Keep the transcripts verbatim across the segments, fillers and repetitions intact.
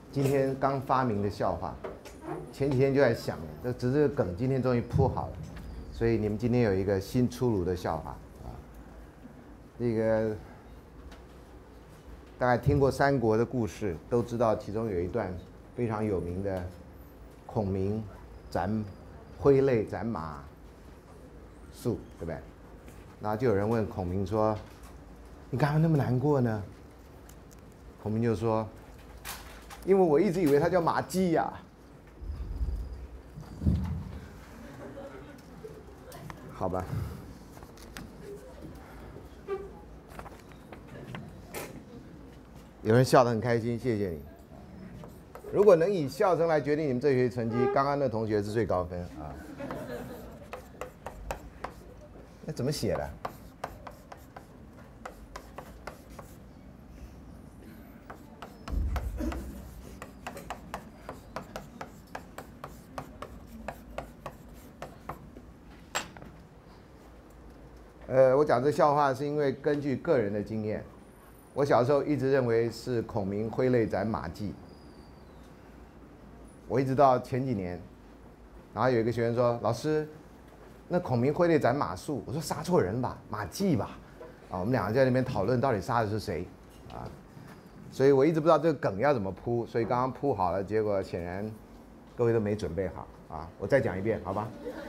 今天刚发明的笑话，前几天就在想了，这只是这个梗，今天终于铺好了，所以你们今天有一个新出炉的笑话啊。这个大概听过三国的故事，都知道其中有一段非常有名的孔明斩挥泪斩马谡，对不对？然后就有人问孔明说：“你干嘛那么难过呢？”孔明就说：“因为我一直以为他叫马季呀。”好吧。有人笑得很开心，谢谢你。如果能以笑声来决定你们这学期成绩，刚刚那同学是最高分啊。那怎么写的？呃，我讲这笑话是因为根据个人的经验，我小时候一直认为是孔明挥泪斩马季。我一直到前几年，然后有一个学生说：“老师，那孔明挥泪斩马谡。”我说：“杀错人吧，马季吧。”啊，我们两个在那边讨论到底杀的是谁啊，所以我一直不知道这个梗要怎么铺，所以刚刚铺好了，结果显然各位都没准备好啊。我再讲一遍，好吧？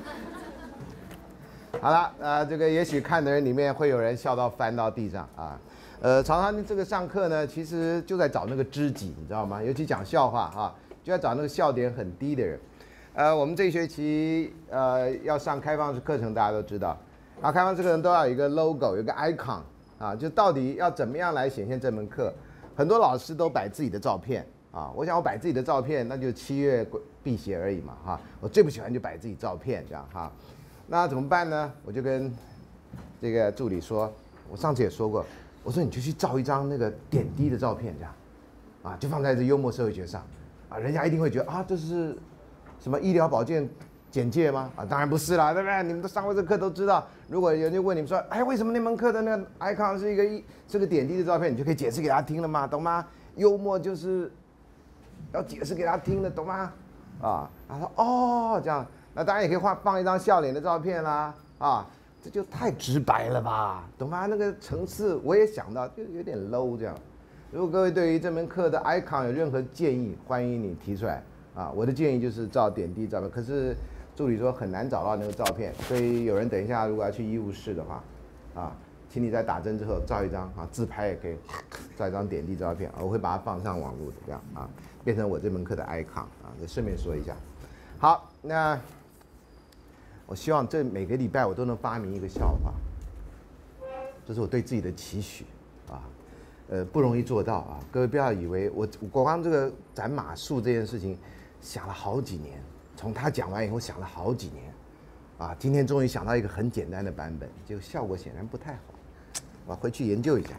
好了，呃，这个也许看的人里面会有人笑到翻到地上啊。呃，常常这个上课呢，其实就在找那个知己，你知道吗？尤其讲笑话哈、啊，就要找那个笑点很低的人。呃，我们这一学期呃要上开放式课程，大家都知道，啊，开放式课程都要有一个 logo， 有一个 icon 啊，就到底要怎么样来显现这门课？很多老师都摆自己的照片啊，我想我摆自己的照片，那就七月辟邪而已嘛哈、啊。我最不喜欢就摆自己照片这样哈、啊。那怎么办呢？我就跟这个助理说，我上次也说过，我说你就去照一张那个点滴的照片，这样，啊，就放在这幽默社会学上，啊，人家一定会觉得啊，这是什么医疗保健简介吗？啊，当然不是啦，对不对？你们都上过这课都知道。如果有人就问你们说，哎，为什么那门课的那个 icon 是一个是个点滴的照片，你就可以解释给他听了嘛，懂吗？幽默就是要解释给他听的，懂吗？啊，他说哦，这样。那当然也可以画放一张笑脸的照片啦，啊，这就太直白了吧，懂吗？那个层次我也想到，就有点 low 这样。如果各位对于这门课的 icon 有任何建议，欢迎你提出来啊。我的建议就是照点滴照片，可是助理说很难找到那个照片，所以有人等一下如果要去医务室的话，啊，请你在打针之后照一张啊，自拍也可以，照一张点滴照片，我会把它放上网络的这样啊，变成我这门课的 icon 啊，就顺便说一下。好，那。我希望这每个礼拜我都能发明一个笑话，这是我对自己的期许啊，呃，不容易做到啊。各位不要以为我我刚这个斩马谡这件事情想了好几年，从他讲完以后想了好几年，啊，今天终于想到一个很简单的版本，结果效果显然不太好，我回去研究一下。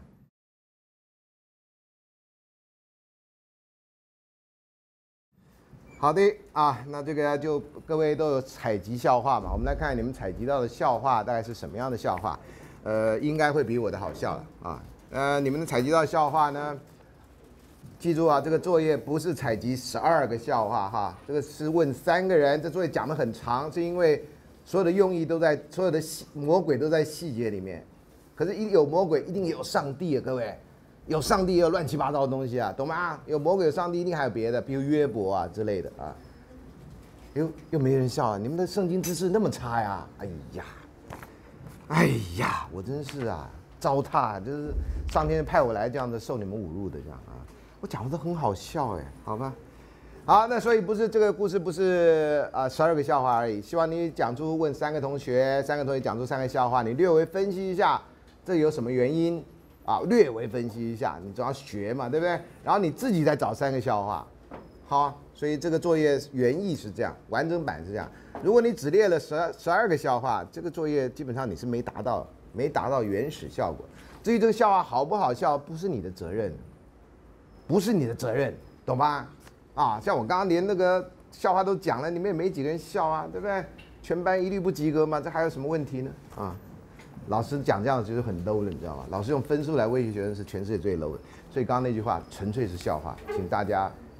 好的啊，那这个就各位都有采集笑话嘛，我们来看看你们采集到的笑话大概是什么样的笑话，呃，应该会比我的好笑了啊。呃，你们的采集到的笑话呢，记住啊，这个作业不是采集十二个笑话哈，这个是问三个人，这作业讲得很长，是因为所有的用意都在，所有的魔鬼都在细节里面。可是，一有魔鬼，一定有上帝啊，各位。有上帝也有乱七八糟的东西啊，懂吗？有魔鬼有上帝，一定还有别的，比如约伯啊之类的啊。又又没人笑啊！你们的圣经知识那么差呀？哎呀，哎呀，我真是啊，糟蹋！就是上天派我来这样子受你们侮辱的这样啊。我讲的都很好笑哎，好吧？好，那所以不是这个故事不是啊十二个笑话而已，希望你讲出问三个同学，三个同学讲出三个笑话，你略微分析一下这有什么原因。啊，略微分析一下，你总要学嘛，对不对？然后你自己再找三个笑话，好，所以这个作业原意是这样，完整版是这样。如果你只列了十二十二个笑话，这个作业基本上你是没达到，没达到原始效果。至于这个笑话好不好笑，不是你的责任，不是你的责任，懂吧？啊，像我刚刚连那个笑话都讲了，你们也没几个人笑啊，对不对？全班一律不及格嘛，这还有什么问题呢？啊？老师讲这样就是很 low 了，你知道吗？老师用分数来威胁学生是全世界最 low 的，所以刚刚那句话纯粹是笑话，请大家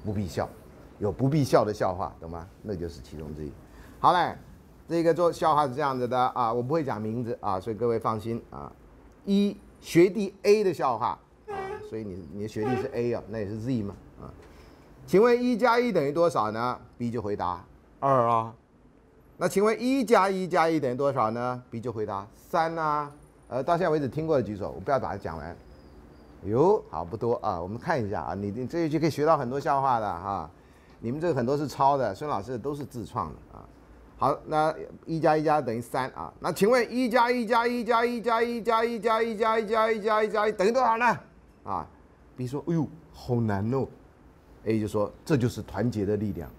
不必笑，有不必笑的笑话，懂吗？那就是其中之一。好嘞，这个做笑话是这样子的啊，我不会讲名字啊，所以各位放心啊。一学弟 A 的笑话啊，所以你你的学弟是 A 啊，那也是 Z 嘛啊。请问一加一等于多少呢 ？B 就回答二啊。那请问一加一加一等于多少呢 ？B 就回答三啊。呃，到现在为止听过的举手，我不要把它讲完。哟，好不多啊，我们看一下啊，你你这一句可以学到很多笑话的哈、啊。你们这个很多是抄的，孙老师的都是自创的啊。好，那一加一加等于三啊。那请问一加一加一加一加一加一加一加一加一加一加一等于多少呢？啊 ，B 说，哎呦，好难哦。A 就说，这就是团结的力量。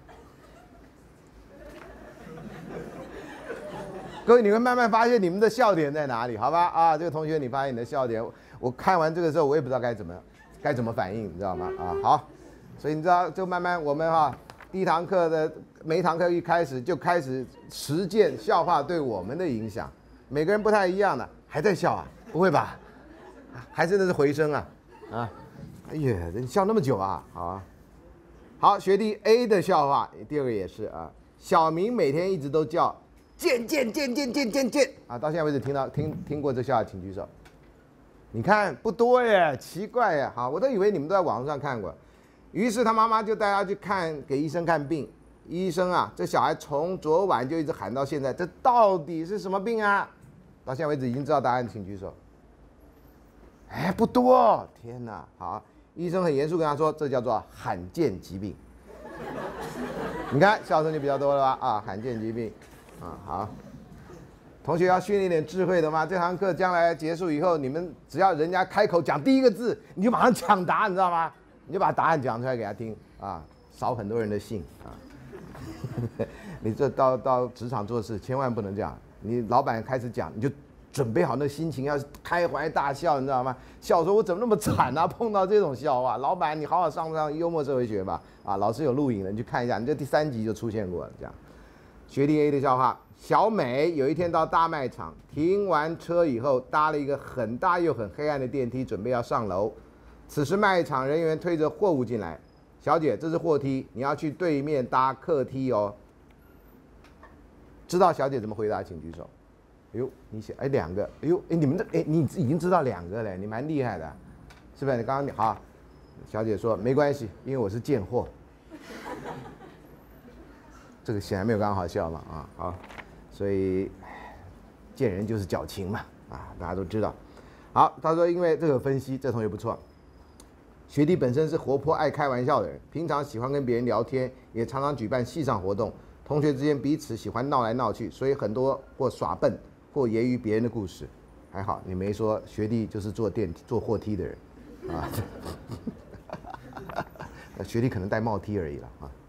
各位，你会慢慢发现你们的笑点在哪里，好吧？啊，这个同学，你发现你的笑点，我看完这个之后，我也不知道该怎么该怎么反应，你知道吗？啊，好，所以你知道，就慢慢我们哈、啊，第一堂课的每一堂课一开始就开始实践笑话对我们的影响，每个人不太一样的，还在笑啊？不会吧？还真的是回声啊？啊，哎呀，你笑那么久啊？好啊，好，学弟 A 的笑话，第二个也是啊，小明每天一直都叫。见见见见见见见啊！到现在为止听到听听过这笑话，请举手。你看不多耶，奇怪耶！好，我都以为你们都在网上看过。于是他妈妈就带他去看给医生看病。医生啊，这小孩从昨晚就一直喊到现在，这到底是什么病啊？到现在为止已经知道答案，请举手。哎，不多，天哪！好，医生很严肃跟他说，这叫做罕见疾病。你看笑声就比较多了吧？啊，罕见疾病。啊，好，同学要训练点智慧的嘛。这堂课将来结束以后，你们只要人家开口讲第一个字，你就马上抢答，你知道吗？你就把答案讲出来给他听啊，少很多人的性啊。你这到到职场做事，千万不能这样。你老板开始讲，你就准备好那心情，要开怀大笑，你知道吗？笑说我怎么那么惨啊，碰到这种笑话。老板，你好好上不上幽默社会学吧？啊，老师有录影了，你去看一下，你这第三集就出现过了，这样。学弟 A 的笑话：小美有一天到大卖场，停完车以后，搭了一个很大又很黑暗的电梯，准备要上楼。此时卖场人员推着货物进来，小姐，这是货梯，你要去对面搭客梯哦。知道小姐怎么回答，请举手。哎呦，你写哎两个，哎呦，哎你们这哎你已经知道两个了，你蛮厉害的，是不是？你刚刚好，小姐说没关系，因为我是贱货。这个显然没有刚刚好笑嘛，啊，好，所以见人就是矫情嘛，啊，大家都知道。好，他说因为这个分析，这同学不错。学弟本身是活泼爱开玩笑的人，平常喜欢跟别人聊天，也常常举办系上活动。同学之间彼此喜欢闹来闹去，所以很多或耍笨或揶揄别人的故事。还好你没说学弟就是坐电梯坐货梯的人，啊，学弟可能带帽梯而已了啊。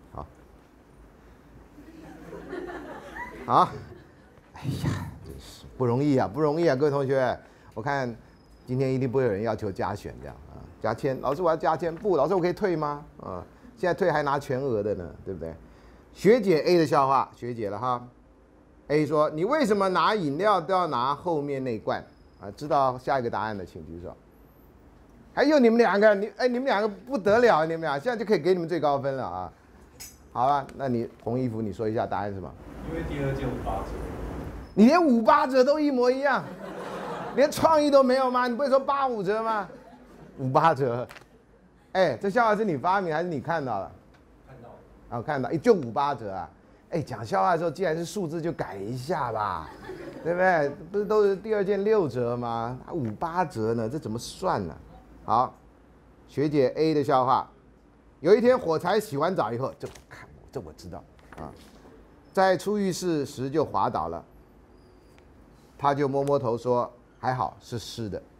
啊，哎呀，真是不容易啊，不容易啊，各位同学，我看今天一定不会有人要求加选这样啊，加签，老师我要加签，不，老师我可以退吗？啊，现在退还拿全额的呢，对不对？学姐 A 的笑话，学姐了哈 ，A 说你为什么拿饮料都要拿后面那罐啊？知道下一个答案的请举手。还有你们两个，你哎你们两个不得了，你们俩现在就可以给你们最高分了啊！好了，那你红衣服你说一下答案是什么？ 因为第二件五八折， 你连五八折都一模一样，连创意都没有吗？你不会说八五折吗？五八折，哎，这笑话是你发明还是你看到了？ 看到了。 啊，看到，就五八折啊！哎，讲笑话的时候，既然是数字就改一下吧，对不对？不是都是第二件六折吗？五八折呢？这怎么算呢？好，学姐 A 的笑话，有一天火柴洗完澡以后，这我看这我知道啊。在出浴室时就滑倒了，他就摸摸头说：“还好是湿的。”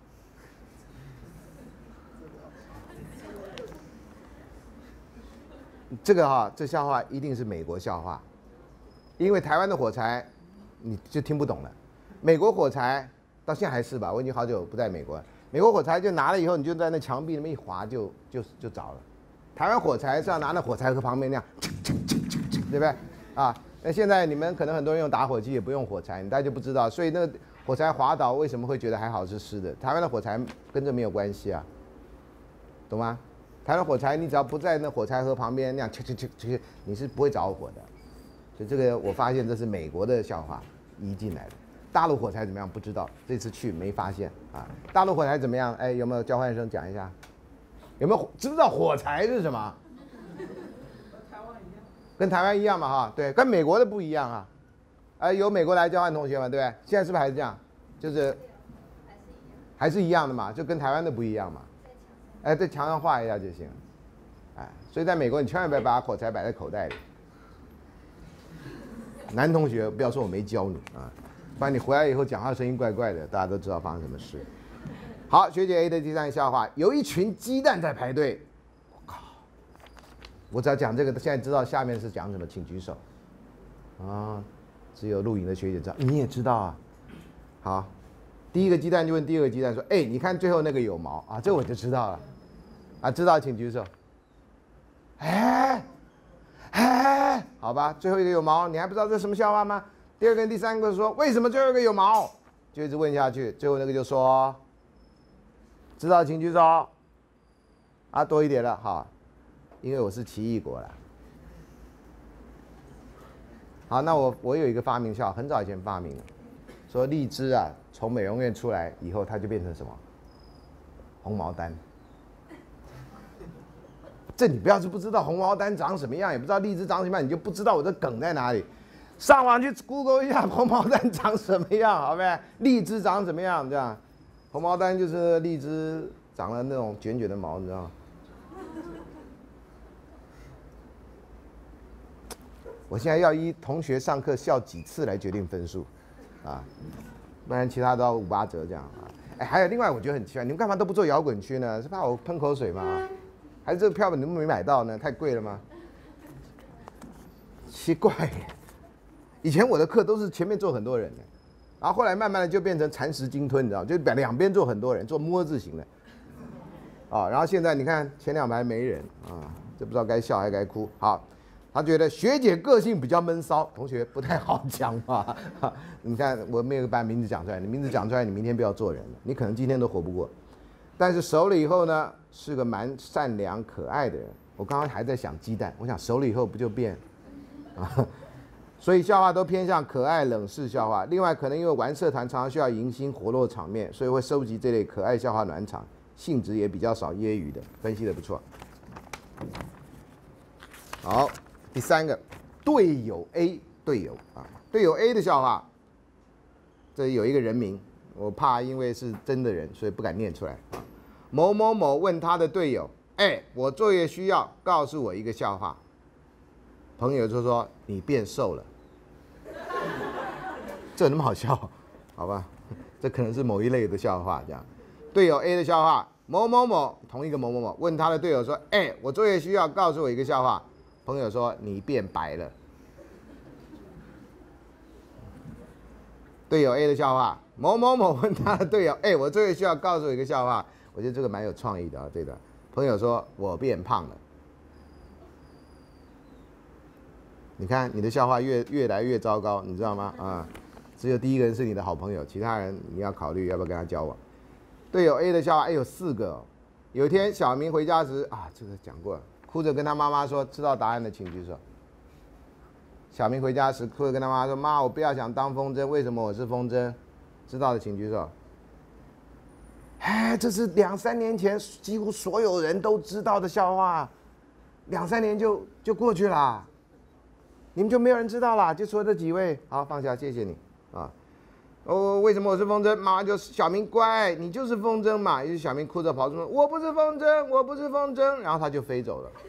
这个哈，这笑话一定是美国笑话，因为台湾的火柴你就听不懂了。美国火柴到现在还是吧，我已经好久不在美国了。美国火柴就拿了以后，你就在那墙壁那么一划就就就着了。台湾火柴是要拿那火柴盒旁边那样，对不对？啊。那现在你们可能很多人用打火机，也不用火柴，你大家就不知道。所以那个火柴滑倒，为什么会觉得还好是湿的？台湾的火柴跟这没有关系啊，懂吗？ 台湾火柴，你只要不在那火柴盒旁边那样切切切切，你是不会着火的。所以这个我发现这是美国的笑话移进来的。大陆火柴怎么样？不知道，这次去没发现啊。大陆火柴怎么样？哎，有没有交换生讲一下？有没有知道火柴是什么？跟台湾一样嘛哈，对，跟美国的不一样啊。呃，有美国来交换同学嘛，对不对？现在是不是还是这样？就是还是一样的嘛，就跟台湾的不一样嘛。哎，在墙上画一下就行。哎，所以在美国你千万不要把火柴摆在口袋里。男同学不要说我没教你啊，不然你回来以后讲话声音怪怪的，大家都知道发生什么事。好，学姐 A 的第三个笑话，有一群鸡蛋在排队。我靠！我只要讲这个，现在知道下面是讲什么，请举手。啊，只有录影的学姐知道，你也知道啊。好，第一个鸡蛋就问第二个鸡蛋说：“哎，你看最后那个有毛啊？”这我就知道了。啊，知道请举手。哎，哎，好吧，最后一个有毛，你还不知道这是什么笑话吗？第二个跟第三个说为什么最后一个有毛，就一直问下去，最后那个就说。知道请举手。啊，多一点了哈，因为我是奇异果了。好，那我我有一个发明笑，很早以前发明的，说荔枝啊从美容院出来以后，它就变成什么？红毛丹。这你不要是不知道红毛丹长什么样，也不知道荔枝长什么样，你就不知道我的梗在哪里。上网去 Google 一下红毛丹长什么样，好呗？荔枝长什么样？这样。红毛丹就是荔枝长了那种卷卷的毛，你知道吗？我现在要依同学上课笑几次来决定分数，啊，不然其他都要五八折这样啊。哎，还有另外我觉得很奇怪，你们干嘛都不做摇滚区呢？是怕我喷口水吗？还是这个票本你们没买到呢？太贵了吗？奇怪耶，以前我的课都是前面坐很多人的。然后后来慢慢的就变成蚕食鲸吞，你知道吗？就两边坐很多人，坐摸字形的，啊，然后现在你看前两排没人啊，这不知道该笑还该哭。好，他觉得学姐个性比较闷骚，同学不太好讲话。你看我没有把名字讲出来，你名字讲出来，你明天不要做人了，你可能今天都活不过。但是熟了以后呢，是个蛮善良可爱的人。我刚刚还在想鸡蛋，我想熟了以后不就变啊？所以笑话都偏向可爱冷式笑话。另外，可能因为玩社团常常需要迎新活络场面，所以会收集这类可爱笑话暖场，性质也比较少揶揄的，分析的不错。好，第三个，队友 A 队友啊，队友 A 的笑话，这里有一个人名，我怕因为是真的人，所以不敢念出来。某某某问他的队友：“哎，我作业需要，告诉我一个笑话。”朋友就说：“你变瘦了。”这有那么好笑？好吧，这可能是某一类的笑话。这样，队友 A 的笑话，某某某同一个某某某问他的队友说：“哎，我作业需要，告诉我一个笑话。”朋友说：“你变白了。”队友 A 的笑话，某某某问他的队友：“哎，我作业需要，告诉我一个笑话。”我觉得这个蛮有创意的啊，这个朋友说：“我变胖了。”你看你的笑话越越来越糟糕，你知道吗？啊，只有第一个人是你的好朋友，其他人你要考虑要不要跟他交往。队友 A 的笑话，哎有四个、哦。有一天小明回家时啊，这个讲过了，哭着跟他妈妈说：“知道答案的请举手。”小明回家时哭着跟他妈妈说：“妈，我不要想当风筝，为什么我是风筝？”知道的请举手。哎，这是两三年前几乎所有人都知道的笑话，两三年就就过去了。你们就没有人知道啦，就说这几位，好放下，谢谢你啊。哦，为什么我是风筝？妈妈就小明乖，你就是风筝嘛。于是小明哭着跑出门，我不是风筝，我不是风筝，然后他就飞走了。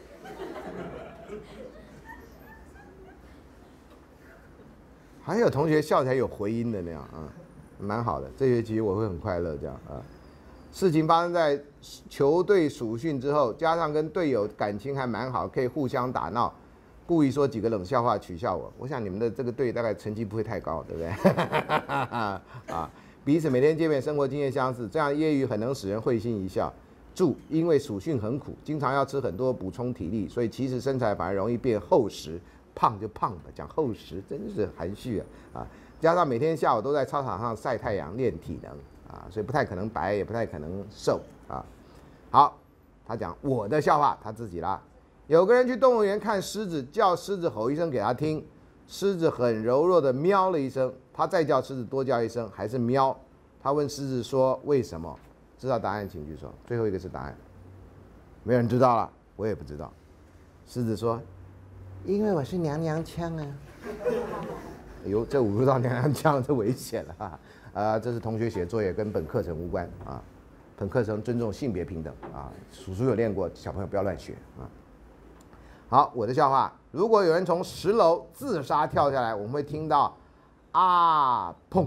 还有同学笑起来有回音的那样啊，蛮好的。这学期我会很快乐这样啊。事情发生在球队暑训之后，加上跟队友感情还蛮好，可以互相打闹。故意说几个冷笑话取笑我，我想你们的这个队大概成绩不会太高，对不对？啊，彼此每天见面，生活经验相似，这样揶揄很能使人会心一笑。注：因为暑训很苦，经常要吃很多补充体力，所以其实身材反而容易变厚实，胖就胖吧，讲厚实真是含蓄啊啊！加上每天下午都在操场上晒太阳练体能啊，所以不太可能白，也不太可能瘦啊。好。 他讲我的笑话，他自己啦。有个人去动物园看狮子，叫狮子吼一声给他听，狮子很柔弱的喵了一声，他再叫狮子多叫一声，还是喵。他问狮子说为什么？知道答案请举手。最后一个是答案，没有人知道了，我也不知道。狮子说，因为我是娘娘腔啊。哎呦，这侮辱到娘娘腔，这危险了啊！呃，这是同学写作业，跟本课程无关啊。本课程尊重性别平等啊，叔叔有练过，小朋友不要乱学啊。好，我的笑话，如果有人从十楼自杀跳下来，我们会听到啊砰。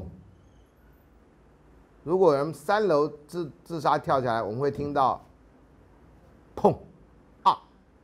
如果有人三楼自自杀跳下来，我们会听到砰啊。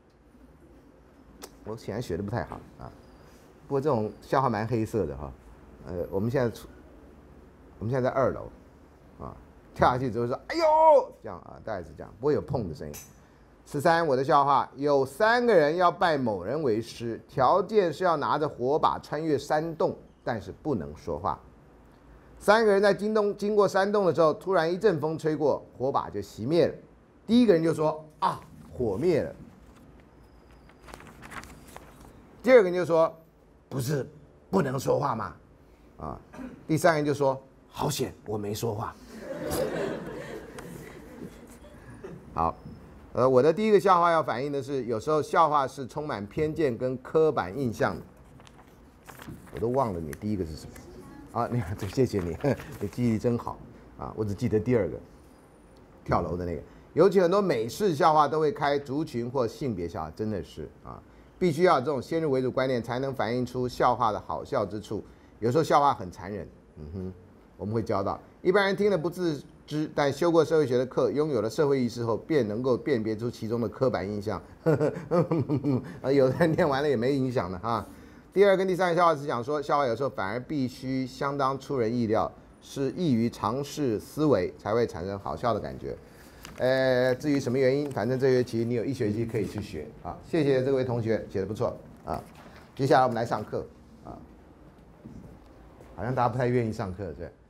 我显然学的不太好啊，不过这种笑话蛮黑色的哈。呃，我们现在出，我们现在在二楼啊。跳下去之后说“哎呦”，这样啊，大概是这样，不会有碰的声音。十三，我的笑话，有三个人要拜某人为师，条件是要拿着火把穿越山洞，但是不能说话。三个人在经东经过山洞的时候，突然一阵风吹过，火把就熄灭了。第一个人就说：“啊，火灭了。”第二个人就说：“不是不能说话吗？”啊，第三个人就说：“好险，我没说话。”好，呃，我的第一个笑话要反映的是，有时候笑话是充满偏见跟刻板印象的。我都忘了你第一个是什么啊？你看，谢谢你，你记忆力真好啊！我只记得第二个，跳楼的那个。尤其很多美式笑话都会开族群或性别笑话，真的是啊，必须要有这种先入为主观念，才能反映出笑话的好笑之处。有时候笑话很残忍，嗯哼，我们会教到。一般人听了不自知，但修过社会学的课，拥有了社会意识后，便能够辨别出其中的刻板印象。啊，有的人念完了也没影响的啊。第二跟第三个笑话是讲说，笑话有时候反而必须相当出人意料，是异于常识思维，才会产生好笑的感觉。呃，至于什么原因，反正这学期你有一学期可以去学啊。谢谢这位同学写的不错啊。接下来我们来上课啊，好像大家不太愿意上课，是吧？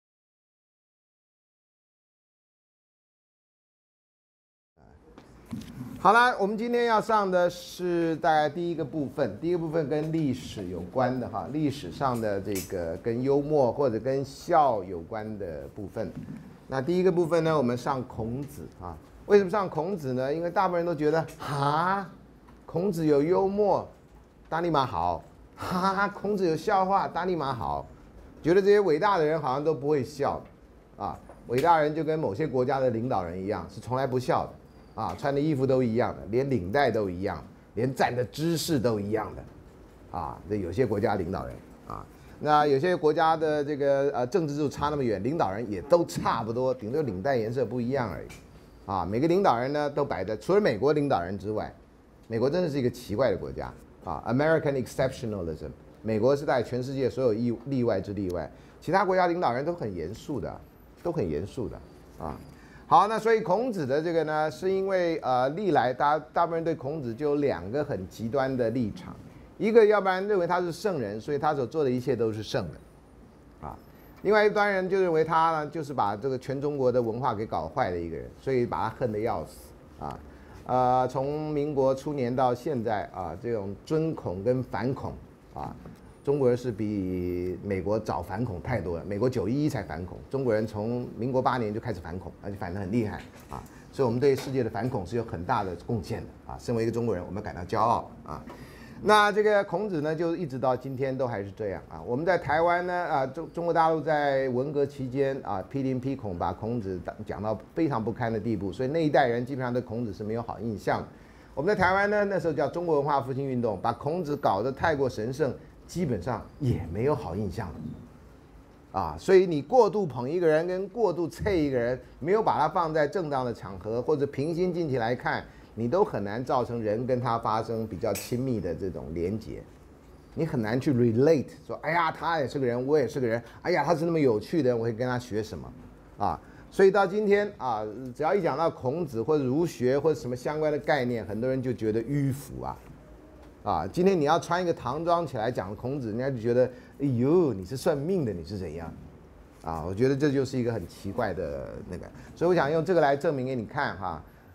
好了，我们今天要上的是大概第一个部分，第一个部分跟历史有关的哈，历史上的这个跟幽默或者跟笑有关的部分。那第一个部分呢，我们上孔子啊。为什么上孔子呢？因为大部分人都觉得哈，孔子有幽默，大力马好，哈哈，孔子有笑话，大力马好，觉得这些伟大的人好像都不会笑啊。伟大人就跟某些国家的领导人一样，是从来不笑的。啊，穿的衣服都一样的，连领带都一样，连站的姿势都一样的，啊，这有些国家领导人啊，那有些国家的这个呃政治制度差那么远，领导人也都差不多，顶多领带颜色不一样而已，啊，每个领导人呢都摆在除了美国领导人之外，美国真的是一个奇怪的国家啊 ，American exceptionalism， 美国是在全世界所有例例外之例外，其他国家领导人都很严肃的，都很严肃的啊。好，那所以孔子的这个呢，是因为呃历来大大部分人对孔子就有两个很极端的立场，一个要不然认为他是圣人，所以他所做的一切都是圣的，啊，另外一端人就认为他呢就是把这个全中国的文化给搞坏的一个人，所以把他恨得要死啊，呃，从民国初年到现在啊，这种尊孔跟反孔啊。中国人是比美国早反恐太多了，美国九一一才反恐，中国人从民国八年就开始反恐，而且反得很厉害啊，所以我们对世界的反恐是有很大的贡献的啊。身为一个中国人，我们感到骄傲啊。那这个孔子呢，就一直到今天都还是这样啊。我们在台湾呢，啊，中中国大陆在文革期间啊，批林批孔，把孔子讲到非常不堪的地步，所以那一代人基本上对孔子是没有好印象的。我们在台湾呢，那时候叫中国文化复兴运动，把孔子搞得太过神圣。基本上也没有好印象了，啊，所以你过度捧一个人跟过度啐一个人，没有把他放在正当的场合或者平心静气来看，你都很难造成人跟他发生比较亲密的这种连结，你很难去 relate 说，哎呀，他也是个人，我也是个人，哎呀，他是那么有趣的人，我会跟他学什么，啊，所以到今天啊，只要一讲到孔子或者儒学或者什么相关的概念，很多人就觉得迂腐啊。啊，今天你要穿一个唐装起来讲孔子，人家就觉得，哎呦，你是算命的，你是怎样？啊，我觉得这就是一个很奇怪的那个，所以我想用这个来证明给你看哈。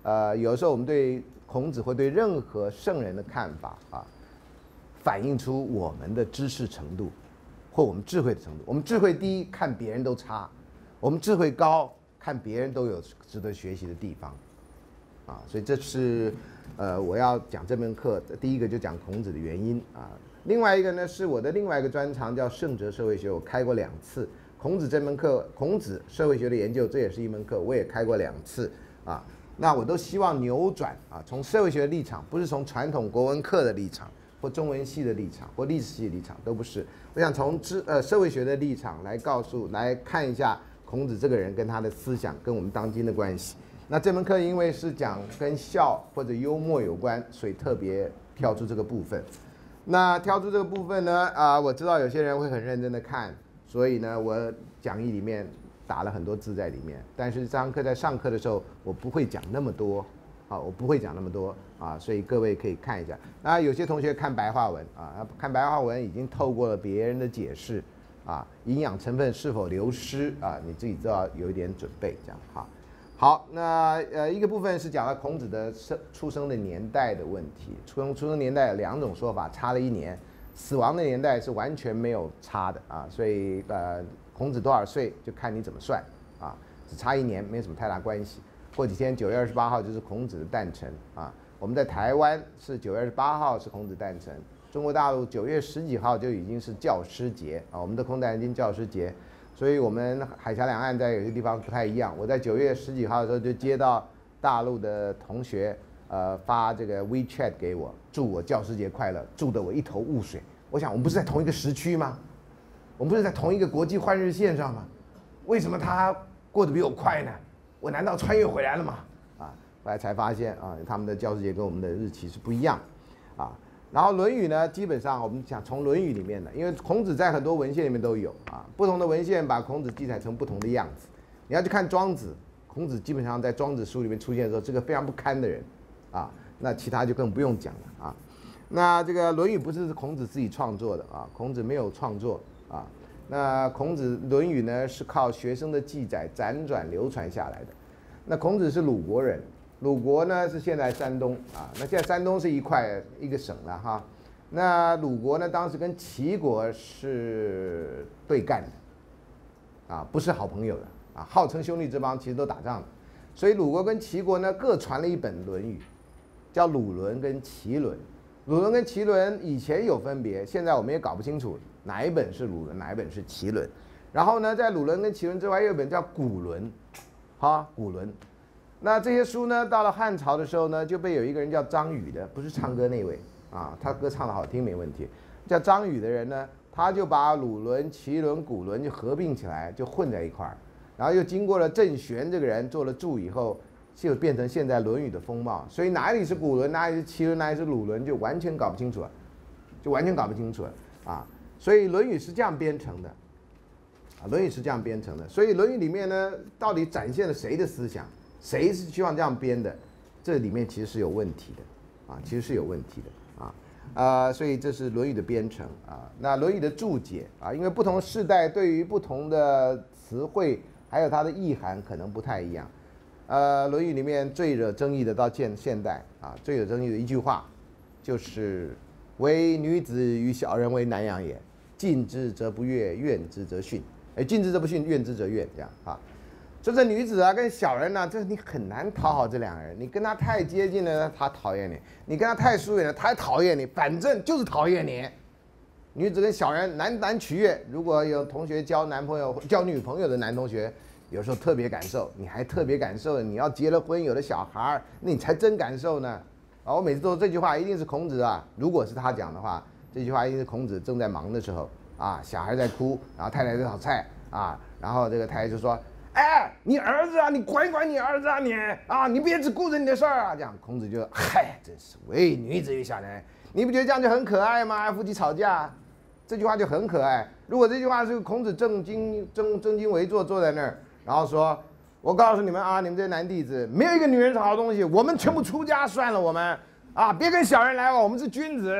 呃，有时候我们对孔子或对任何圣人的看法啊，反映出我们的知识程度或我们智慧的程度。我们智慧低，看别人都差；我们智慧高，看别人都有值得学习的地方。啊，所以这是呃我要讲这门课第一个就讲孔子的原因啊。另外一个呢是我的另外一个专长叫圣哲社会学，我开过两次。孔子这门课，孔子社会学的研究，这也是一门课，我也开过两次啊。那我都希望扭转啊，从社会学的立场，不是从传统国文课的立场，或中文系的立场，或历史系的立场，都不是。我想从知呃社会学的立场来告诉、来看一下孔子这个人跟他的思想跟我们当今的关系。那这门课因为是讲跟笑或者幽默有关，所以特别挑出这个部分。那挑出这个部分呢，啊、呃，我知道有些人会很认真的看。所以呢，我讲义里面打了很多字在里面，但是这堂课在上课的时候，我不会讲那么多，啊，我不会讲那么多啊，所以各位可以看一下。那有些同学看白话文啊，看白话文已经透过了别人的解释啊，营养成分是否流失啊，你自己都要有一点准备，这样哈。好，那呃一个部分是讲了孔子的生出生的年代的问题，出生出生年代有两种说法，差了一年。死亡的年代是完全没有差的啊，所以呃，孔子多少岁就看你怎么算啊，只差一年，没什么太大关系。过几天九月二十八号就是孔子的诞辰啊，我们在台湾是九月二十八号是孔子诞辰，中国大陆九月十几号就已经是教师节啊，我们的孔子诞生教师节，所以我们海峡两岸在有些地方不太一样。我在九月十几号的时候就接到大陆的同学。呃，发这个 WeChat 给我，祝我教师节快乐，祝得我一头雾水。我想，我们不是在同一个时区吗？我们不是在同一个国际换日线上吗？为什么他过得比我快呢？我难道穿越回来了吗？啊，后来才发现啊，他们的教师节跟我们的日期是不一样，啊。然后《论语》呢，基本上我们讲从《论语》里面的，因为孔子在很多文献里面都有啊，不同的文献把孔子记载成不同的样子。你要去看庄子，孔子基本上在庄子书里面出现的时候，是个非常不堪的人。啊，那其他就更不用讲了啊。那这个《论语》不是孔子自己创作的啊，孔子没有创作啊。那孔子《论语》呢是靠学生的记载辗转流传下来的。那孔子是鲁国人，鲁国呢是现在山东啊。那现在山东是一块一个省了哈。那鲁国呢当时跟齐国是对干的，啊，不是好朋友的啊，号称兄弟之邦，其实都打仗的。所以鲁国跟齐国呢各传了一本《论语》。叫鲁伦跟齐伦，鲁伦跟齐伦以前有分别，现在我们也搞不清楚哪一本是鲁伦，哪一本是齐伦。然后呢，在鲁伦跟齐伦之外，又有一本叫古伦，哈，古伦。那这些书呢，到了汉朝的时候呢，就被有一个人叫张宇的，不是唱歌那位啊，他歌唱得好听没问题。叫张宇的人呢，他就把鲁伦、齐伦、古伦就合并起来，就混在一块儿。然后又经过了郑玄这个人做了注以后。就变成现在《论语》的风貌，所以哪里是古伦，哪里是齐伦，哪里是鲁伦，就完全搞不清楚了，就完全搞不清楚了啊！所以《论语》是这样编成的，啊，《论语》是这样编成的。所以《论语》里面呢，到底展现了谁的思想，谁是希望这样编的，这里面其实是有问题的，啊，其实是有问题的啊，呃，所以这是《论语》的编程啊。那《论语》的注解啊，因为不同世代对于不同的词汇还有它的意涵可能不太一样。呃，《论语》里面最惹争议的到现现代啊，最有争议的一句话，就是“唯女子与小人为难养也，近之则不悦，怨之则训。”哎，近之则不训，怨之则怨，这样啊。就这女子啊，跟小人呢、啊，这你很难讨好这两个人。你跟他太接近了，他讨厌你；你跟他太疏远了，他还讨厌你。反正就是讨厌你。女子跟小人难难取悦。如果有同学交男朋友、交女朋友的男同学。有时候特别感受，你还特别感受，你要结了婚有了小孩，那你才真感受呢。啊，我每次都说这句话一定是孔子啊，如果是他讲的话，这句话一定是孔子正在忙的时候啊，小孩在哭，然后太太在炒菜啊，然后这个太太就说：“哎，你儿子啊，你管管你儿子啊你啊，你别只顾着你的事儿啊。”这样孔子就嗨，真是唯女子与小人，你不觉得这样就很可爱吗？夫妻吵架，这句话就很可爱。如果这句话是孔子正襟正正襟危坐坐在那儿。然后说，我告诉你们啊，你们这些男弟子，没有一个女人是好东西，我们全部出家算了，我们啊，别跟小人来往，我们是君子。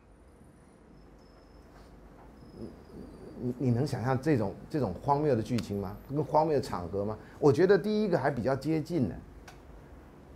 你你能想象这种这种荒谬的剧情吗？跟荒谬的场合吗？我觉得第一个还比较接近呢。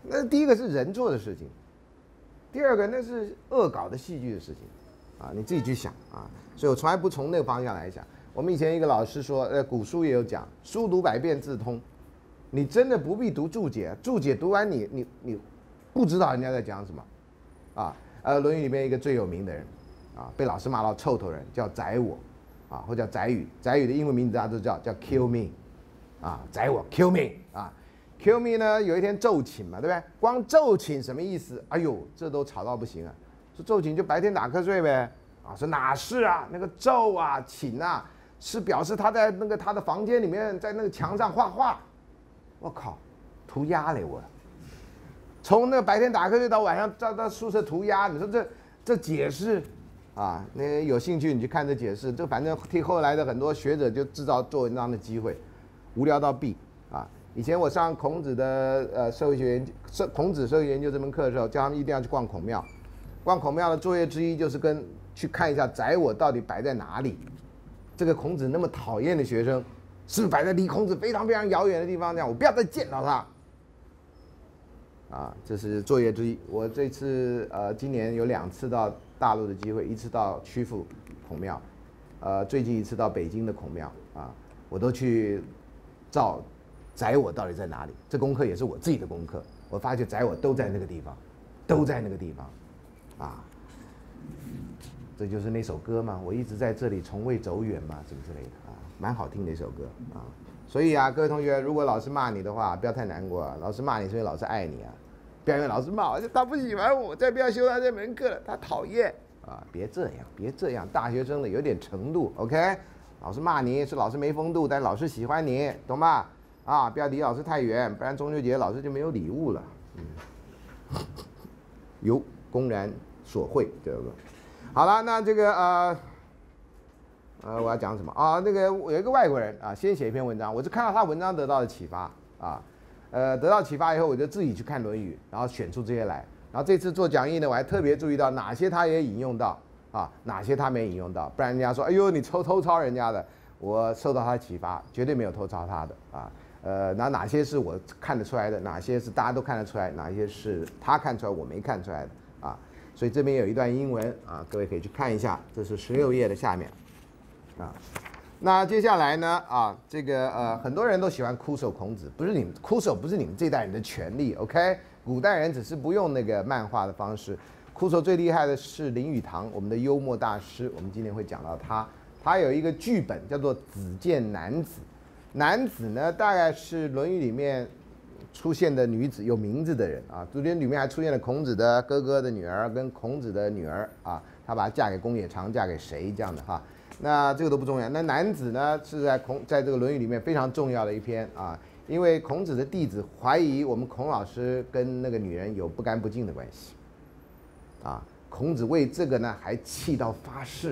那第一个是人做的事情，第二个那是恶搞的戏剧的事情，啊，你自己去想啊。所以我从来不从那个方向来想。我们以前一个老师说，呃，古书也有讲，书读百遍自通。你真的不必读注解，注解读完你你你不知道人家在讲什么，啊，呃，《论语》里面一个最有名的人，啊，被老师骂到臭头人叫宰我，啊，或叫宰予，宰予的英文名字大家都知道，叫 kill me， 啊，宰我 kill me， 啊 ，kill me 呢有一天奏请嘛，对不对？光奏请什么意思？哎呦，这都吵到不行啊！说奏请就白天打瞌睡呗，啊，说哪是啊？那个奏啊，请啊，是表示他在那个他的房间里面，在那个墙上画画。我靠，涂鸦嘞我！从那个白天打瞌睡到晚上到到宿舍涂鸦，你说这这解释啊？那有兴趣你去看这解释，这反正替后来的很多学者就制造做文章的机会，无聊到毙啊！以前我上孔子的呃社会学研究、孔子社会研究这门课的时候，叫他们一定要去逛孔庙。逛孔庙的作业之一就是跟去看一下宰我到底摆在哪里。这个孔子那么讨厌的学生，是不是摆在离孔子非常非常遥远的地方？这样我不要再见到他。啊，这是作业之一。我这次呃今年有两次到大陆的机会，一次到曲阜孔庙，呃最近一次到北京的孔庙啊，我都去照宰我到底在哪里。这功课也是我自己的功课，我发觉宰我都在那个地方，都在那个地方，啊，这就是那首歌嘛，我一直在这里，从未走远嘛，什么之类的啊，蛮好听的一首歌啊。所以啊，各位同学，如果老师骂你的话，不要太难过啊。老师骂你是因为老师爱你啊，不要因为老师骂我，他不喜欢我，再不要修他这门课了，他讨厌啊。别这样，别这样，大学生的有点程度 ，OK？ 老师骂你是老师没风度，但老师喜欢你，懂吧？啊，不要离老师太远，不然中秋节老师就没有礼物了。嗯，有公然索贿，对不对？好了，那这个呃。呃，我要讲什么啊？那个有一个外国人啊，先写一篇文章，我是看到他文章得到的启发啊，呃，得到启发以后，我就自己去看《论语》，然后选出这些来。然后这次做讲义呢，我还特别注意到哪些他也引用到啊，哪些他没引用到，不然人家说，哎呦，你偷偷抄人家的。我受到他的启发，绝对没有偷抄他的啊。呃，那哪些是我看得出来的，哪些是大家都看得出来，哪些是他看出来我没看出来的啊？所以这边有一段英文啊，各位可以去看一下，这是十六页的下面。啊，那接下来呢？啊，这个呃，很多人都喜欢哭手孔子，不是你们哭手，不是你们这代人的权利 ，OK？ 古代人只是不用那个漫画的方式，哭手最厉害的是林语堂，我们的幽默大师，我们今天会讲到他。他有一个剧本叫做《子建男子》，男子呢大概是《论语》里面出现的女子有名字的人啊，中间里面还出现了孔子的哥哥的女儿跟孔子的女儿啊，他把她嫁给公冶长，嫁给谁这样的哈。那这个都不重要。那男子呢，是在孔在这个《论语》里面非常重要的一篇啊，因为孔子的弟子怀疑我们孔老师跟那个女人有不干不净的关系，啊，孔子为这个呢还气到发誓，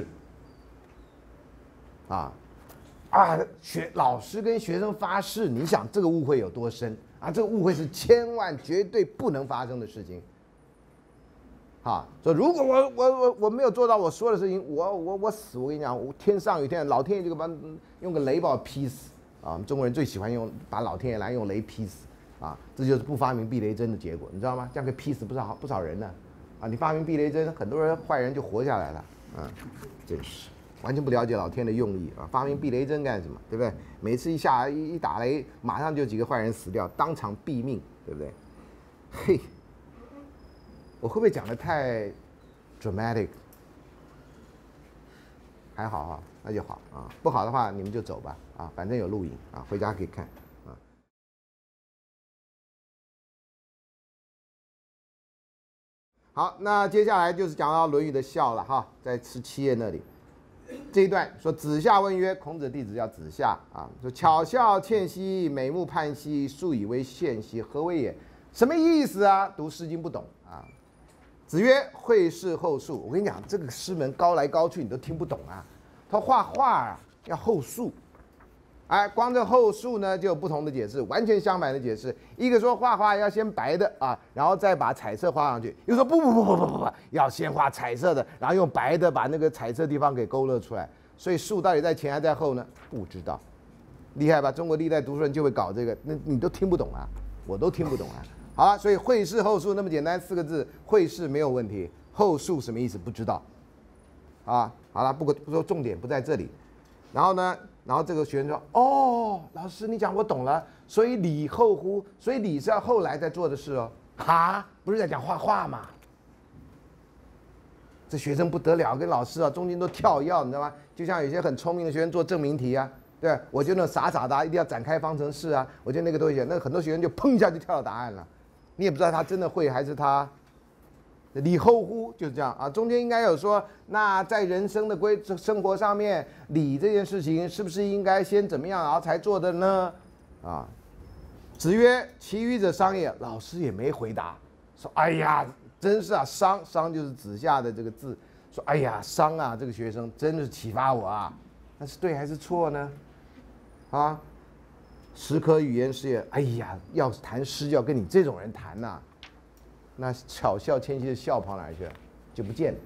啊，啊，学老师跟学生发誓，你想这个误会有多深啊？这个误会是千万绝对不能发生的事情。啊，说如果我我我我没有做到我说的事情，我我我死，我跟你讲，我天上有天，老天爷就把用个雷把我劈死啊！我们中国人最喜欢用把老天爷来用雷劈死啊，这就是不发明避雷针的结果，你知道吗？这样可以劈死不少不少人呢。啊，你发明避雷针，很多人坏人就活下来了啊！真是完全不了解老天的用意啊！发明避雷针干什么？对不对？每次一下一一打雷，马上就几个坏人死掉，当场毙命，对不对？嘿。我会不会讲的太 dramatic？ 还好哈，那就好啊。不好的话，你们就走吧啊，反正有录影啊，回家可以看啊。好，那接下来就是讲到《论语》的孝了哈，在十七页那里这一段说：“子夏问曰，孔子的弟子叫子夏啊，说巧笑倩兮，美目盼兮，素以为宪兮，何为也？”什么意思啊？读《诗经》不懂啊。子曰：“绘事后述。”我跟你讲，这个诗门高来高去，你都听不懂啊。他画画啊，要后述，哎，光这后述呢，就有不同的解释，完全相反的解释。一个说画画要先白的啊，然后再把彩色画上去；又说不不不不不不不，要先画彩色的，然后用白的把那个彩色地方给勾勒出来。所以述到底在前还在后呢？不知道，厉害吧？中国历代读书人就会搞这个，那你都听不懂啊，我都听不懂啊。 好了，所以会试后述那么简单四个字，会试没有问题，后述什么意思不知道。啊，好了，不过不说重点不在这里。然后呢，然后这个学生说：“哦，老师你讲我懂了，所以理后乎？所以理是要后来再做的事哦。哈，不是在讲画画吗？”这学生不得了，跟老师啊中间都跳跃，你知道吗？就像有些很聪明的学生做证明题啊，对，我就那种傻傻的、啊，一定要展开方程式啊，我觉得那个都行。那很多学生就砰一下就跳到答案了，你也不知道他真的会还是他。理后乎就是这样啊，中间应该有说，那在人生的规生活上面，理这件事情是不是应该先怎么样，然后才做的呢？啊，子曰：“其余者商也。”老师也没回答，说：“哎呀，真是啊，商商就是子夏的这个字，说哎呀，商啊，这个学生真的是启发我啊，那是对还是错呢？啊，时可语言诗也。哎呀，要谈诗就要跟你这种人谈呐、啊。”那巧笑倩兮的笑跑哪去了？就不见了。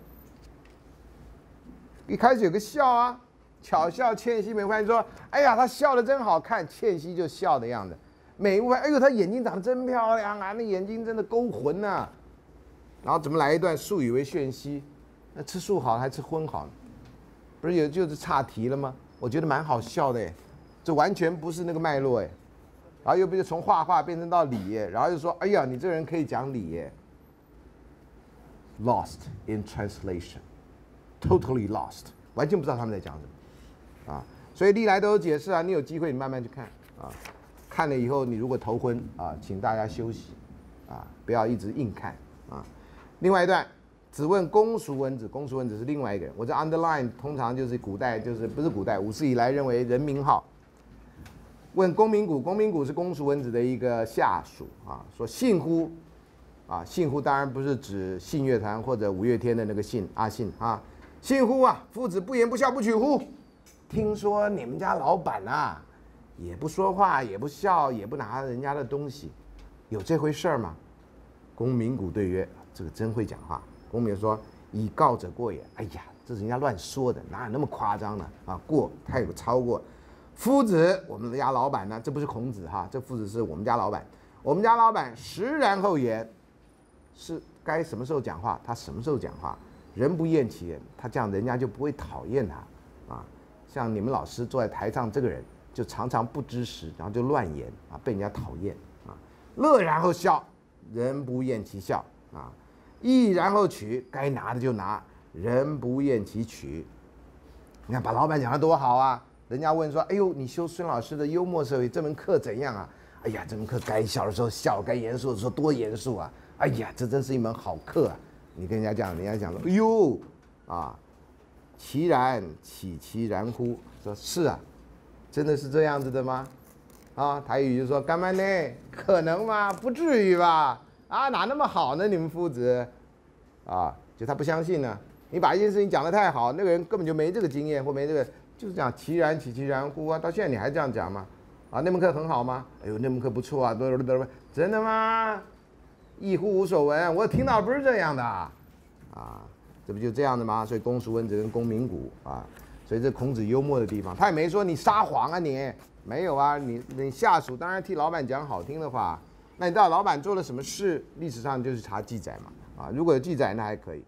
一开始有个笑啊，巧笑倩兮，没发现说，哎呀，他笑得真好看，倩兮就笑的样子。美无，哎呦，他眼睛长得真漂亮啊，那眼睛真的勾魂呐、啊。然后怎么来一段素以为炫兮？那吃素好还吃荤好呢？不是有就是岔题了吗？我觉得蛮好笑的哎，这完全不是那个脉络哎。然后又不是从画画变成到理耶，然后就说，哎呀，你这个人可以讲理耶。Lost in translation, totally lost， 完全不知道他们在讲什么，啊，所以历来都有解释啊，你有机会你慢慢去看啊，看了以后你如果头昏啊，请大家休息，啊，不要一直硬看啊。另外一段，子问公叔文子，公叔文子是另外一个人，我这 underline 通常就是古代就是不是古代，五世以来认为人名号。问公明谷，公明谷是公叔文子的一个下属啊，说信乎？啊，信乎当然不是指信乐团或者五月天的那个信阿信啊，信乎啊，夫子不言不笑不取乎？听说你们家老板啊，也不说话，也不笑，也不拿人家的东西，有这回事儿吗？公明谷对曰：“这个真会讲话。”公明说：“以告者过也。”哎呀，这是人家乱说的，哪有那么夸张呢？啊，过他有个超过。夫子，我们家老板呢？这不是孔子哈，这夫子是我们家老板。我们家老板实然后言。是该什么时候讲话，他什么时候讲话，人不厌其言，他这样人家就不会讨厌他啊。像你们老师坐在台上这个人，就常常不知时，然后就乱言啊，被人家讨厌啊。乐然后笑，人不厌其笑啊。义然后取，该拿的就拿，人不厌其取。你看把老板讲得多好啊！人家问说：“哎呦，你修孙老师的幽默社会这门课怎样啊？”哎呀，这门课该笑的时候笑，该严肃的时候多严肃啊！哎呀，这真是一门好课啊！你跟人家讲，人家讲说：“哎呦，啊，其然，岂其然乎？”说是啊，真的是这样子的吗？啊，台语就说：“干嘛呢？可能吗？不至于吧？啊，哪那么好呢？你们夫子，啊，就他不相信呢。你把一件事情讲得太好，那个人根本就没这个经验或没这个，就是讲其然，岂其然乎啊？到现在你还这样讲吗？啊，那门课很好吗？哎呦，那门课不错啊！真的吗？”异乎无所闻，我听到不是这样的啊，啊，这不就这样的吗？所以公叔文子跟公明谷啊，所以这孔子幽默的地方，他也没说你撒谎啊你，没有啊，你你下属当然替老板讲好听的话，那你知道老板做了什么事？历史上就是查记载嘛，啊，如果有记载那还可以。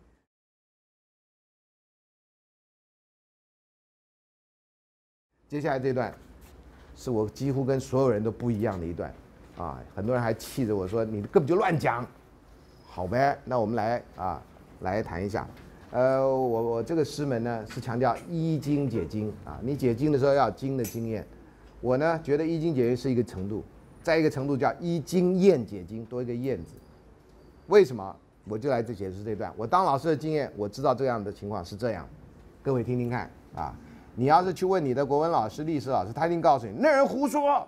接下来这段，是我几乎跟所有人都不一样的一段。啊，很多人还气着我说你根本就乱讲，好呗，那我们来啊来谈一下，呃，我我这个师门呢是强调依经解经啊，你解经的时候要有经的经验，我呢觉得依经解经是一个程度，再一个程度叫依经验解经，多一个验字，为什么？我就来这解释这段，我当老师的经验，我知道这样的情况是这样，各位听听看啊，你要是去问你的国文老师、历史老师，他一定告诉你那人胡说。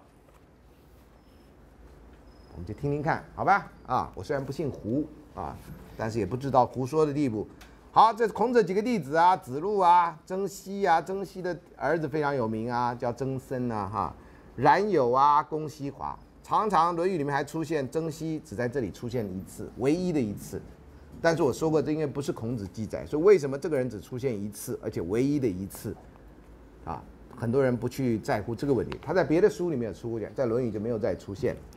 我们就听听看，好吧？啊，我虽然不姓胡啊，但是也不知道胡说的地步。好，这是孔子几个弟子啊，子路啊，曾皙啊，曾皙的儿子非常有名啊，叫曾参啊，哈，冉有啊，公西华，常常《论语》里面还出现曾皙，只在这里出现一次，唯一的一次。但是我说过，这因为不是孔子记载，所以为什么这个人只出现一次，而且唯一的一次？啊，很多人不去在乎这个问题。他在别的书里面有出现，在《论语》就没有再出现。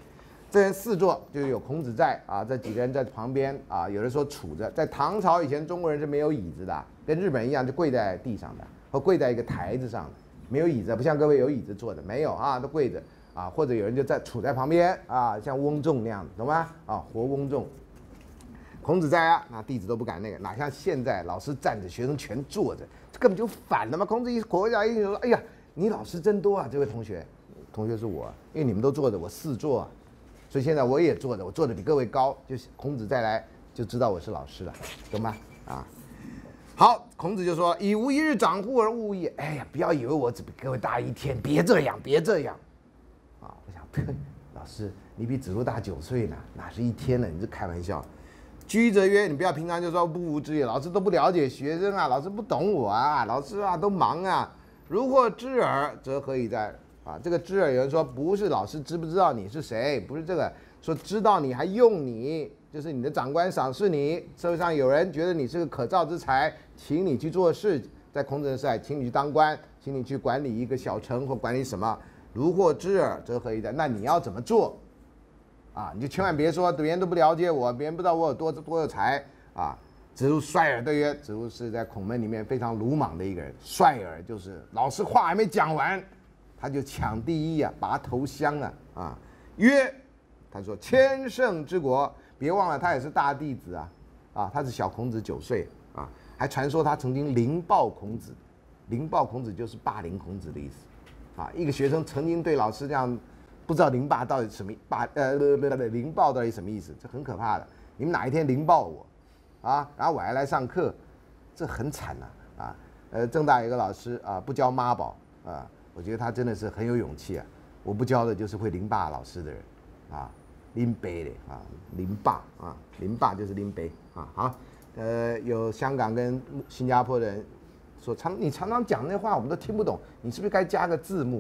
这人四座，就有孔子在啊，这几个人在旁边啊，有人说杵着。在唐朝以前，中国人是没有椅子的，跟日本人一样，就跪在地上的，或跪在一个台子上的，没有椅子，不像各位有椅子坐的，没有啊，都跪着啊，或者有人就在杵在旁边啊，像翁仲那样子，懂吗？啊，活翁仲。孔子在啊，那弟子都不敢那个，哪像现在老师站着，学生全坐着，这根本就反了嘛。孔子一国家一说，哎呀，你老师真多啊，这位同学，同学是我，因为你们都坐着，我四坐啊。所以现在我也坐着，我坐的比各位高，就是孔子再来就知道我是老师了，懂吗？啊，好，孔子就说：“以吾一日长乎而勿也。”哎呀，不要以为我只比各位大一天，别这样，别这样。啊，我想，老师，你比子路大九岁呢，哪是一天呢？你这开玩笑。居则曰：“你不要平常就说不无知也，老师都不了解学生啊，老师不懂我啊，老师啊都忙啊。如或知耳，则何以在？”啊，这个知耳有人说不是老师知不知道你是谁，不是这个，说知道你还用你，就是你的长官赏识你，社会上有人觉得你是个可造之才，请你去做事，在孔子的时代，请你去当官，请你去管理一个小城或管理什么。如或知耳，则何以在？那你要怎么做？啊，你就千万别说别人都不了解我，别人不知道我有多多有才啊。子路率尔对曰：“子路是在孔门里面非常鲁莽的一个人，率尔就是老师话还没讲完。”他就抢第一啊，拔头香啊啊！曰，他说千乘之国，别忘了他也是大弟子啊啊，他是小孔子九岁啊，还传说他曾经凌暴孔子，凌暴孔子就是霸凌孔子的意思啊。一个学生曾经对老师这样，不知道凌霸到底什么霸呃凌暴到底什么意思，这很可怕的。你们哪一天凌暴我啊，然后我还来上课，这很惨呐啊！呃，正大有个老师啊，不教妈宝啊。我觉得他真的是很有勇气啊！我不教的就是会凌霸老师的人，啊，凌杯的啊，凌霸啊，凌霸就是凌杯啊。好，呃，有香港跟新加坡的人说，常你常常讲那话我们都听不懂，你是不是该加个字幕？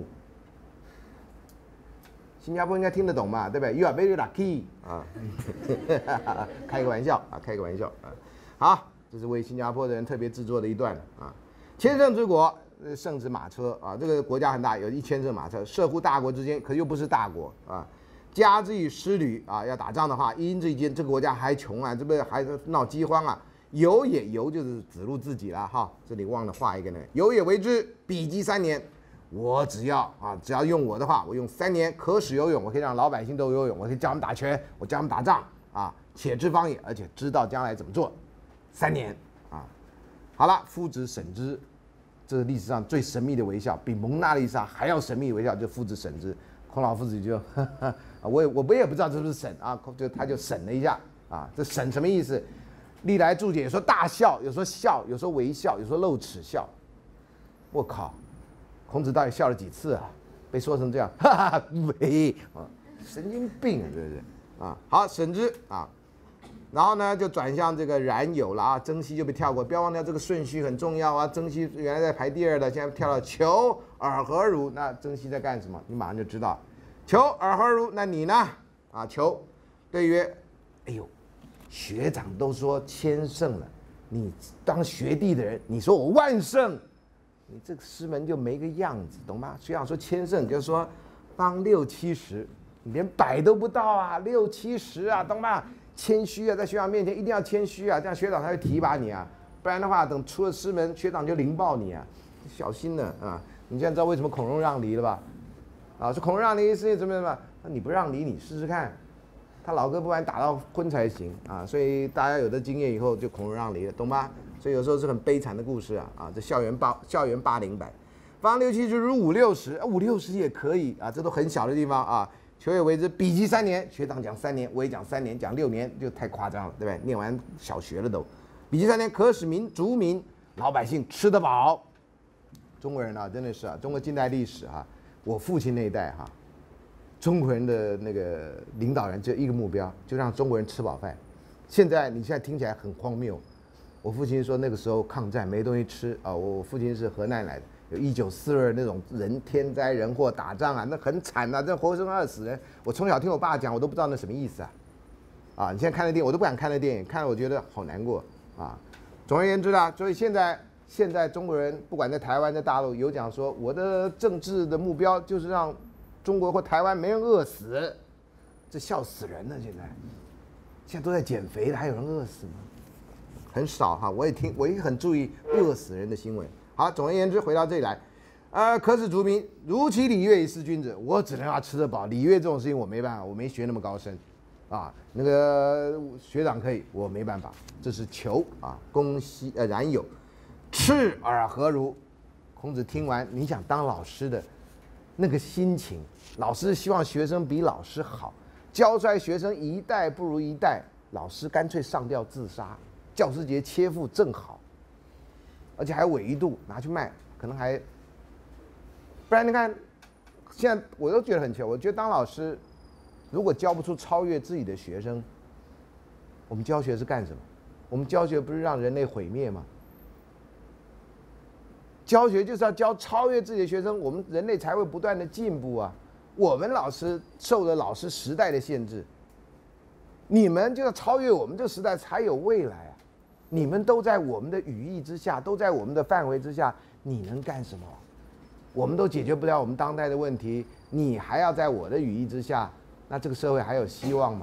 新加坡应该听得懂嘛，对不对 ？You are very lucky 啊，开个玩笑啊，开个玩笑啊。好，这是为新加坡的人特别制作的一段啊，千乘之国。乘指马车啊，这个国家很大，有一千乘马车，涉乎大国之间，可又不是大国啊。加之以失旅啊，要打仗的话，因之以间，这个国家还穷啊，这不还闹饥荒啊。有也，有就是子路自己了哈，这里忘了画一个呢。有也为之，比及三年。我只要啊，只要用我的话，我用三年可使游泳，我可以让老百姓都游泳，我可以教他们打拳，我教他们打仗啊，且知方也，而且知道将来怎么做。三年啊，好了，夫子审之。这是历史上最神秘的微笑，比蒙娜丽莎还要神秘的微笑，就夫子审之。孔老夫子就，呵呵我也我我也不知道这是不是审啊，就他就审了一下啊，这审什么意思？历来注解有说大笑，有说笑，有说微笑，有说露齿笑。我靠，孔子到底笑了几次啊？被说成这样，哈哈，喂啊，神经病啊，对不对？啊，好，审之啊。然后呢，就转向这个冉有了啊，曾皙就被跳过，不要忘掉这个顺序很重要啊。曾皙原来在排第二的，现在跳到求尔何如？那曾皙在干什么？你马上就知道，求尔何如？那你呢？啊，求对曰，哎呦，学长都说千乘了，你当学弟的人，你说我万乘，你这个师门就没个样子，懂吗？学长说千乘，就是说当六七十，你连百都不到啊，六七十啊，懂吗？谦虚啊，在学长面前一定要谦虚啊，这样学长才会提拔你啊，不然的话，等出了师门，学长就凌暴你啊，小心了啊！你现在知道为什么孔融让梨了吧？啊，说孔融让梨是怎么怎么？那你不让梨，你试试看，他老哥不然打到昏才行啊！所以大家有的经验以后就孔融让梨了，懂吗？所以有时候是很悲惨的故事啊啊！这校园霸校园霸凌版，方六七十如五六十，五六十也可以啊，这都很小的地方啊。求也为之，比及三年。学长讲三年，我也讲三年，讲六年就太夸张了，对不对？念完小学了都，比及三年，可使民族民老百姓吃得饱。中国人啊，真的是啊，中国近代历史啊，我父亲那一代哈、啊，中国人的那个领导人就一个目标，就让中国人吃饱饭。现在你现在听起来很荒谬。我父亲说那个时候抗战没东西吃啊，我父亲是河南来的。有一九四二那种人天灾人祸打仗啊，那很惨啊，这活生饿死人。我从小听我爸讲，我都不知道那什么意思啊。啊，你现在看那电影，我都不敢看那电影，看了我觉得好难过啊。总而言之啦，所以现在现在中国人不管在台湾在大陆有讲说，我的政治的目标就是让中国或台湾没人饿死， 这笑死人了！现在，现在都在减肥的，还有人饿死吗？很少哈，我也听，我也很注意饿死人的新闻。好，总而言之，回到这里来，呃，可使族民如其礼乐以事君子，我只能让他吃得饱。礼乐这种事情我没办法，我没学那么高深，啊，那个学长可以，我没办法。这是求啊，公兮呃然有，赤尔何如？孔子听完，你想当老师的那个心情，老师希望学生比老师好，教出来学生一代不如一代，老师干脆上吊自杀。教师节切腹正好，而且还有纬度拿去卖，可能还，不然你看，现在我都觉得很奇怪。我觉得当老师，如果教不出超越自己的学生，我们教学是干什么？我们教学不是让人类毁灭吗？教学就是要教超越自己的学生，我们人类才会不断的进步啊。我们老师受了老师时代的限制，你们就要超越我们这个时代才有未来啊。你们都在我们的羽翼之下，都在我们的范围之下，你能干什么？我们都解决不了我们当代的问题，你还要在我的羽翼之下，那这个社会还有希望吗？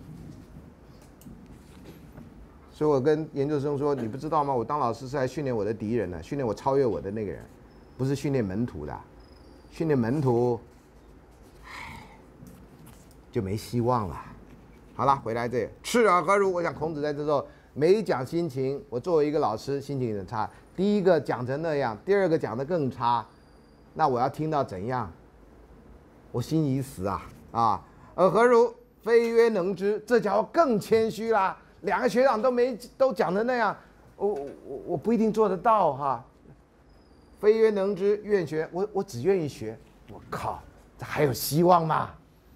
所以我跟研究生说，你不知道吗？我当老师是来训练我的敌人的，训练我超越我的那个人，不是训练门徒的。训练门徒，唉，就没希望了。好了，回来这里，赤尔何如？我想孔子在这时候没讲心情，我作为一个老师，心情很差。第一个讲成那样，第二个讲得更差，那我要听到怎样？我心已死啊啊！尔何如？非曰能之，这家伙更谦虚啦。两个学长都没都讲成那样，我我我不一定做得到哈。非曰能之，愿学。我我只愿意学。我靠，这还有希望吗？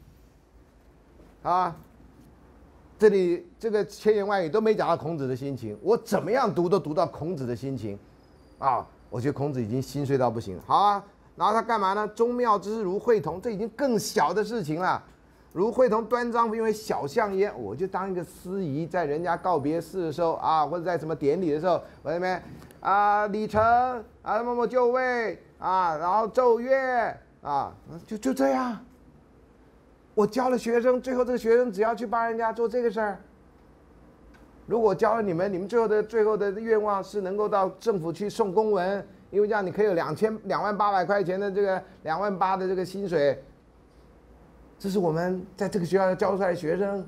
啊！这里这个千言万语都没讲到孔子的心情，我怎么样读都读到孔子的心情，啊，我觉得孔子已经心碎到不行了。好啊，然后他干嘛呢？宗庙之事如会同，这已经更小的事情了。如会同端章，因为小相焉，我就当一个司仪，在人家告别式的时候啊，或者在什么典礼的时候，我在那边啊礼成啊某某就位啊，然后奏乐啊，就就这样。我教了学生，最后这个学生只要去帮人家做这个事儿。如果教了你们，你们最后的最后的愿望是能够到政府去送公文，因为这样你可以有两千两万八百块钱的这个两万八的这个薪水。这是我们在这个学校教出来的学生。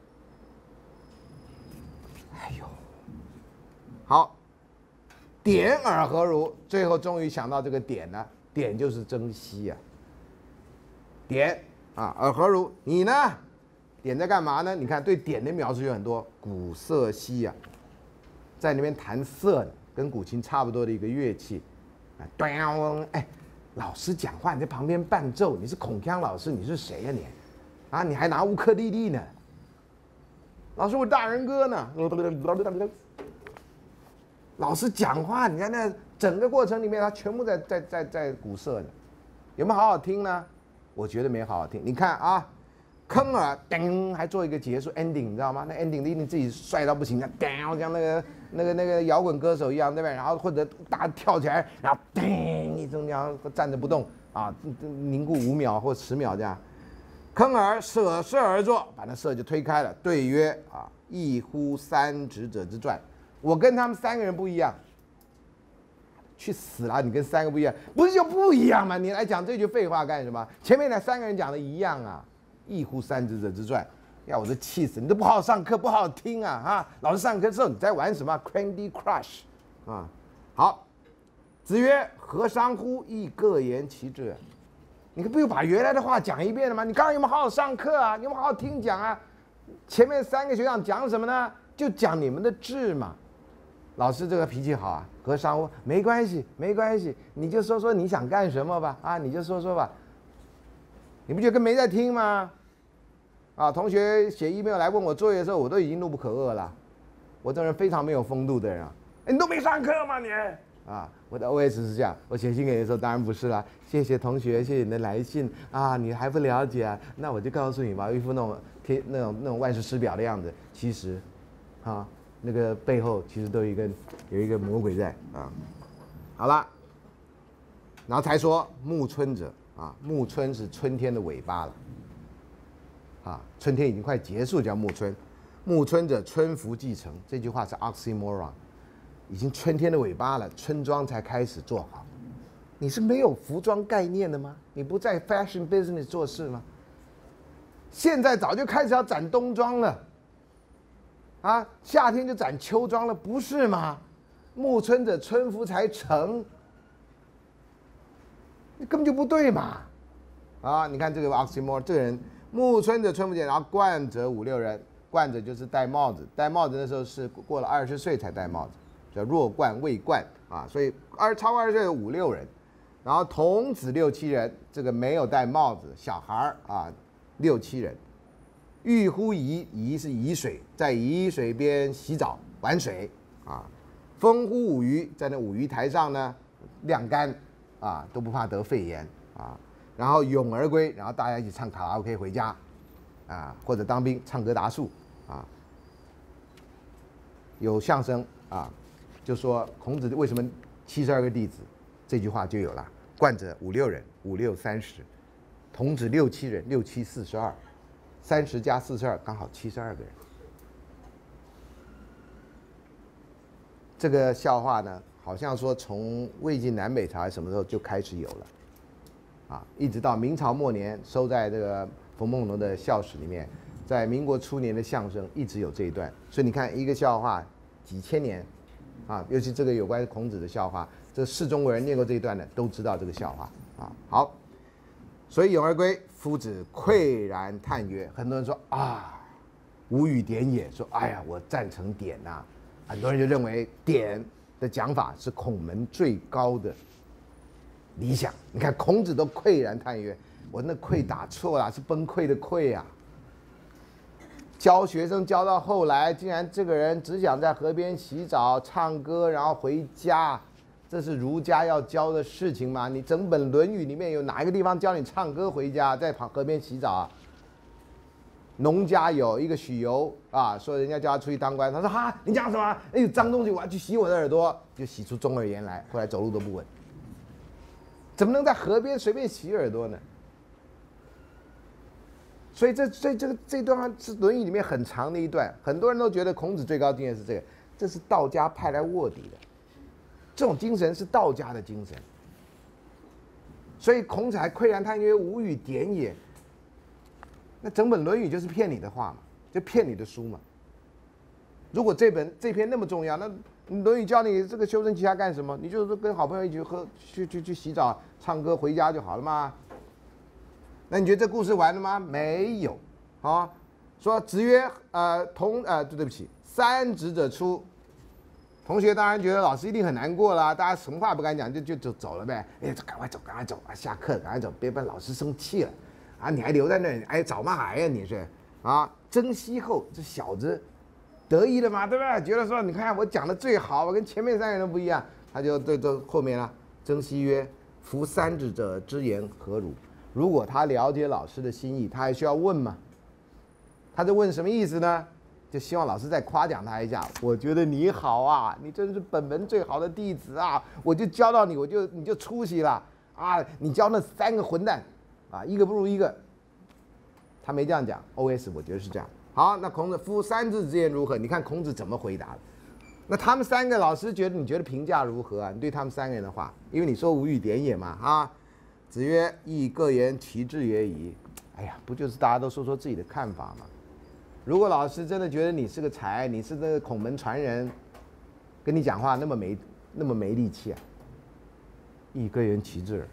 哎呦，好，典尔何如？最后终于想到这个典了，典就是珍惜啊。典。啊，尔何如？你呢？典在干嘛呢？你看对典的描述有很多，鼓瑟兮啊，在那边弹瑟呢，跟古琴差不多的一个乐器。啊，哎，老师讲话你在旁边伴奏，你是孔锵老师，你是谁呀、啊、你？啊，你还拿乌克丽丽呢？老师，我大人哥呢？老师讲话，你看那整个过程里面，他全部在在在在鼓瑟呢，有没有好好听呢？我觉得没好好听。你看啊，坑耳噔，还做一个结束 ending， 你知道吗？那 ending 一定自己帅到不行，噔，像那个那个那个摇滚歌手一样，对不对？然后或者大跳起来，然后噔一声，然后站着不动啊，凝固五秒或十秒这样。坑耳舍射而坐，把那射就推开了。对曰啊，异乎三直者之传。我跟他们三个人不一样。去死啦！你跟三个不一样，不是就不一样吗？你来讲这句废话干什么？前面那三个人讲的一样啊，异乎三直者之传，要我都气死！你都不好好上课，不好好听啊！啊，老师上课之后你在玩什么 ？Candy Crush 啊！好，子曰：“何伤乎？亦各言其志。”你不又把原来的话讲一遍了吗？你刚刚有没有好好上课啊？你有没有好好听讲啊？前面三个学长讲什么呢？就讲你们的志嘛。老师这个脾气好啊，何伤乎？没关系，没关系，你就说说你想干什么吧，啊，你就说说吧。你不觉得跟没在听吗？啊，同学写 email 来问我作业的时候，我都已经怒不可遏了。我这人非常没有风度的人啊，你都没上课吗你？啊，我的 O S 是这样，我写信给你的时候当然不是啦，谢谢同学，谢谢你的来信啊，你还不了解啊，那我就告诉你吧，一副那种贴那种那种万事师表的样子，其实，啊。那个背后其实都有一个有一个魔鬼在啊。好了，然后才说暮春者啊，暮春是春天的尾巴了。 啊，春天已经快结束，叫暮春。暮春者，春服既成，这句话是 oxymoron， 已经春天的尾巴了，春装才开始做好。你是没有服装概念的吗？你不在 fashion business 做事吗？现在早就开始要展冬装了，啊，夏天就展秋装了，不是吗？暮春者，春服才成，你根本就不对嘛！啊，你看这个 oxymoron， 这个人，暮春者春服见，然后冠者五六人。冠者就是戴帽子，戴帽子的时候是过了二十岁才戴帽子，叫弱冠未冠啊，所以二超过二十岁有五六人，然后童子六七人，这个没有戴帽子小孩啊六七人，欲乎沂，沂是沂水，在沂水边洗澡玩水啊，风乎舞鱼，在那舞鱼台上呢晾干啊，都不怕得肺炎啊，然后咏而归，然后大家一起唱卡拉 OK 回家。啊，或者当兵唱歌答数啊，有相声啊，就说孔子为什么七十二个弟子，这句话就有了。冠者五六人，五六三十；童子六七人，六七四十二，三十加四十二刚好七十二个人。这个笑话呢，好像说从魏晋南北朝什么时候就开始有了，啊，一直到明朝末年收在这个。冯梦龙的校史里面，在民国初年的相声一直有这一段，所以你看一个笑话几千年，啊，尤其这个有关孔子的笑话，这是中国人念过这一段的都知道这个笑话啊。好，所以咏而归，夫子喟然叹曰：很多人说啊，无与典也，说哎呀，我赞成典呐、啊。很多人就认为典的讲法是孔门最高的理想。你看孔子都喟然叹曰。我那喟打错了，是崩溃的溃啊！教学生教到后来，竟然这个人只想在河边洗澡、唱歌，然后回家，这是儒家要教的事情吗？你整本《论语》里面有哪一个地方教你唱歌回家，在旁河边洗澡啊？农家有一个许由啊，说人家叫他出去当官，他说哈，你讲什么？哎呦，脏东西，我要去洗我的耳朵，就洗出中耳炎来，后来走路都不稳。怎么能在河边随便洗耳朵呢？所以这这这个这段是《论语》里面很长的一段，很多人都觉得孔子最高境界是这个，这是道家派来卧底的，这种精神是道家的精神。所以孔子还喟然叹曰：“无与典也。”那整本《论语》就是骗你的话嘛，就骗你的书嘛。如果这本这篇那么重要，那《论语》教你这个修身齐家干什么？你就是跟好朋友一起喝去去去洗澡、唱歌、回家就好了嘛。那你觉得这故事完了吗？没有，啊，说子曰，呃，同呃，对不起，三子者出。同学当然觉得老师一定很难过啦，大家什么话不敢讲，就就就走了呗。哎，赶快走，赶快走啊！下课赶快走，别把老师生气了，啊，你还留在那里，哎，找骂孩呀你是啊？曾皙后这小子得意了嘛，对不对？觉得说你看我讲的最好，我跟前面三个人不一样，他就对这后面了。曾皙曰：“夫三子者之言何如？”如果他了解老师的心意，他还需要问吗？他在问什么意思呢？就希望老师再夸奖他一下。我觉得你好啊，你真是本门最好的弟子啊！我就教到你，我就你就出息了啊！你教那三个混蛋啊，一个不如一个。他没这样讲 ，O S 我觉得是这样。好，那孔子夫三子之言如何？你看孔子怎么回答的？那他们三个老师觉得你觉得评价如何啊？你对他们三个人的话，因为你说无与典也嘛啊。子曰：“亦各言其志也已。”哎呀，不就是大家都说说自己的看法吗？如果老师真的觉得你是个才，你是那个孔门传人，跟你讲话那么没那么没力气啊，亦各言其志。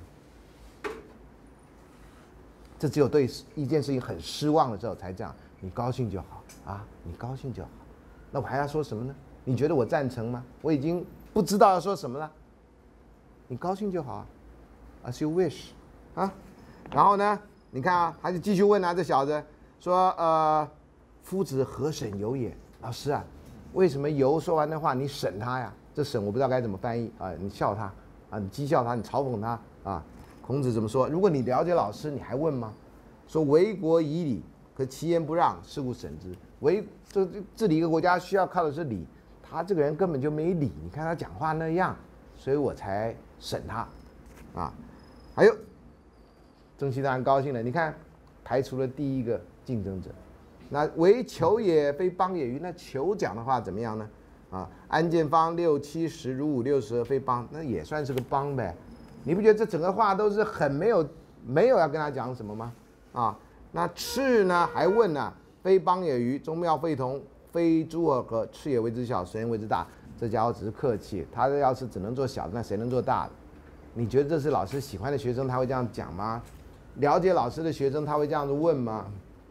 这只有对一件事情很失望的时候才这样。你高兴就好啊，你高兴就好。那我还要说什么呢？你觉得我赞成吗？我已经不知道要说什么了。你高兴就好啊。As you wish， 啊，然后呢？你看啊，他就继续问啊，这小子说：“呃，夫子何审由也？”老师啊，为什么由说完的话你审他呀？这审我不知道该怎么翻译啊，你笑他啊，你讥笑他，你嘲讽他啊。孔子怎么说？如果你了解老师，你还问吗？说为国以礼，可其言不让，是故审之。为这治理一个国家需要靠的是礼，他这个人根本就没礼，你看他讲话那样，所以我才审他啊。还有，曾皙当然高兴了。你看，排除了第一个竞争者。那为求也，非邦也与？那求讲的话怎么样呢？啊，安建方六七十，如五六十，非邦，那也算是个邦呗。你不觉得这整个话都是很没有没有要跟他讲什么吗？啊，那赤呢还问呢、啊，非邦也与？宗庙非同，非诸尔何？赤也为之小，神为之大。这家伙只是客气，他要是只能做小的，那谁能做大的？你觉得这是老师喜欢的学生他会这样讲吗？了解老师的学生他会这样子问吗？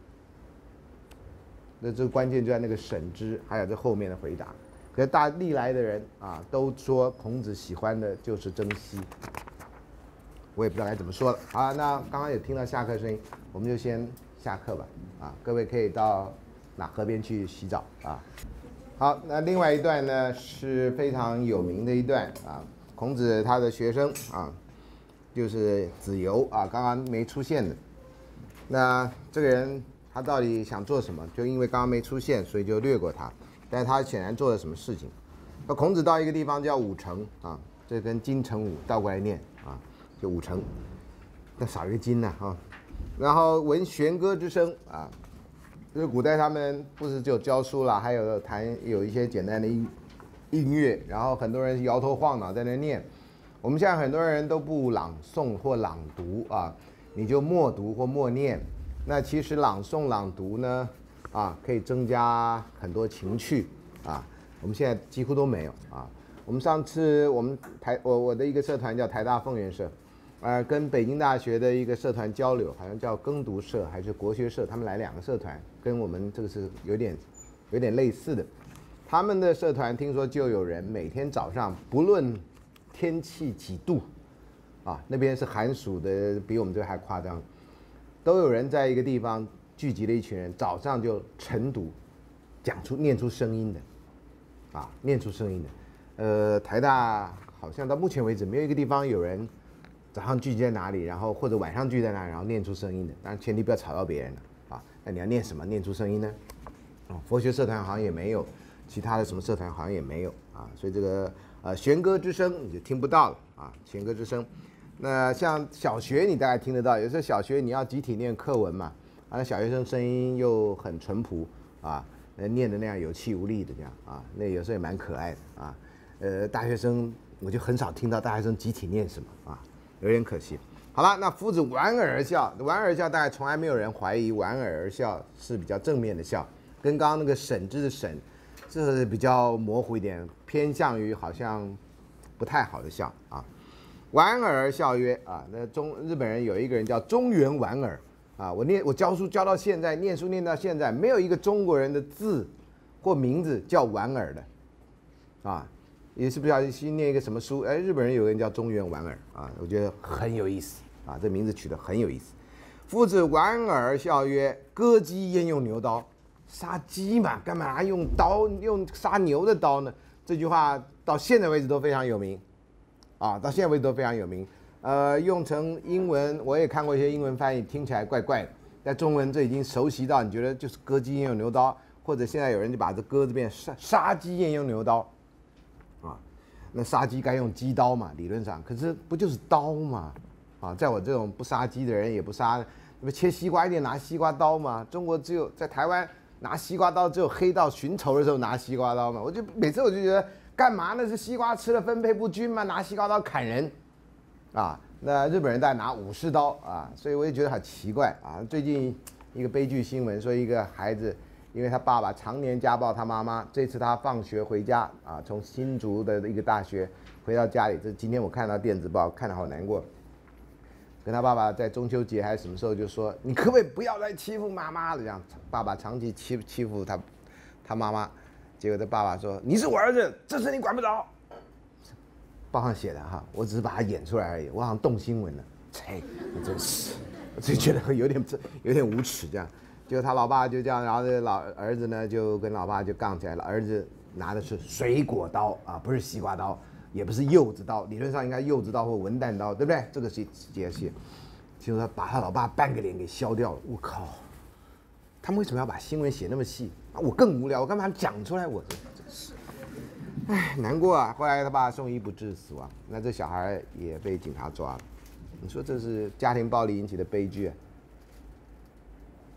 那这关键就在那个审之，还有这后面的回答。可是大历来的人啊，都说孔子喜欢的就是征西，我也不知道该怎么说了。好，那刚刚有听到下课声音，我们就先下课吧。啊，各位可以到哪河边去洗澡啊。好，那另外一段呢是非常有名的一段啊，孔子他的学生啊，就是子游啊，刚刚没出现的。那这个人他到底想做什么？就因为刚刚没出现，所以就略过他。但是他显然做了什么事情？那孔子到一个地方叫武城啊，这跟金城武倒过来念啊，就武城，那少一个金呢啊。然后闻弦歌之声啊，就是古代他们不是只有教书啦，还有弹有一些简单的音音乐，然后很多人摇头晃脑在那念。我们现在很多人都不朗诵或朗读啊，你就默读或默念。那其实朗诵朗读呢？啊，可以增加很多情趣啊，我们现在几乎都没有啊。我们上次我们台我我的一个社团叫台大凤园社，呃，跟北京大学的一个社团交流，好像叫耕读社还是国学社，他们来两个社团，跟我们这个是有点有点类似的。他们的社团听说就有人每天早上不论天气几度，啊，那边是寒暑的，比我们这还夸张，都有人在一个地方。聚集了一群人，早上就晨读，讲出念出声音的，啊，念出声音的。呃，台大好像到目前为止没有一个地方有人早上聚集在哪里，然后或者晚上聚在哪里，然后念出声音的。当然前提不要吵到别人了啊。那你要念什么？念出声音呢？哦，佛学社团好像也没有，其他的什么社团好像也没有啊。所以这个呃弦歌之声你就听不到了啊，弦歌之声。那像小学你大概听得到，有时候小学你要集体念课文嘛。啊，小学生声音又很淳朴啊，念的那样有气无力的这样啊，那有时候也蛮可爱的啊。呃，大学生我就很少听到大学生集体念什么啊，有点可惜。好了，那夫子莞尔而笑，莞尔而笑，大概从来没有人怀疑莞尔而笑是比较正面的笑，跟刚刚那个审之的审，这是比较模糊一点，偏向于好像不太好的笑啊。莞尔而笑曰啊，那中日本人有一个人叫中原莞尔。啊，我念我教书教到现在，念书念到现在，没有一个中国人的字或名字叫莞尔的，啊，也是不小心念一个什么书，哎，日本人有个人叫中原莞尔啊，我觉得很有意思啊，这名字取得很有意思。夫子莞尔而笑曰：“割鸡焉用牛刀？”杀鸡嘛，干嘛用刀用杀牛的刀呢？这句话到现在为止都非常有名，啊，到现在为止都非常有名。呃，用成英文，我也看过一些英文翻译，听起来怪怪的。在中文这已经熟悉到，你觉得就是割鸡焉用牛刀，或者现在有人就把这割字变杀杀鸡焉用牛刀，啊，那杀鸡该用鸡刀嘛，理论上，可是不就是刀嘛，啊，在我这种不杀鸡的人也不杀，那么切西瓜一定拿西瓜刀嘛。中国只有在台湾拿西瓜刀，只有黑道寻仇的时候拿西瓜刀嘛。我就每次我就觉得干嘛呢？是西瓜吃了分配不均吗？拿西瓜刀砍人。啊，那日本人在拿武士刀啊，所以我也觉得很奇怪啊。最近一个悲剧新闻说，一个孩子因为他爸爸常年家暴他妈妈，这次他放学回家啊，从新竹的一个大学回到家里，这今天我看到电子报，看得好难过。跟他爸爸在中秋节还是什么时候就说，你可不可以不要再欺负妈妈了？这样，爸爸长期欺欺负他他妈妈，结果他爸爸说，你是我儿子，这事你管不着。报上写的哈，我只是把它演出来而已，我好像动新闻了，切，你真是，我就觉得有点有点无耻这样。结果他老爸就这样，然后这老儿子呢就跟老爸就杠起来了，儿子拿的是水果刀啊，不是西瓜刀，也不是柚子刀，理论上应该柚子刀或文旦刀，对不对？这个是解析，结果他把他老爸半个脸给削掉了，我靠！他们为什么要把新闻写那么细啊？我更无聊，我干嘛讲出来？我这真是。唉，难过啊！后来他爸送医不治死亡，那这小孩也被警察抓了。你说这是家庭暴力引起的悲剧啊？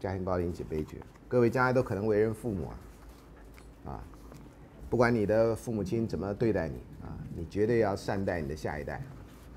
家庭暴力引起悲剧。各位将来都可能为人父母啊，啊，不管你的父母亲怎么对待你啊，你绝对要善待你的下一代。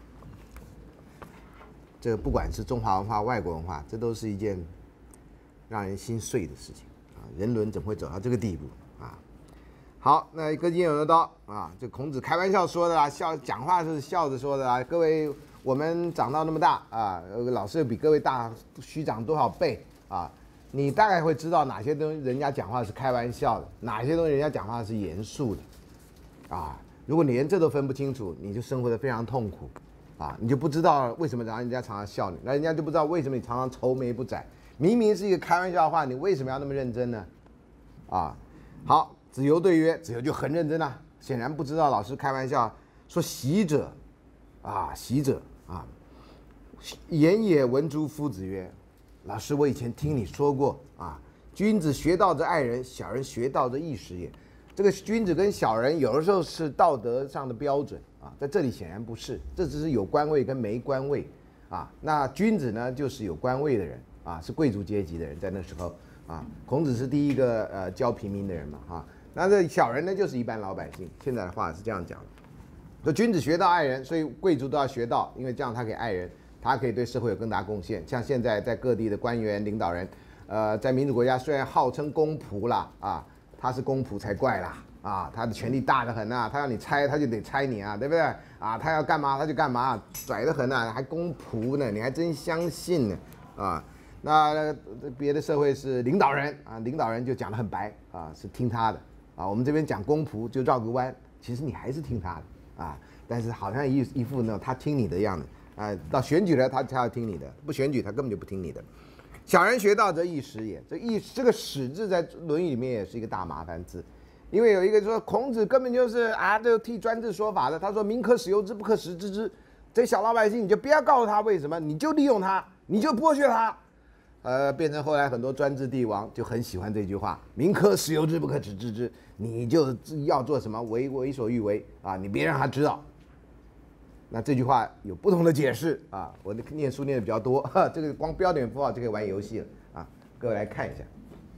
这个不管是中华文化、外国文化，这都是一件让人心碎的事情啊！人伦怎么会走到这个地步啊？好，那各尽有的刀啊，这孔子开玩笑说的啦，笑讲话是笑着说的啦。各位，我们长到那么大啊，老师比各位大虚长多少倍啊？你大概会知道哪些东西人家讲话是开玩笑的，哪些东西人家讲话是严肃的啊？如果你连这都分不清楚，你就生活得非常痛苦啊！你就不知道为什么人家常常笑你，那人家就不知道为什么你常常愁眉不展。明明是一个开玩笑的话，你为什么要那么认真呢？啊，好。子游对曰：“子游就很认真啊，显然不知道老师开玩笑说习者，啊习者啊，言也闻诸夫子曰：老师，我以前听你说过啊，君子学道则爱人，小人学道则易时也。这个君子跟小人有的时候是道德上的标准啊，在这里显然不是，这只是有官位跟没官位啊。那君子呢，就是有官位的人啊，是贵族阶级的人，在那时候啊，孔子是第一个呃教平民的人嘛哈。”那这小人呢，就是一般老百姓。现在的话是这样讲的，说君子学道爱人，所以贵族都要学道，因为这样他可以爱人，他可以对社会有更大贡献。像现在在各地的官员领导人，呃，在民主国家虽然号称公仆啦，啊，他是公仆才怪啦，啊，他的权力大得很啊，他要你拆他就得拆你啊，对不对？啊，他要干嘛他就干嘛，拽得很啊，还公仆呢，你还真相信呢，啊。那别的社会是领导人啊，领导人就讲得很白啊，是听他的。啊，我们这边讲公仆就绕个弯，其实你还是听他的啊，但是好像一一副呢他听你的样子啊，到选举了他才要听你的，不选举他根本就不听你的。小人学道则易时也，这易这个始字在《论语》里面也是一个大麻烦字，因为有一个说孔子根本就是啊，这个替专制说法的，他说民可使由之，不可使知之。这小老百姓你就不要告诉他为什么，你就利用他，你就剥削他。呃，变成后来很多专制帝王就很喜欢这句话：“民可使由之，不可使知之。”你就要做什么为为所欲为啊！你别让他知道。那这句话有不同的解释啊！我念书念的比较多，哈，这个光标点符号就可以玩游戏了啊！各位来看一下。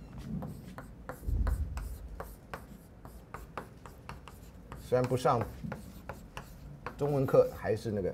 虽然不上中文课，还是那个。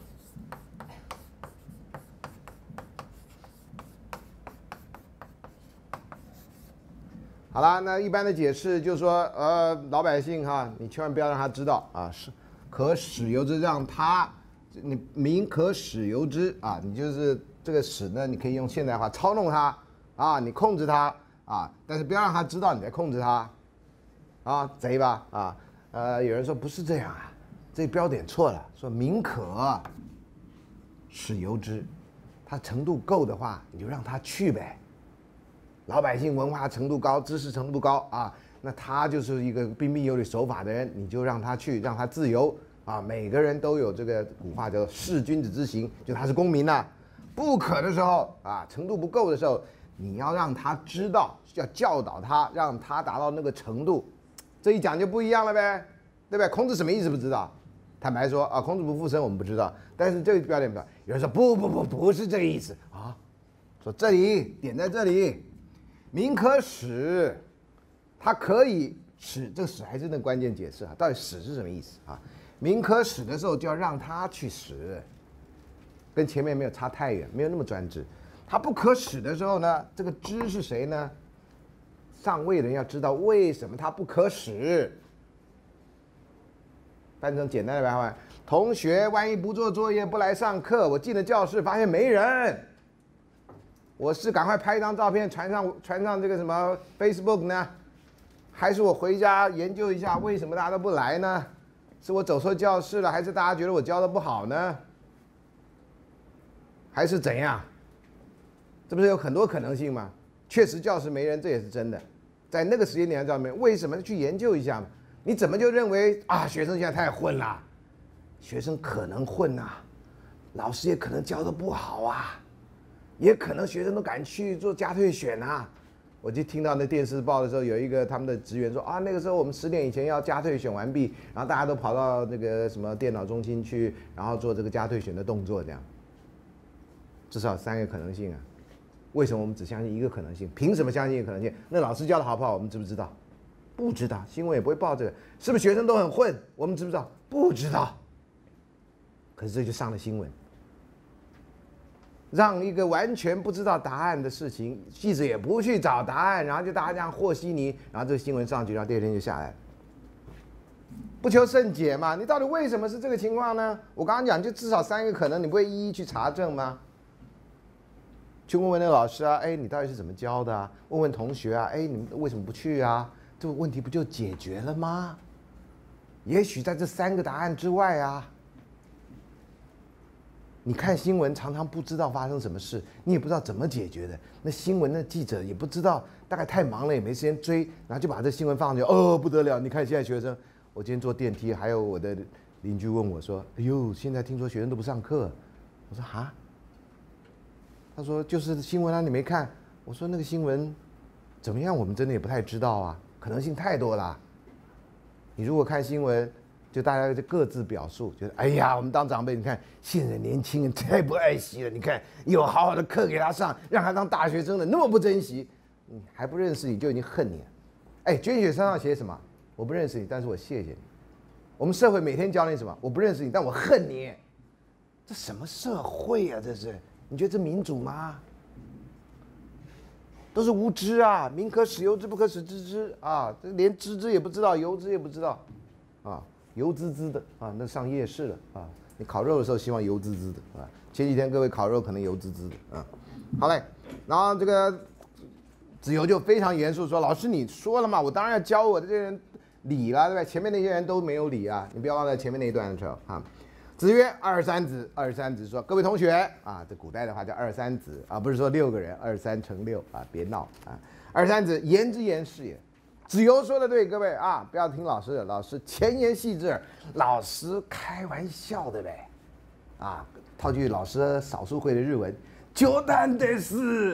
好啦，那一般的解释就是说，呃，老百姓哈，你千万不要让他知道啊，是可使由之，让他，你民可使由之啊，你就是这个使呢，你可以用现代化操弄他啊，你控制他啊，但是不要让他知道你在控制他，啊，贼吧啊，呃，有人说不是这样啊，这标点错了，说民可使由之，他程度够的话，你就让他去呗。老百姓文化程度高，知识程度高啊，那他就是一个彬彬有礼守法的人，你就让他去，让他自由啊。每个人都有这个古话叫做事君子之行，就他是公民呐、啊。不可的时候啊，程度不够的时候，你要让他知道，要教导他，让他达到那个程度。这一讲就不一样了呗，对不对？孔子什么意思不知道？坦白说啊，孔子不附身我们不知道，但是这个标点不知道。有人说不不不不是这个意思啊，说这里点在这里。民可使，它可以使，这个使还是那关键解释啊，到底使是什么意思啊？民可使的时候就要让他去使，跟前面没有差太远，没有那么专制。他不可使的时候呢，这个知是谁呢？上位人要知道为什么他不可使。翻成简单的白话，同学万一不做作业不来上课，我进了教室发现没人。我是赶快拍一张照片传上传上这个什么 Facebook 呢，还是我回家研究一下为什么大家都不来呢？是我走错教室了，还是大家觉得我教的不好呢？还是怎样？这不是有很多可能性吗？确实教室没人，这也是真的。在那个时间点上面，为什么去研究一下嘛？你怎么就认为啊，学生现在太混了？学生可能混啊，老师也可能教的不好啊。也可能学生都敢去做加退选啊！我就听到那电视报的时候，有一个他们的职员说啊，那个时候我们十点以前要加退选完毕，然后大家都跑到那个什么电脑中心去，然后做这个加退选的动作，这样。至少三个可能性啊， 为什么我们只相信一个可能性？凭什么相信一个可能性？那老师教的好不好？我们知不知道？不知道，新闻也不会报这个。是不是学生都很混？我们知不知道？不知道。可是这就上了新闻，让一个完全不知道答案的事情，记者也不去找答案，然后就大家这样和稀泥，然后这个新闻上去，然后第二天就下来了。不求甚解嘛，你到底为什么是这个情况呢？我刚刚讲，就至少三个可能，你不会一一去查证吗？去问问那个老师啊，哎，你到底是怎么教的啊？问问同学啊，哎，你们为什么不去啊？这个问题不就解决了吗？也许在这三个答案之外啊。你看新闻常常不知道发生什么事，你也不知道怎么解决的。那新闻的记者也不知道，大概太忙了也没时间追，然后就把这新闻放上去。哦，不得了！你看现在学生，我今天坐电梯，还有我的邻居问我说：“哎呦，现在听说学生都不上课。”我说：“哈？”他说：“就是新闻啊，你没看？”我说：“那个新闻怎么样？我们真的也不太知道啊，可能性太多了。你如果看新闻。”就大家就各自表述，就是哎呀，我们当长辈，你看现在年轻人太不爱惜了。你看有好好的课给他上，让他当大学生的那么不珍惜，你还不认识你就已经恨你了。哎，捐血身上写什么？我不认识你，但是我谢谢你。我们社会每天教你什么？我不认识你，但我恨你。这什么社会啊？这是？你觉得这民主吗？都是无知啊！民可使由之，不可使知之啊！这连知之也不知道，由之也不知道，啊！油滋滋的啊，那上夜市了啊！你烤肉的时候希望油滋滋的啊。前几天各位烤肉可能油滋滋的啊。好嘞，然后这个子由就非常严肃说：“老师你说了嘛，我当然要教我的这些人理了，对吧？前面那些人都没有理啊，你不要忘了前面那一段的时候啊。”子曰：“二三子，二三子说，各位同学啊，这古代的话叫二三子啊，不是说六个人，二三乘六啊，别闹啊。二三子，言之言是也。”子由说的对，各位啊，不要听老师的，老师前言细致，老师开玩笑的嘞，啊，套句老师少数会的日文，冗談です，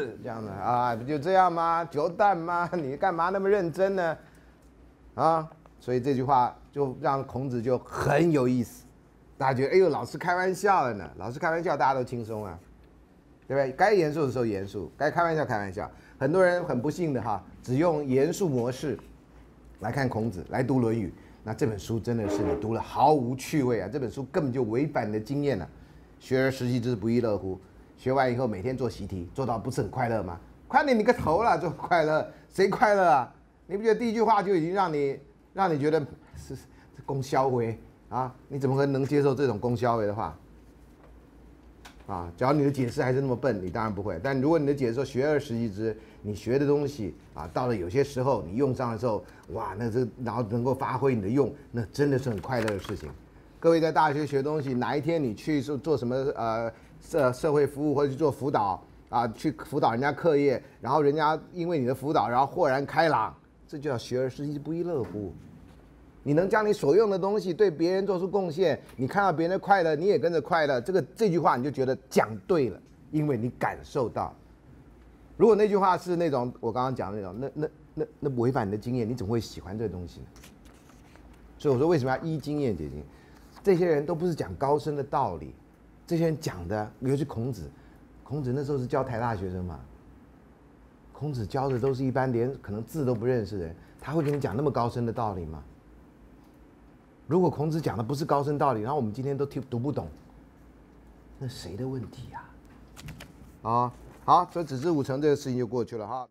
这样的啊，不就这样吗？冗談吗？你干嘛那么认真呢？啊，所以这句话就让孔子就很有意思，大家觉得哎呦，老师开玩笑了呢，老师开玩笑大家都轻松啊，对不对？该严肃的时候严肃，该开玩笑开玩笑。很多人很不幸的哈，只用严肃模式来看孔子，来读《论语》，那这本书真的是你读了毫无趣味啊！这本书根本就违反你的经验了、啊。学而时习之，不亦乐乎？学完以后每天做习题，做到不是很快乐吗？快点你个头了，做快乐，谁快乐啊？你不觉得第一句话就已经让你让你觉得是是公消为啊？你怎么可能能接受这种公消为的话？啊，只要你的解释还是那么笨，你当然不会。但如果你的解释说学而时习之，你学的东西啊，到了有些时候你用上的时候，哇，那这然后能够发挥你的用，那真的是很快乐的事情。各位在大学学东西，哪一天你去做做什么呃社社会服务或者去做辅导啊，去辅导人家课业，然后人家因为你的辅导，然后豁然开朗，这就叫学而时习之，不亦乐乎。你能将你所用的东西对别人做出贡献，你看到别人的快乐，你也跟着快乐。这个这句话你就觉得讲对了，因为你感受到。如果那句话是那种我刚刚讲的那种，那那那那违反你的经验，你怎么会喜欢这个东西呢？所以我说为什么要依经验解经？这些人都不是讲高深的道理，这些人讲的，尤其孔子，孔子那时候是教台大学生嘛，孔子教的都是一般连可能字都不认识的人，他会跟你讲那么高深的道理吗？如果孔子讲的不是高深道理，然后我们今天都听读不懂，那谁的问题呀、啊？啊，好，所以子之武成这个事情就过去了哈。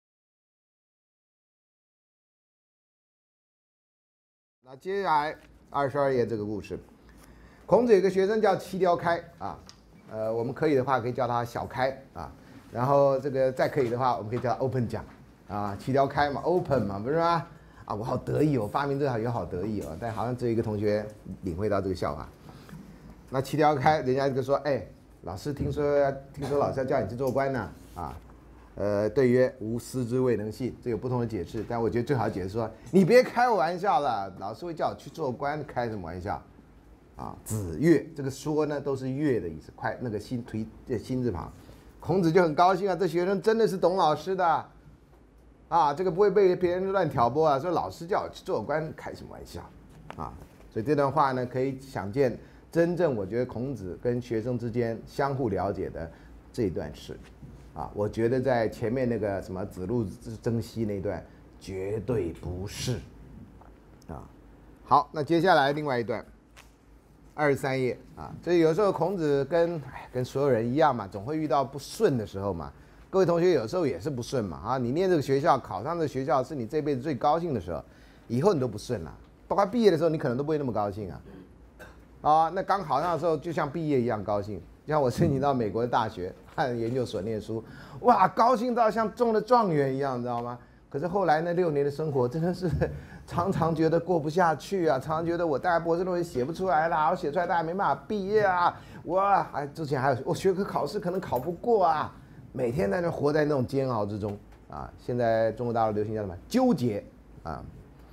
那接下来二十二页这个故事，孔子有个学生叫齐雕开啊，呃，我们可以的话可以叫他小开啊，然后这个再可以的话，我们可以叫他 open 讲啊，齐雕开嘛 ，open 嘛，不是吗？啊，我好得意哦，发明这个也好得意哦，但好像只有一个同学领会到这个笑话。那齐雕开，人家就说，哎，老师听说听说老师要叫你去做官呢，啊，呃，对曰吾师之未能信，这有不同的解释，但我觉得最好的解释说，你别开我玩笑了，老师会叫我去做官，开什么玩笑？啊，子越这个说呢都是越的意思，快那个心推心字旁，孔子就很高兴啊，这学生真的是懂老师的。啊，这个不会被别人乱挑拨啊！说老师叫我去做官，开什么玩笑啊？所以这段话呢，可以想见真正我觉得孔子跟学生之间相互了解的这一段事。 啊，我觉得在前面那个什么子路征西那段绝对不是。啊，好，那接下来另外一段，二十三页啊，这有时候孔子跟哎跟所有人一样嘛，总会遇到不顺的时候嘛。各位同学有时候也是不顺嘛啊，你念这个学校，考上这个学校是你这辈子最高兴的时候，以后你都不顺了，包括毕业的时候你可能都不会那么高兴啊。啊，那刚考上的时候就像毕业一样高兴，就像我申请到美国的大学和研究所念书，哇，高兴到像中了状元一样，你知道吗？可是后来那六年的生活真的是常常觉得过不下去啊，常常觉得我大概博士论文写不出来啦，我写出来大概没办法毕业啊，我还之前还有我学科考试可能考不过啊，每天在那活在那种煎熬之中啊。现在中国大陆流行叫什么？纠结啊。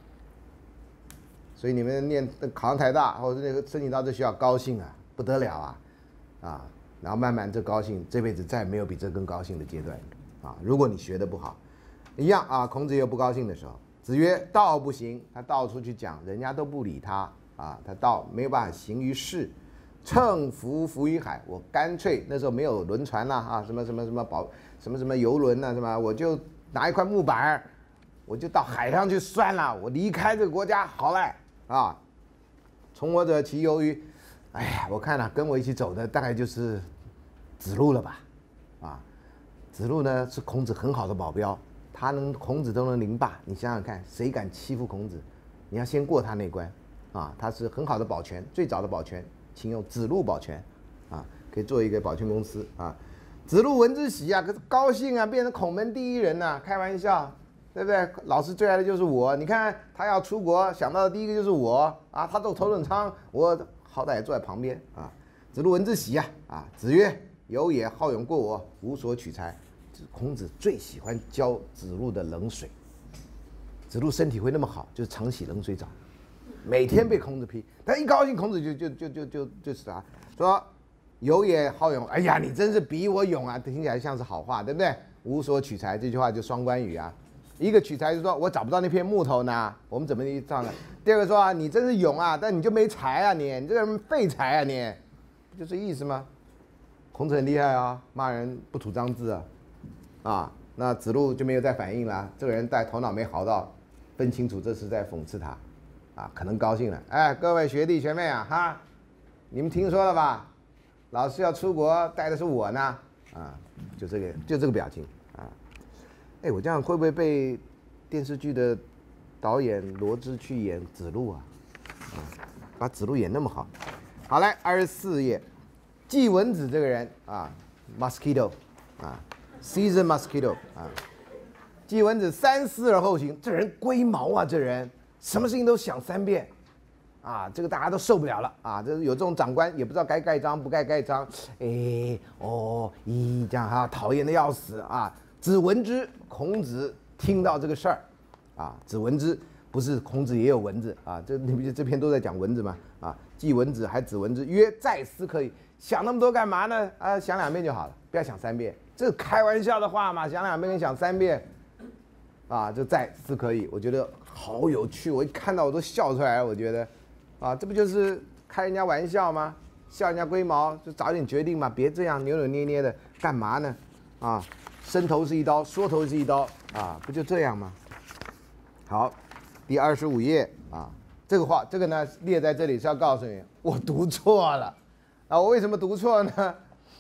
所以你们念考上台大或者那个申请到这学校高兴啊，不得了啊，啊，然后慢慢这高兴，这辈子再也没有比这更高兴的阶段啊。如果你学得不好，一样啊。孔子也有不高兴的时候。子曰：“道不行。”他到处去讲，人家都不理他啊。他道没有办法行于世，乘浮浮于海。我干脆那时候没有轮船啦啊，什么什么什么宝什么什么游轮呐、啊，什么我就拿一块木板，我就到海上去算了，我离开这个国家好了。啊，从我者其由于，哎呀，我看了、啊、跟我一起走的大概就是子路了吧，啊，子路呢是孔子很好的保镖，他能孔子都能凌霸，你想想看，谁敢欺负孔子？你要先过他那关，啊，他是很好的保全，最早的保全，请用子路保全，啊，可以做一个保全公司啊。子路闻之喜啊，可是高兴啊，变成孔门第一人呐、啊，开玩笑。对不对？老师最爱的就是我。你看他要出国，想到的第一个就是我啊。他坐头等舱，我好歹也坐在旁边啊。子路闻之喜啊啊！子曰：“有也，好勇过我，无所取材。”孔子最喜欢浇子路的冷水。子路身体会那么好，就是常洗冷水澡，每天被孔子批。但一高兴，孔子就就就就就就啥说：“有也，好勇。”哎呀，你真是比我勇啊！听起来像是好话，对不对？无所取材这句话就双关语啊。一个取材就是说我找不到那片木头呢，我们怎么这样呢？第二个说啊，你真是勇啊，但你就没才啊，你你这个人废材啊，你，不就这意思吗？孔子很厉害啊，骂人不吐脏字啊，啊，那子路就没有再反应了，这个人带头脑没好到，分清楚这是在讽刺他，啊，可能高兴了，哎，各位学弟学妹啊，哈，你们听说了吧？老师要出国，带的是我呢，啊，就这个就这个表情。哎，我这样会不会被电视剧的导演罗织去演子路啊？啊，把子路演那么好。好，来二十四页，季文子这个人啊 ，mosquito 啊 ，season mosquito 啊，季文子三思而后行，这人龟毛啊，这人什么事情都想三遍，啊，这个大家都受不了了啊！这有这种长官也不知道该盖章不该盖章，哎哦咦这样哈，讨厌的要死啊！子闻之，孔子听到这个事儿，啊，子闻之不是孔子也有蚊子啊，这你不就这篇都在讲蚊子吗？啊，季文子还子闻之，曰：再思可以。想那么多干嘛呢？啊，想两遍就好了，不要想三遍。这是开玩笑的话嘛，想两遍跟想三遍，啊，就再思可以。我觉得好有趣，我一看到我都笑出来了。我觉得，啊，这不就是开人家玩笑吗？笑人家龟毛，就早点决定嘛，别这样扭扭捏捏的，干嘛呢？啊。伸头是一刀，缩头是一刀啊，不就这样吗？好，第二十五页啊，这个话，这个呢列在这里是要告诉你，我读错了啊！我为什么读错呢？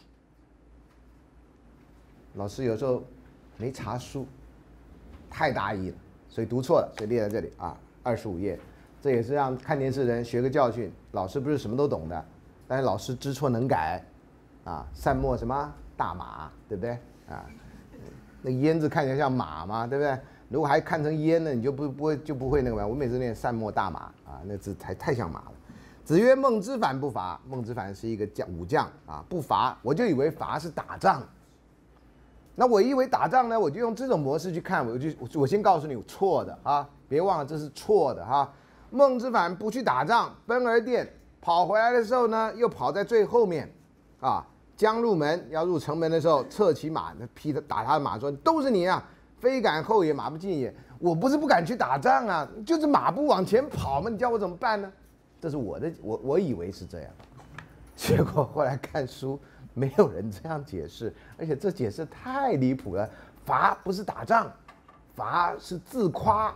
老师有时候没查书，太大意了，所以读错了，所以列在这里啊。二十五页，这也是让看电视的人学个教训。老师不是什么都懂的，但是老师知错能改啊。善莫什么大马，对不对啊？那个烟字看起来像马嘛，对不对？如果还看成烟呢，你就不不会就不会那个嘛。我每次念善莫大马啊，那字太太像马了。子曰：孟之反不伐。孟之反是一个将武将啊，不伐，我就以为伐是打仗。那我以为打仗呢，我就用这种模式去看，我就我先告诉你错的啊，别忘了这是错的哈。孟之反不去打仗，奔而殿，跑回来的时候呢，又跑在最后面啊。将入门，要入城门的时候，策其马，劈他打他的马，说：“都是你啊，非敢后也，马不进也。”我不是不敢去打仗啊，就是马不往前跑嘛，你叫我怎么办呢？这是我的，我我以为是这样，结果后来看书没有人这样解释，而且这解释太离谱了。罚不是打仗，罚是自夸。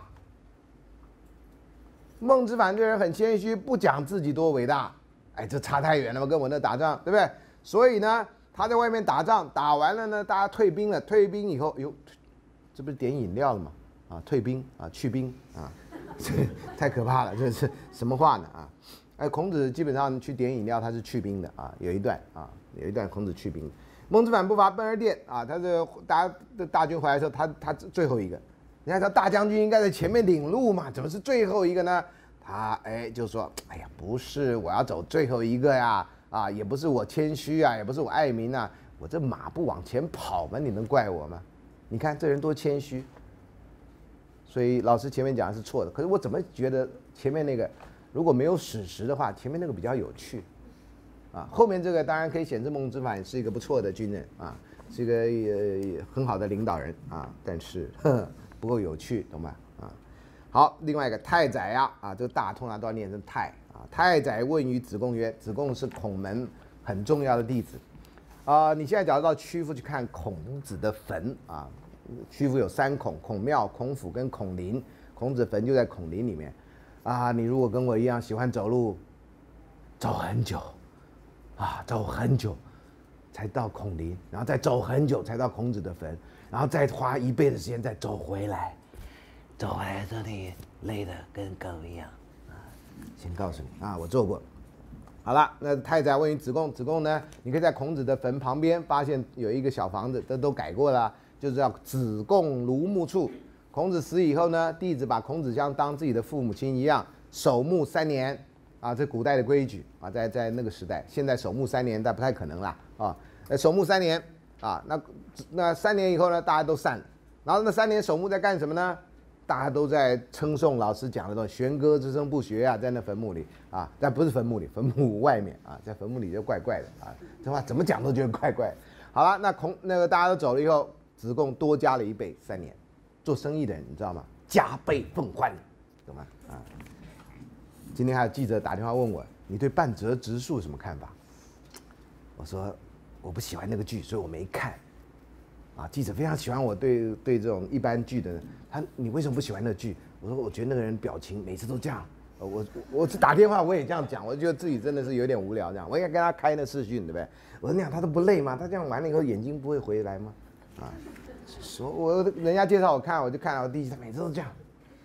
孟子反这人很谦虚，不讲自己多伟大，哎，这差太远了嘛，跟我那打仗，对不对？所以呢，他在外面打仗，打完了呢，大家退兵了，退兵以后，哟，这不是点饮料了吗？啊，退兵啊，去兵啊，这太可怕了，这是什么话呢？啊，哎，孔子基本上去点饮料，他是去兵的啊，有一段啊，有一段孔子去兵。孟子反不伐奔而殿啊，他这大家的大军回来的时候，他他最后一个。你看他大将军应该在前面领路嘛，怎么是最后一个呢？他哎就说，哎呀，不是我要走最后一个呀，啊，也不是我谦虚啊，也不是我爱民啊，我这马不往前跑嘛，你能怪我吗？你看这人多谦虚。所以老师前面讲的是错的，可是我怎么觉得前面那个如果没有史实的话，前面那个比较有趣，啊，后面这个当然可以显示孟子反是一个不错的军人啊，是一个呃很好的领导人啊，但是呵呵不够有趣，懂吗？啊，好，另外一个太宰呀，啊，这个大通常都要念成太啊。太宰问于子贡曰：子贡是孔门很重要的弟子啊。你现在假如到曲阜去看孔子的坟啊，曲阜有三孔：孔庙、孔府跟孔林。孔子坟就在孔林里面啊。你如果跟我一样喜欢走路，走很久啊，走很久才到孔林，然后再走很久才到孔子的坟，然后再花一倍的时间再走回来，走回来这里累得跟狗一样啊！先告诉你啊，我做过。好了，那太宰问于子贡，子贡呢，你可以在孔子的坟旁边发现有一个小房子，这都改过了，就是叫子贡庐墓处。孔子死以后呢，弟子把孔子像当自己的父母亲一样守墓三年啊，这古代的规矩啊，在在那个时代，现在守墓三年但不太可能啦啊。守墓三年啊，那那三年以后呢，大家都散了。然后那三年守墓在干什么呢？大家都在称颂老师讲的东西，弦歌之声不学啊，在那坟墓里啊，但不是坟墓里，坟墓外面啊，在坟墓里就怪怪的啊，这话怎么讲都觉得怪怪的。好了，那孔那个大家都走了以后，子贡多加了一倍三年。做生意的人你知道吗？加倍奉还，懂吗？啊，今天还有记者打电话问我，你对半泽直树什么看法？我说我不喜欢那个剧，所以我没看。啊，记者非常喜欢我对对这种一般剧的人，他你为什么不喜欢那个剧？我说我觉得那个人表情每次都这样。我我是打电话我也这样讲，我觉得自己真的是有点无聊这样。我应该跟他开那视讯，对不对？我说那样他都不累吗？他这样完了以后眼睛不会回来吗？啊，说我人家介绍我看，我就看到第一集，他每次都这样。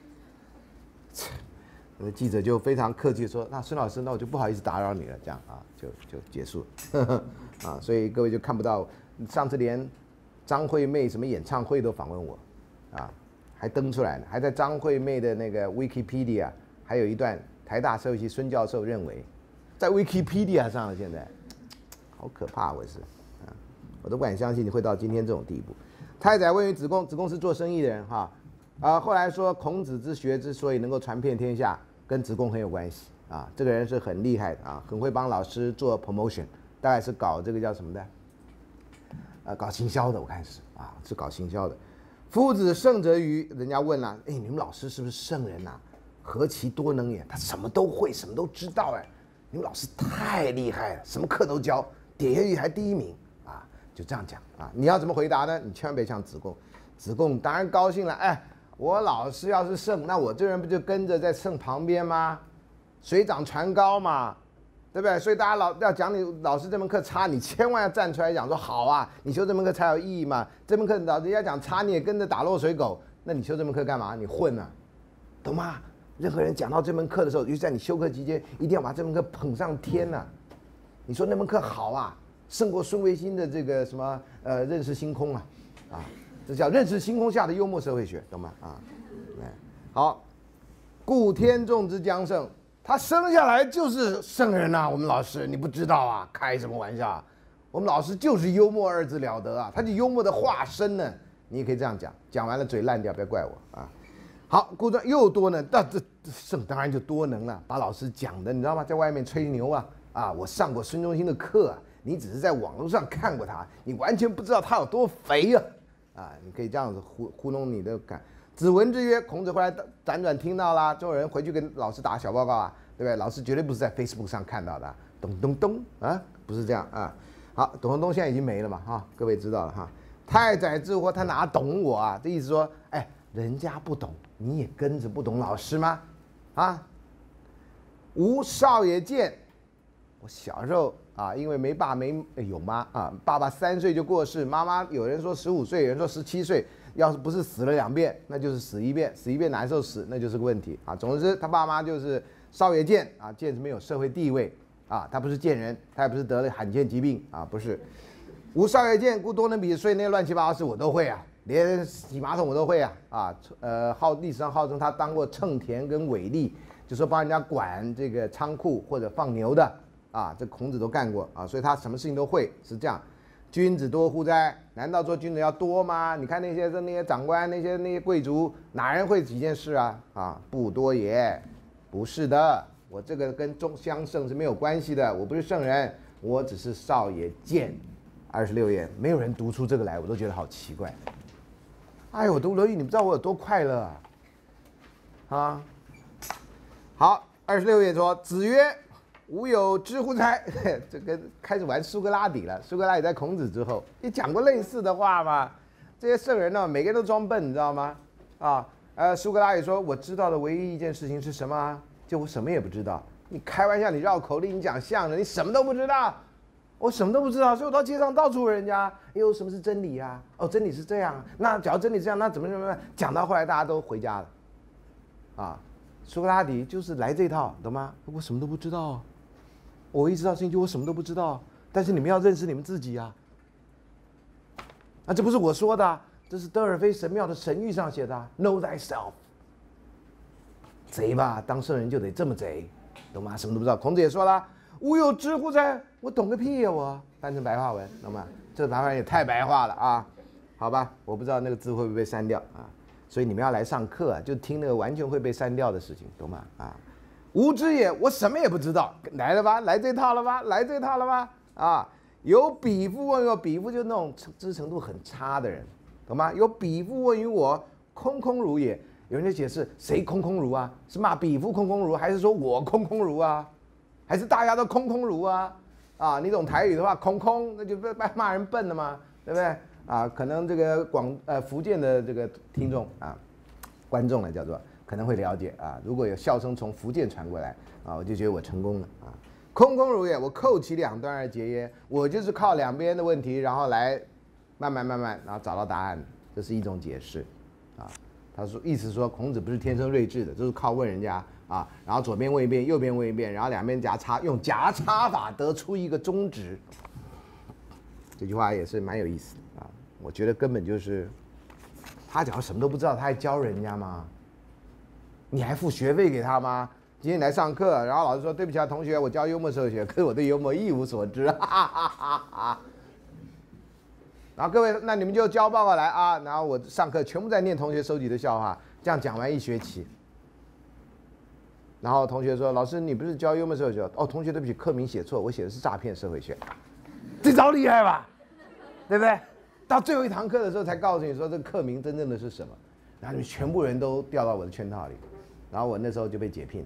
那记者就非常客气的说：“那孙老师，那我就不好意思打扰你了，这样啊，就就结束了啊。”所以各位就看不到，上次连张惠妹什么演唱会都访问我，啊，还登出来了，还在张惠妹的那个 Wikipedia 还有一段台大社会系孙教授认为，在 Wikipedia 上了，现在好可怕，我是啊，我都不敢相信你会到今天这种地步。太宰问于子贡，子贡是做生意的人哈，啊，后来说孔子之学之所以能够传遍天下，跟子贡很有关系啊，这个人是很厉害的啊，很会帮老师做 promotion， 大概是搞这个叫什么的，呃，搞行销的，我看是啊，是搞行销的。夫子圣者于，人家问了、啊，哎，你们老师是不是圣人呐、啊？何其多能也！他什么都会，什么都知道哎，你们老师太厉害了，什么课都教，点阅率还第一名啊，就这样讲啊。你要怎么回答呢？你千万别像子贡，子贡当然高兴了，哎。我老师要是圣，那我这人不就跟着在圣旁边吗？水涨船高嘛，对不对？所以大家老要讲你老师这门课差，你千万要站出来讲说好啊，你修这门课才有意义嘛。这门课老人家讲差，你也跟着打落水狗，那你修这门课干嘛？你混啊，懂吗？任何人讲到这门课的时候，尤其在你修课期间，一定要把这门课捧上天呐、啊。你说那门课好啊，胜过孙维新的这个什么呃认识星空啊，啊。这叫认识星空下的幽默社会学，懂吗？啊，好，故天纵之将胜，他生下来就是圣人呐、啊。我们老师你不知道啊？开什么玩笑、啊？我们老师就是幽默二字了得啊，他就幽默的化身呢。你也可以这样讲，讲完了嘴烂掉，不要怪我啊。好，故专又多能，那这圣当然就多能了，把老师讲的你知道吗？在外面吹牛啊啊！我上过孙中兴的课、啊，你只是在网络上看过他，你完全不知道他有多肥啊！啊，你可以这样子糊糊弄你的感。子闻之曰，孔子后来辗转听到啦，就有人回去跟老师打小报告啊，对不对？老师绝对不是在 Facebook 上看到的、啊，咚咚咚啊，不是这样啊。 好，董恒东现在已经没了嘛，哈，各位知道了哈。太宰治或他哪懂我啊？这意思说，哎，人家不懂，你也跟着不懂老师吗？啊？吴少爷见，我小时候啊，因为没爸没有妈啊，爸爸三岁就过世，妈妈有人说十五岁，有人说十七岁，要是不是死了两遍，那就是死一遍，死一遍哪时候死，那就是个问题啊。总之，他爸妈就是少爷见啊，见是没有社会地位啊，他不是贱人，他也不是得了罕见疾病啊，不是。吴少爷见，故多能比，所以那些乱七八糟事我都会啊，连洗马桶我都会啊啊，呃，号历史上号称他当过秤田跟尾吏，就说帮人家管这个仓库或者放牛的啊，这孔子都干过啊，所以他什么事情都会，是这样。君子多乎哉？难道做君子要多吗？你看那些那些长官，那些那些贵族，哪人会几件事啊？啊，不多也，不是的。我这个跟中相圣是没有关系的，我不是圣人，我只是少爷见。二十六页，没有人读出这个来，我都觉得好奇怪。哎呦，我读《论语》，你不知道我有多快乐啊！啊，好，二十六页说，子曰：“吾有知乎哉？”这个开始玩苏格拉底了。苏格拉底在孔子之后，你讲过类似的话吗？这些圣人呢，每个人都装笨，你知道吗？啊，呃，苏格拉底说：“我知道的唯一一件事情是什么？就我什么也不知道。”你开玩笑，你绕口令，你讲相声，你什么都不知道。我什么都不知道，所以我到街上到处问人家，哎呦，什么是真理啊？哦，真理是这样。那假如真理这样，那怎么怎么讲到后来大家都回家了，啊，苏格拉底就是来这套，懂吗？我什么都不知道，我唯一知道的事情就我什么都不知道。但是你们要认识你们自己啊，啊，这不是我说的，这是德尔菲神庙的神谕上写的 ，Know thyself。贼吧，当圣人就得这么贼，懂吗？什么都不知道。孔子也说了。吾有知乎哉？我懂个屁呀、啊！我翻成白话文，懂吗？这白话文也太白话了啊！好吧，我不知道那个字会不会被删掉啊。所以你们要来上课啊，就听那个完全会被删掉的事情，懂吗？啊，无知也，我什么也不知道，来了吧？来这套了吧？来这套了吧？啊，有比夫问于我，比夫就是那种知识程度很差的人，懂吗？有比夫问于我，空空如也。有人就解释，谁空空如啊？是骂比夫空空如，还是说我空空如啊？还是大家都空空如啊？啊，你懂台语的话，空空那就被骂人笨了嘛，对不对？啊，可能这个广呃福建的这个听众啊，观众呢叫做可能会了解啊。如果有笑声从福建传过来啊，我就觉得我成功了啊。空空如也，我扣其两端而结耶，我就是靠两边的问题，然后来慢慢慢慢，然后找到答案，这是一种解释啊。他说意思说孔子不是天生睿智的，就是靠问人家。啊，然后左边问一遍，右边问一遍，然后两边夹插，用夹插法得出一个中值。这句话也是蛮有意思的啊，我觉得根本就是，他假如什么都不知道，他还教人家吗？你还付学费给他吗？今天来上课，然后老师说对不起啊，同学，我教幽默社会学，可是我对幽默一无所知，哈哈哈哈。然后各位，那你们就交报告来啊，然后我上课全部在念同学收集的笑话，这样讲完一学期。然后同学说：“老师，你不是教幽默社会学？”哦，同学，对不起，课名写错，我写的是诈骗社会学。这招厉害吧？对不对？到最后一堂课的时候才告诉你说这个课名真正的是什么，然后你们全部人都掉到我的圈套里，然后我那时候就被解聘。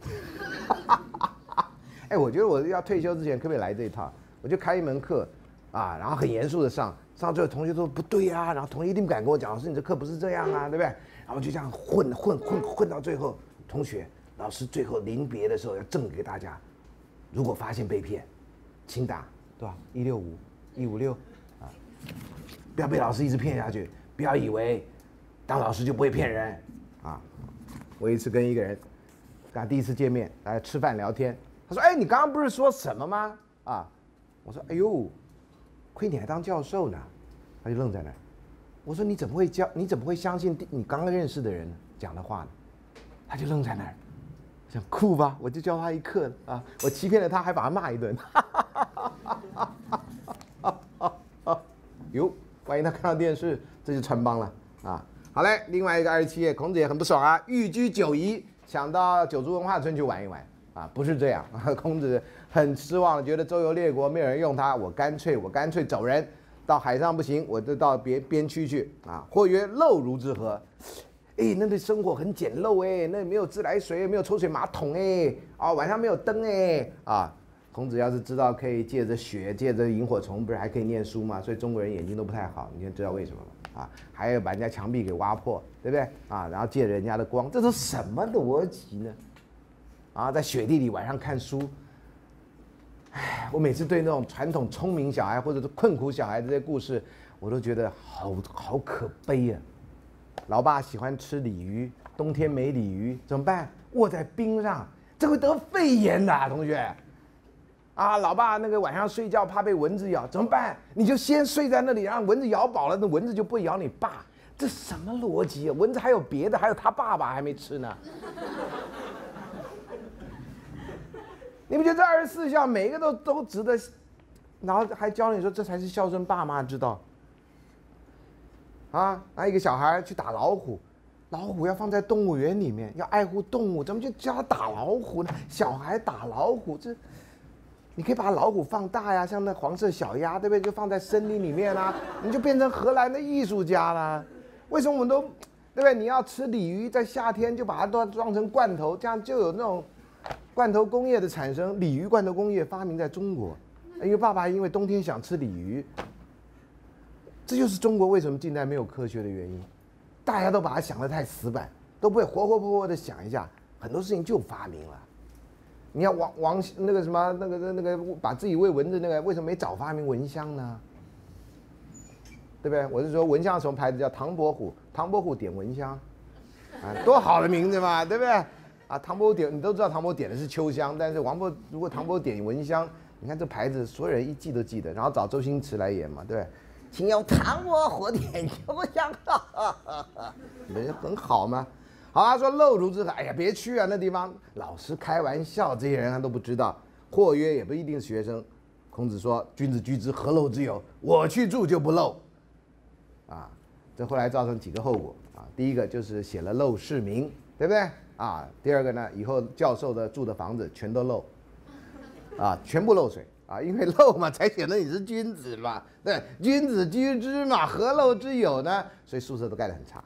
哎，我觉得我要退休之前可不可以来这一套？我就开一门课啊，然后很严肃的上，上到最后同学说不对啊，然后同学一定不敢跟我讲，老师你这课不是这样啊，对不对？然后就这样混混混混到最后，同学。老师最后临别的时候要赠给大家，如果发现被骗，请打多少一六五一五六啊，不要被老师一直骗下去，不要以为当老师就不会骗人啊。我一次跟一个人，跟他第一次见面，来吃饭聊天，他说：“哎，你刚刚不是说什么吗？”啊，我说：“哎呦，亏你还当教授呢。”他就愣在那儿。我说：“你怎么会教？你怎么会相信你刚刚认识的人讲的话呢？”他就愣在那儿。想酷吧，我就教他一课啊！我欺骗了他，还把他骂一顿。哟，万一他看到电视，这就穿帮了啊！好嘞，另外一个二十七页，孔子也很不爽啊，寓居九夷，想到九族文化村去玩一玩啊，不是这样。孔子很失望，觉得周游列国没有人用他，我干脆我干脆走人，到海上不行，我就到别边区去啊。或曰陋如之何？哎，那的生活很简陋哎，那没有自来水，没有抽水马桶哎，啊，晚上没有灯哎，啊， 孔子要是知道可以借着雪、借着萤火虫，不是还可以念书吗？所以中国人眼睛都不太好，你先知道为什么吗？啊，还要把人家墙壁给挖破，对不对？啊，然后借人家的光，这都什么逻辑呢？啊，在雪地里晚上看书，唉，我每次对那种传统聪明小孩或者是困苦小孩这些故事，我都觉得好好可悲啊。老爸喜欢吃鲤鱼，冬天没鲤鱼怎么办？卧在冰上，这会得肺炎的、啊，同学。啊，老爸那个晚上睡觉怕被蚊子咬，怎么办？你就先睡在那里，让蚊子咬饱了，那蚊子就不会咬你爸。这什么逻辑啊？蚊子还有别的，还有他爸爸还没吃呢。你不觉得这二十四孝每一个都都值得？然后还教你说这才是孝顺爸妈之道。啊，那一个小孩去打老虎，老虎要放在动物园里面，要爱护动物，怎么就教他打老虎呢？小孩打老虎这。你可以把老虎放大呀，像那黄色小鸭，对不对？就放在森林里面啦、啊，你就变成荷兰的艺术家啦。为什么我们都，对不对？你要吃鲤鱼，在夏天就把它都装成罐头，这样就有那种罐头工业的产生。鲤鱼罐头工业发明在中国，因为爸爸因为冬天想吃鲤鱼，这就是中国为什么近代没有科学的原因。大家都把它想得太死板，都不会活活泼泼的想一下，很多事情就发明了。你要王王那个什么那个那个把自己喂蚊子那个，为什么没早发明蚊香呢？对不对？我是说蚊香什么牌子？叫唐伯虎，唐伯虎点蚊香，啊，多好的名字嘛，对不对？啊，唐伯虎点你都知道唐伯虎点的是秋香，但是王伯如果唐伯虎点蚊香，你看这牌子，所有人一记都记得，然后找周星驰来演嘛，对不对？请用唐伯虎点秋香，哈哈哈哈，人很好吗？好，他说漏如之河，哎呀，别去啊，那地方老是开玩笑，这些人他都不知道。或曰也不一定是学生。孔子说：“君子居之，何陋之有？我去住就不漏。”啊，这后来造成几个后果啊。第一个就是写了陋室铭，对不对？啊，第二个呢，以后教授的住的房子全都漏，啊，全部漏水啊，因为漏嘛，才显得你是君子嘛，对，君子居之嘛，何陋之有呢？所以宿舍都盖得很差。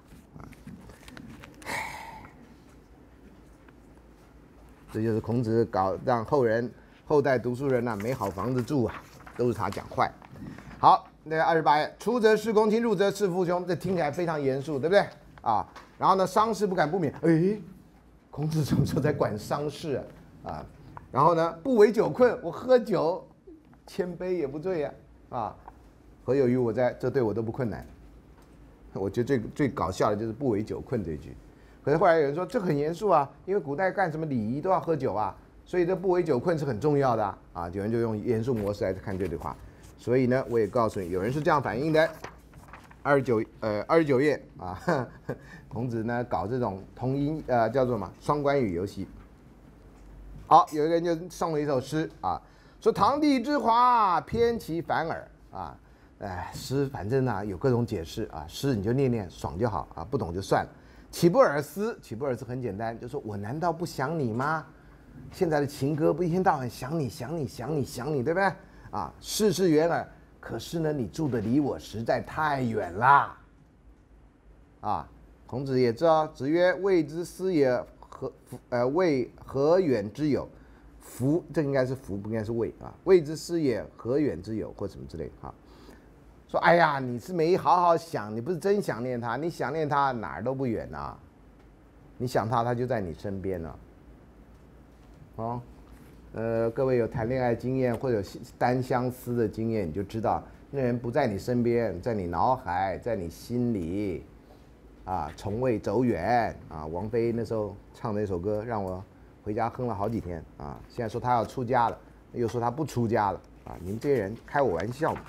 这就是孔子搞让后人后代读书人呐、啊、没好房子住啊，都是他讲坏。好，那个二十八页，出则事公亲，入则事父兄，这听起来非常严肃，对不对啊？然后呢，丧事不敢不免。哎，孔子什么时候在管丧事啊？啊，然后呢，不为酒困，我喝酒，千杯也不醉呀、啊。啊，何有于我哉？这对我都不困难。我觉得最最搞笑的就是不为酒困这句。可是后来有人说这很严肃啊，因为古代干什么礼仪都要喝酒啊，所以这不为酒困是很重要的啊。啊，有人就用严肃模式来看这句话。所以呢，我也告诉你，有人是这样反应的。二十九呃二十九页啊，呵呵孔子呢搞这种同音呃叫做什么双关语游戏。好，有一个人就送了一首诗啊，说唐帝之华，偏其反耳啊。哎，诗反正呢有各种解释啊，诗你就念念爽就好啊，不懂就算了。岂不尔思？岂不尔思很简单，就说我难道不想你吗？现在的情歌不一天到晚想你想你想你想你，对不对？啊，世事远耳，可是呢，你住的离我实在太远啦。啊，孔子也知道，子曰：“谓之思也，何呃谓何远之有？夫这应该是夫，不应该是谓啊。谓之思也，何远之有？或什么之类的啊。”说，哎呀，你是没好好想，你不是真想念他，你想念他哪儿都不远啊，你想他，他就在你身边呢、啊。哦，呃，各位有谈恋爱经验或者有单相思的经验，你就知道那人不在你身边，在你脑海，在你心里，啊，从未走远啊。王菲那时候唱的一首歌，让我回家哼了好几天啊。现在说她要出家了，又说她不出家了啊，你们这些人开我玩笑嘛。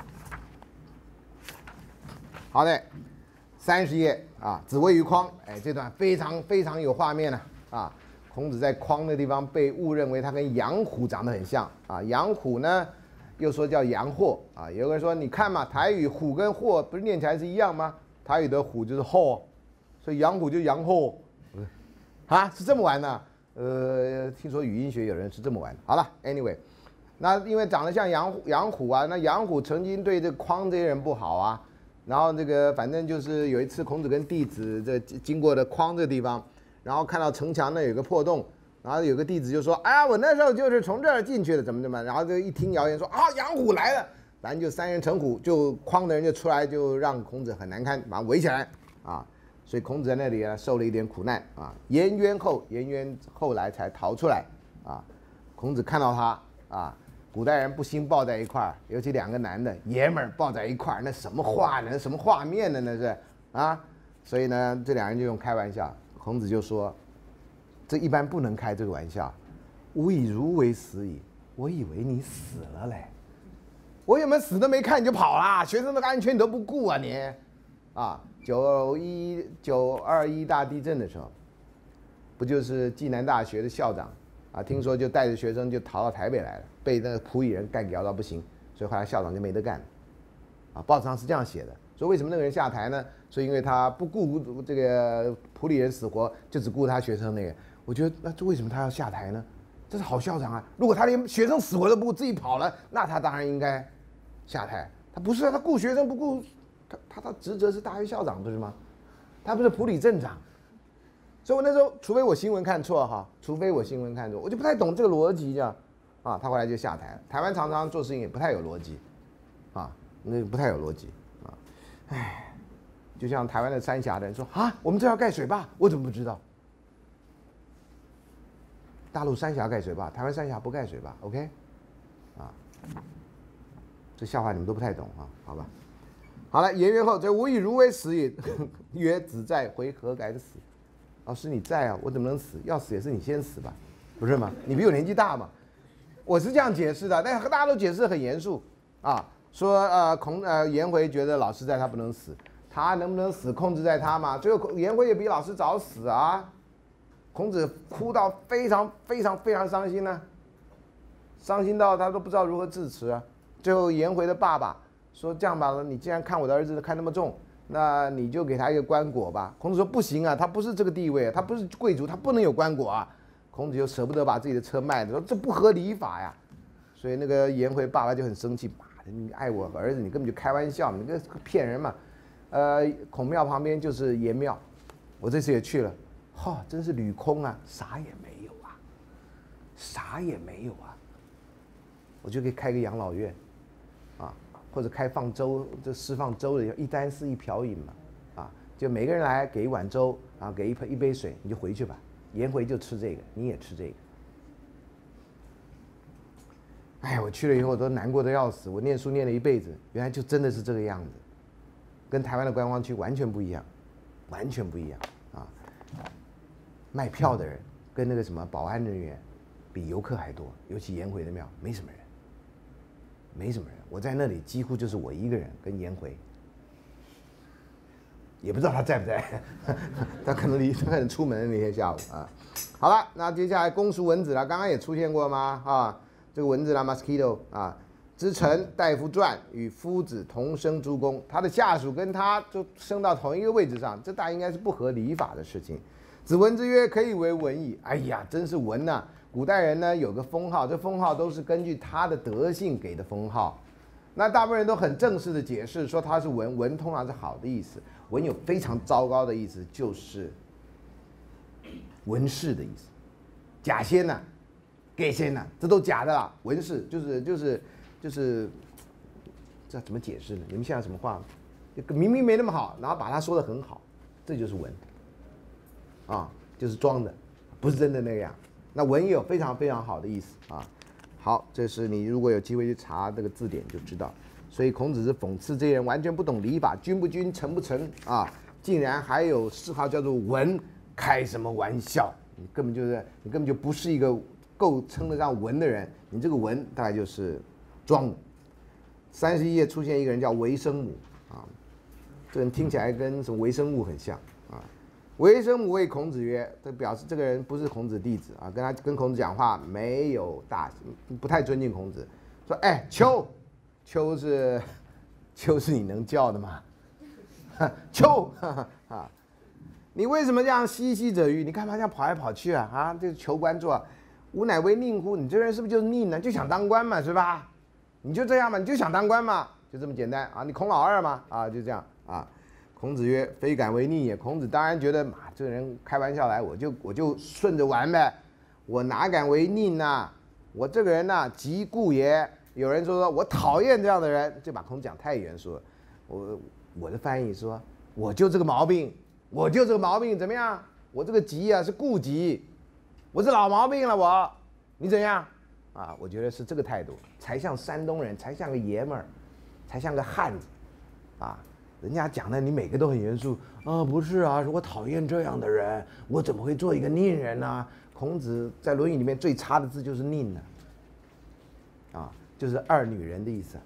好嘞，三十页啊，子谓于匡，哎，这段非常非常有画面了 啊, 啊。孔子在匡的地方被误认为他跟杨虎长得很像啊。杨虎呢，又说叫杨霍啊。有个人说，你看嘛，台语虎跟霍不是念起来是一样吗？台语的虎就是霍，所以杨虎就杨霍，啊，是这么玩的。呃，听说语音学有人是这么玩的。好了 ，anyway， 那因为长得像杨杨虎啊，那杨虎曾经对这匡这些人不好啊。然后这个反正就是有一次孔子跟弟子这经过的匡这个地方，然后看到城墙那有个破洞， 然后有个弟子就说：“啊，我那时候就是从这儿进去的，怎么怎么。”然后就一听谣言说：“啊，杨虎来了。”咱就三人成虎，就诓的人就出来，就让孔子很难堪，把他围起来啊。所以孔子在那里啊受了一点苦难啊。颜渊后，颜渊后来才逃出来啊。孔子看到他啊，古代人不兴抱在一块儿，尤其两个男的爷们儿抱在一块儿，那什么画呢？什么画面呢？那是啊。所以呢，这两人就用开玩笑。孔子就说：“这一般不能开这个玩笑。吾以如为死矣。我以为你死了嘞，我有没有死都没看你就跑啦？学生的安全你都不顾啊你！啊，九一九二一大地震的时候，不就是暨南大学的校长啊？听说就带着学生就逃到台北来了，被那个埔里人干掉到不行，所以后来校长就没得干了。啊，报纸上是这样写的。说为什么那个人下台呢？说因为他不顾这个埔里人死活，就只顾他学生那个。我觉得那这为什么他要下台呢？这是好校长啊！如果他连学生死活都不顾，自己跑了，那他当然应该下台。他不是啊，他顾学生不顾，他他他职责是大学校长不是吗？他不是埔里镇长。所以我那时候，除非我新闻看错哈，除非我新闻看错，我就不太懂这个逻辑，这样啊，他后来就下台了。台湾常常做事情也不太有逻辑，啊，那个不太有逻辑啊，唉，就像台湾的三峡的人说啊，我们这要盖水坝，我怎么不知道？大陆三峡盖水坝，台湾三峡不盖水坝 ，OK？ 啊，这笑话你们都不太懂啊，好吧？好了，颜渊后，这吾以如为死也。曰：子在，回何改的死？老师你在啊，我怎么能死？要死也是你先死吧，不是吗？你比我年纪大嘛。我是这样解释的，但大家都解释得很严肃啊，说呃孔呃颜回觉得老师在他不能死，他能不能死控制在他嘛。最后颜回也比老师早死啊。孔子哭到非常非常非常伤心呢、啊，伤心到他都不知道如何自持啊。最后颜回的爸爸说：“这样吧，你既然看我的儿子看那么重，那你就给他一个棺椁吧。”孔子说：“不行啊，他不是这个地位，他不是贵族，他不能有棺椁啊。”孔子就舍不得把自己的车卖了，说：“这不合礼法呀。”所以那个颜回爸爸就很生气：“妈的，你爱我儿子，你根本就开玩笑，你这骗人嘛！”呃，孔庙旁边就是颜庙，我这次也去了。哈、哦，真是履空啊，啥也没有啊，啥也没有啊。我就可以开个养老院，啊，或者开放粥，就释放粥的，一箪食一瓢饮嘛，啊，就每个人来给一碗粥，然后给一盆一杯水，你就回去吧。颜回就吃这个，你也吃这个。哎，我去了以后我都难过的要死。我念书念了一辈子，原来就真的是这个样子，跟台湾的观光区完全不一样，完全不一样啊。卖票的人跟那个什么保安人员比游客还多，尤其颜回的庙没什么人，没什么人。我在那里几乎就是我一个人跟颜回，也不知道他在不在，他可能离他可能出门的那天下午啊。好了，那接下来公叔文子了，刚刚也出现过吗？啊，这个文子啦 ，mosquito 啊，之臣大夫传与夫子同升诸公，他的下属跟他就升到同一个位置上，这大应该是不合礼法的事情。子闻之曰：“可以为文矣。”哎呀，真是文呐、啊！古代人呢有个封号，这封号都是根据他的德性给的封号。那大部分人都很正式的解释说他是文，文通常是好的意思，文有非常糟糕的意思，就是文士的意思，假仙呐、啊，给仙呐、啊，这都假的啦。文士就是就是就是，这怎么解释呢？你们现在什么话？明明没那么好，然后把他说的很好，这就是文。啊，就是装的，不是真的那样。那文也有非常非常好的意思啊。好，这是你如果有机会去查这个字典就知道。所以孔子是讽刺这些人完全不懂礼法，君不君，臣不臣啊，竟然还有谥号叫做文，开什么玩笑？你根本就是你根本就不是一个够称得上文的人，你这个文大概就是装的。三十一页出现一个人叫微生母啊，这人听起来跟什么微生物很像啊。微生母谓孔子曰：“这表示这个人不是孔子弟子啊，跟他跟孔子讲话没有大，不太尊敬孔子。说，哎，丘，丘是丘是你能叫的吗？丘啊，你为什么这样嬉戏者欲？你干嘛这样跑来跑去啊？啊，这求关注啊！吾乃为佞乎？你这人是不是就是佞呢？就想当官嘛，是吧？你就这样嘛，你就想当官嘛，就这么简单啊！你孔老二嘛，啊，就这样啊。”孔子曰：“非敢为佞也。”孔子当然觉得嘛，这个人开玩笑来，我就我就顺着玩呗。 我哪敢为佞呐？我这个人呐、啊，极故也。有人说说我讨厌这样的人，就把孔子讲太严肃了。我我的翻译说，我就这个毛病，我就这个毛病，怎么样？我这个疾啊是痼疾，我是老毛病了我，你怎样？啊，我觉得是这个态度，才像山东人，才像个爷们儿，才像个汉子，啊。人家讲的你每个都很严肃啊，不是啊，我讨厌这样的人，我怎么会做一个佞人呢？孔子在《论语》里面最差的字就是佞呢，啊，就是二女人的意思。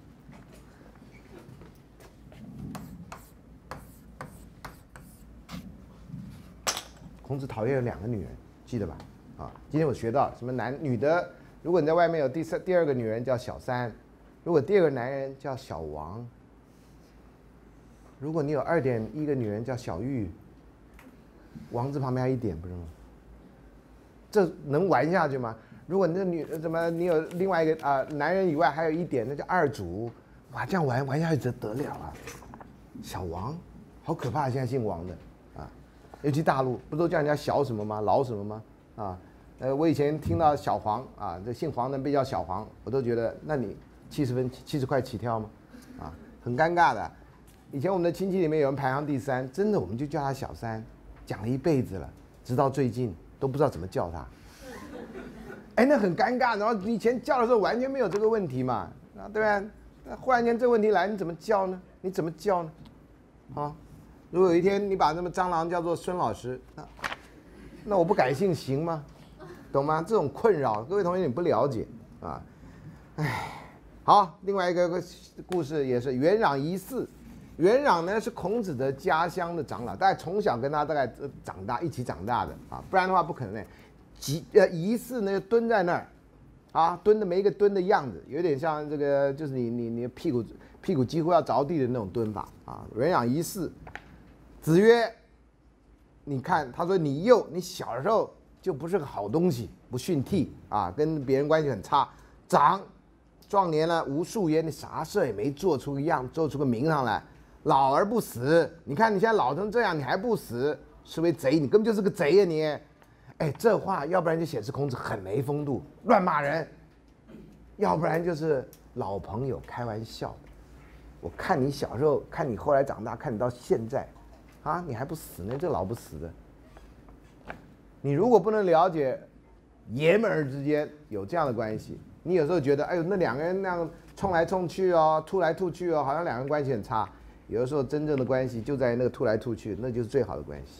孔子讨厌有两个女人，记得吧？啊，今天我学到什么男女的，如果你在外面有第三第二个女人叫小三，如果第二个男人叫小王。如果你有二点一个女人叫小玉，王字旁边还一点，不是吗？这能玩下去吗？如果你这女怎么你有另外一个啊、呃、男人以外还有一点，那叫二主，哇，这样玩玩下去得得了啊！小王，好可怕！现在姓王的啊，尤其大陆不都叫人家小什么吗？老什么吗？啊，呃，我以前听到小黄啊，这姓黄的被叫小黄，我都觉得那你七十分七十块起跳吗？啊，很尴尬的。以前我们的亲戚里面有人排行第三，真的我们就叫他小三，讲了一辈子了，直到最近都不知道怎么叫他。哎，那很尴尬。然后以前叫的时候完全没有这个问题嘛，啊，对吧？那忽然间这个问题来，你怎么叫呢？你怎么叫呢？啊，如果有一天你把那么蟑螂叫做孙老师，那那我不改姓行吗？懂吗？这种困扰，各位同学你不了解啊。哎，好，另外一个故事也是元攘夷驷。元攘呢是孔子的家乡的长老，大概从小跟他大概长大一起长大的啊，不然的话不可能呢。极呃夷驷呢就蹲在那儿，啊蹲的没一个蹲的样子，有点像这个就是你你你屁股屁股几乎要着地的那种蹲法啊。元攘夷驷，子曰：“你看，他说你幼你小时候就不是个好东西，不训惕啊，跟别人关系很差。长壮年了无数焉，你啥事也没做出个样，做出个名堂来。”老而不死，你看你现在老成这样，你还不死，是为贼，你根本就是个贼呀你！哎，这话要不然就显示孔子很没风度，乱骂人；要不然就是老朋友开玩笑。我看你小时候，看你后来长大，看你到现在，啊，你还不死呢，这老不死的。你如果不能了解爷们儿之间有这样的关系，你有时候觉得，哎呦，那两个人那样冲来冲去哦，吐来吐去哦，好像两个人关系很差。有的时候真正的关系就在那个吐来吐去，那就是最好的关系。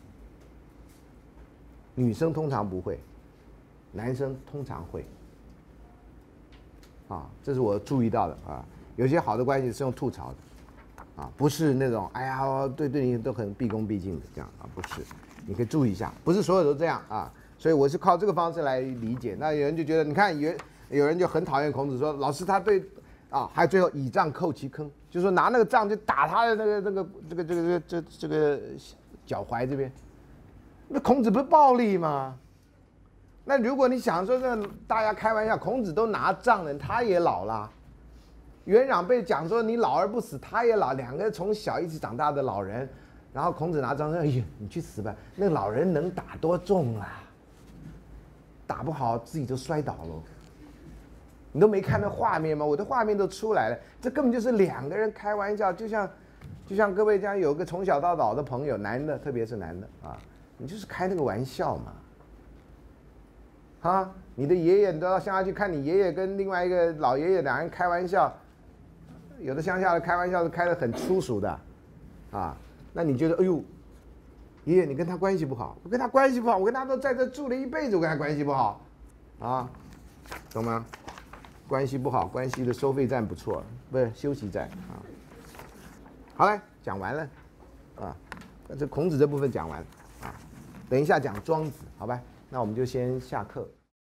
女生通常不会，男生通常会。啊，这是我注意到的啊。有些好的关系是用吐槽的，啊，不是那种哎呀，对对你都很毕恭毕敬的这样啊，不是。你可以注意一下，不是所有都这样啊。所以我是靠这个方式来理解。那有人就觉得，你看有有人就很讨厌孔子说，老师他对。啊，还最后以杖扣其坑，就是说拿那个杖就打他的那个那个这个这个这个这这个脚踝这边。那孔子不是暴力吗？那如果你想说这大家开玩笑，孔子都拿杖了，他也老了。元攘被讲说你老而不死，他也老，两个从小一起长大的老人，然后孔子拿杖说：“哎呀，你去死吧！那个老人能打多重啊？打不好自己就摔倒了。”你都没看到画面吗？我的画面都出来了，这根本就是两个人开玩笑，就像，就像各位这样有个从小到老的朋友，男的，特别是男的啊，你就是开那个玩笑嘛。啊，你的爷爷，你都要乡下去看你爷爷跟另外一个老爷爷两人开玩笑，有的乡下的开玩笑是开得很粗俗的，啊，那你觉得，哎呦，爷爷你跟他关系不好，我跟他关系不好，我跟他都在这住了一辈子，我跟他关系不好，啊，懂吗？关系不好，关系的收费站不错，不是休息站啊。好了，讲完了，啊，这孔子这部分讲完啊，等一下讲庄子，好吧？那我们就先下课。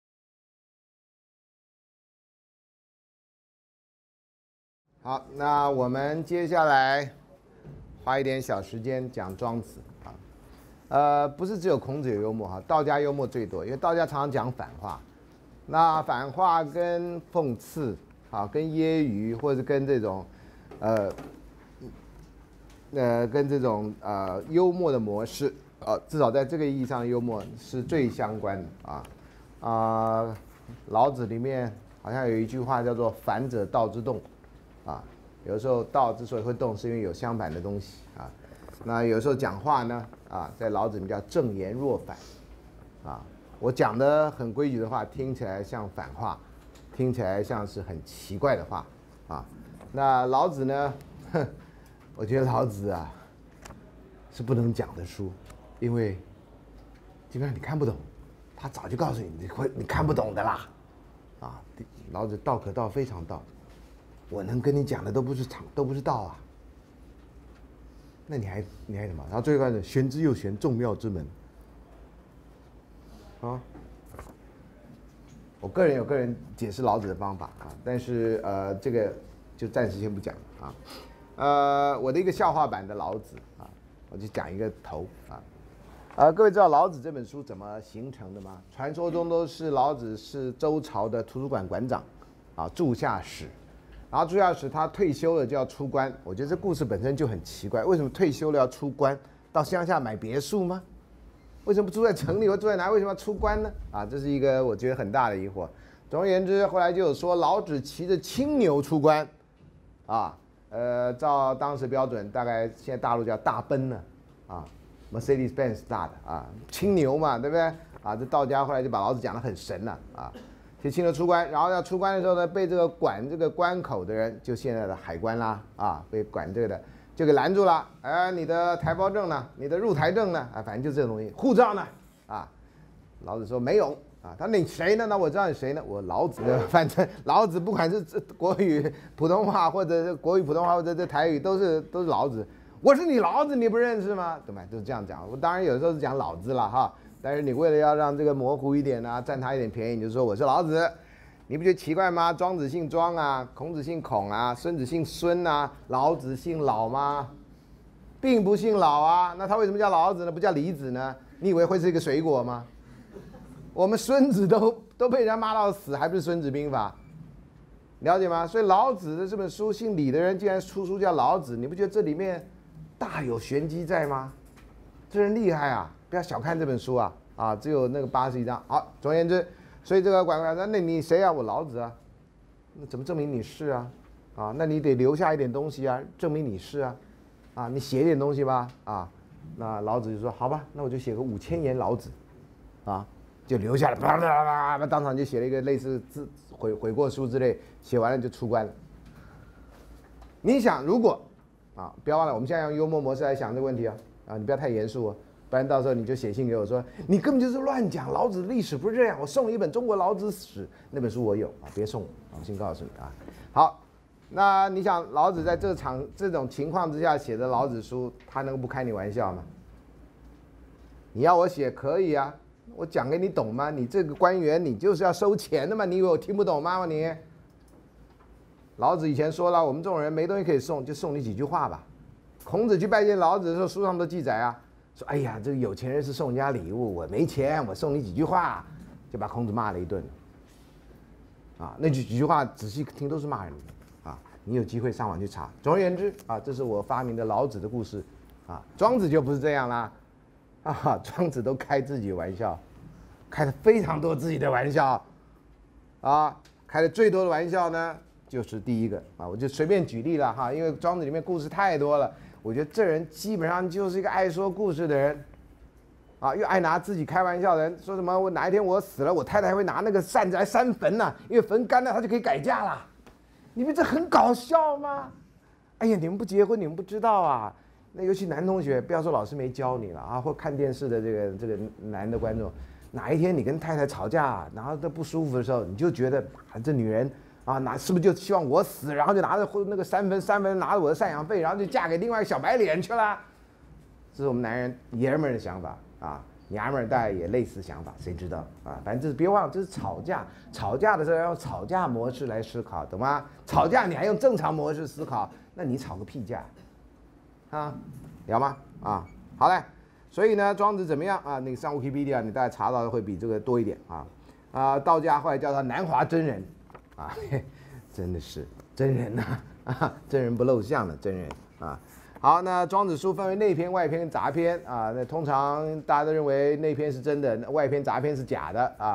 好，那我们接下来花一点小时间讲庄子啊。呃，不是只有孔子有幽默哈，道家幽默最多，因为道家常常讲反话。那反话跟讽刺啊，跟揶揄或者跟这种，呃，呃，跟这种呃幽默的模式啊，至少在这个意义上，幽默是最相关的啊。 啊，老子里面好像有一句话叫做“反者道之动”，啊，有时候道之所以会动，是因为有相反的东西啊。那有时候讲话呢，啊，在老子里面叫正言若反，啊，我讲的很规矩的话，听起来像反话，听起来像是很奇怪的话，啊，那老子呢，哼，我觉得老子啊是不能讲的书，因为基本上你看不懂，他早就告诉你你会你看不懂的啦，啊，老子道可道非常道，我能跟你讲的都不是常都不是道啊。那你还你还什么？然后最后呢，玄之又玄，众妙之门。啊，我个人有个人解释老子的方法啊，但是呃，这个就暂时先不讲啊。呃，我的一个笑话版的老子啊，我就讲一个头啊。呃，各位知道老子这本书怎么形成的吗？传说中都是老子是周朝的图书馆馆长，啊，柱下史。然后柱下史他退休了就要出关，我觉得这故事本身就很奇怪，为什么退休了要出关？到乡下买别墅吗？为什么不住在城里或住在哪？为什么要出关呢？啊，这是一个我觉得很大的疑惑。总而言之，后来就有说老子骑着青牛出关，啊，呃，照当时标准，大概现在大陆叫大奔呢，啊 ，Mercedes-Benz 大的啊，青牛嘛，对不对？啊，这道家后来就把老子讲得很神了啊。骑青牛出关，然后要出关的时候呢，被这个管这个关口的人，就现在的海关啦，啊，被管这个的就给拦住了。哎，你的台胞证呢？你的入台证呢？啊，反正就这种东西。护照呢？啊，老子说没有啊。他说你谁呢？那我知道你谁呢？我老子的，反正老子不管是国语、普通话，或者是国语、普通话，或者这台语，都是都是老子。我是你老子，你不认识吗？对吧？就是这样讲。我当然有时候是讲老子了哈。但是你为了要让这个模糊一点啊，占他一点便宜，你就说我是老子，你不觉得奇怪吗？庄子姓庄啊，孔子姓孔啊，孙子姓孙啊，老子姓老吗？并不姓老啊，那他为什么叫老子呢？不叫李子呢？你以为会是一个水果吗？我们孙子都都被人家骂到死，还不是《孙子兵法》？了解吗？所以老子的这本书，姓李的人竟然出书叫老子，你不觉得这里面大有玄机在吗？这人厉害啊！不要小看这本书啊！啊，只有那个八十一章。好，总而言之，所以这个管管说，那你谁啊？我老子啊。那怎么证明你是啊？啊，那你得留下一点东西啊，证明你是啊。啊，你写一点东西吧。啊，那老子就说，好吧，那我就写个五千言老子。啊，就留下了，啪啪啪啪，当场就写了一个类似字悔悔过书之类，写完了就出关了。你想，如果啊，不要忘了，我们现在用幽默模式来想这个问题啊。啊，你不要太严肃哦，不然到时候你就写信给我说，你根本就是乱讲，老子历史不是这样。我送你一本《中国老子史》，那本书我有啊，别送我，我先告诉你啊。好，那你想，老子在这场这种情况之下写的老子书，他能不开你玩笑吗？你要我写可以啊，我讲给你懂吗？你这个官员，你就是要收钱的嘛，你以为我听不懂吗？你，老子以前说了，我们这种人没东西可以送，就送你几句话吧。孔子去拜见老子的时候，书上都记载啊，说哎呀，这个有钱人是送人家礼物，我没钱，我送你几句话，就把孔子骂了一顿。啊，那几几句话仔细听都是骂人的啊，你有机会上网去查。总而言之啊，这是我发明的老子的故事啊，庄子就不是这样啦，啊，庄子都开自己的玩笑，开了非常多自己的玩笑，啊，开的最多的玩笑呢。就是第一个啊，我就随便举例了哈，因为庄子里面故事太多了，我觉得这人基本上就是一个爱说故事的人，啊，又爱拿自己开玩笑的人，说什么我哪一天我死了，我太太会拿那个扇子来扇坟呐、啊，因为坟干了，她就可以改嫁了，你们这很搞笑吗？哎呀，你们不结婚，你们不知道啊。那尤其男同学，不要说老师没教你了啊，或看电视的这个这个男的观众，哪一天你跟太太吵架，然后都不舒服的时候，你就觉得啊，这女人。啊，拿是不是就希望我死，然后就拿着那个三分三分拿着我的赡养费，然后就嫁给另外一个小白脸去了？这是我们男人爷们儿的想法啊，娘们儿大概也类似想法，谁知道啊？反正这是别忘了，这是吵架，吵架的时候要用吵架模式来思考，懂吗？吵架你还用正常模式思考，那你吵个屁架啊？了吗？啊，好嘞。所以呢，庄子怎么样啊？那个上 Wikipedia 你大概查到的会比这个多一点啊。啊，道家后来叫他南华真人。啊，真的是真人呐、啊！啊，真人不露相的真人啊。好，那庄子书分为内篇、外篇、杂篇啊。那通常大家都认为内篇是真的，外篇、杂篇是假的啊。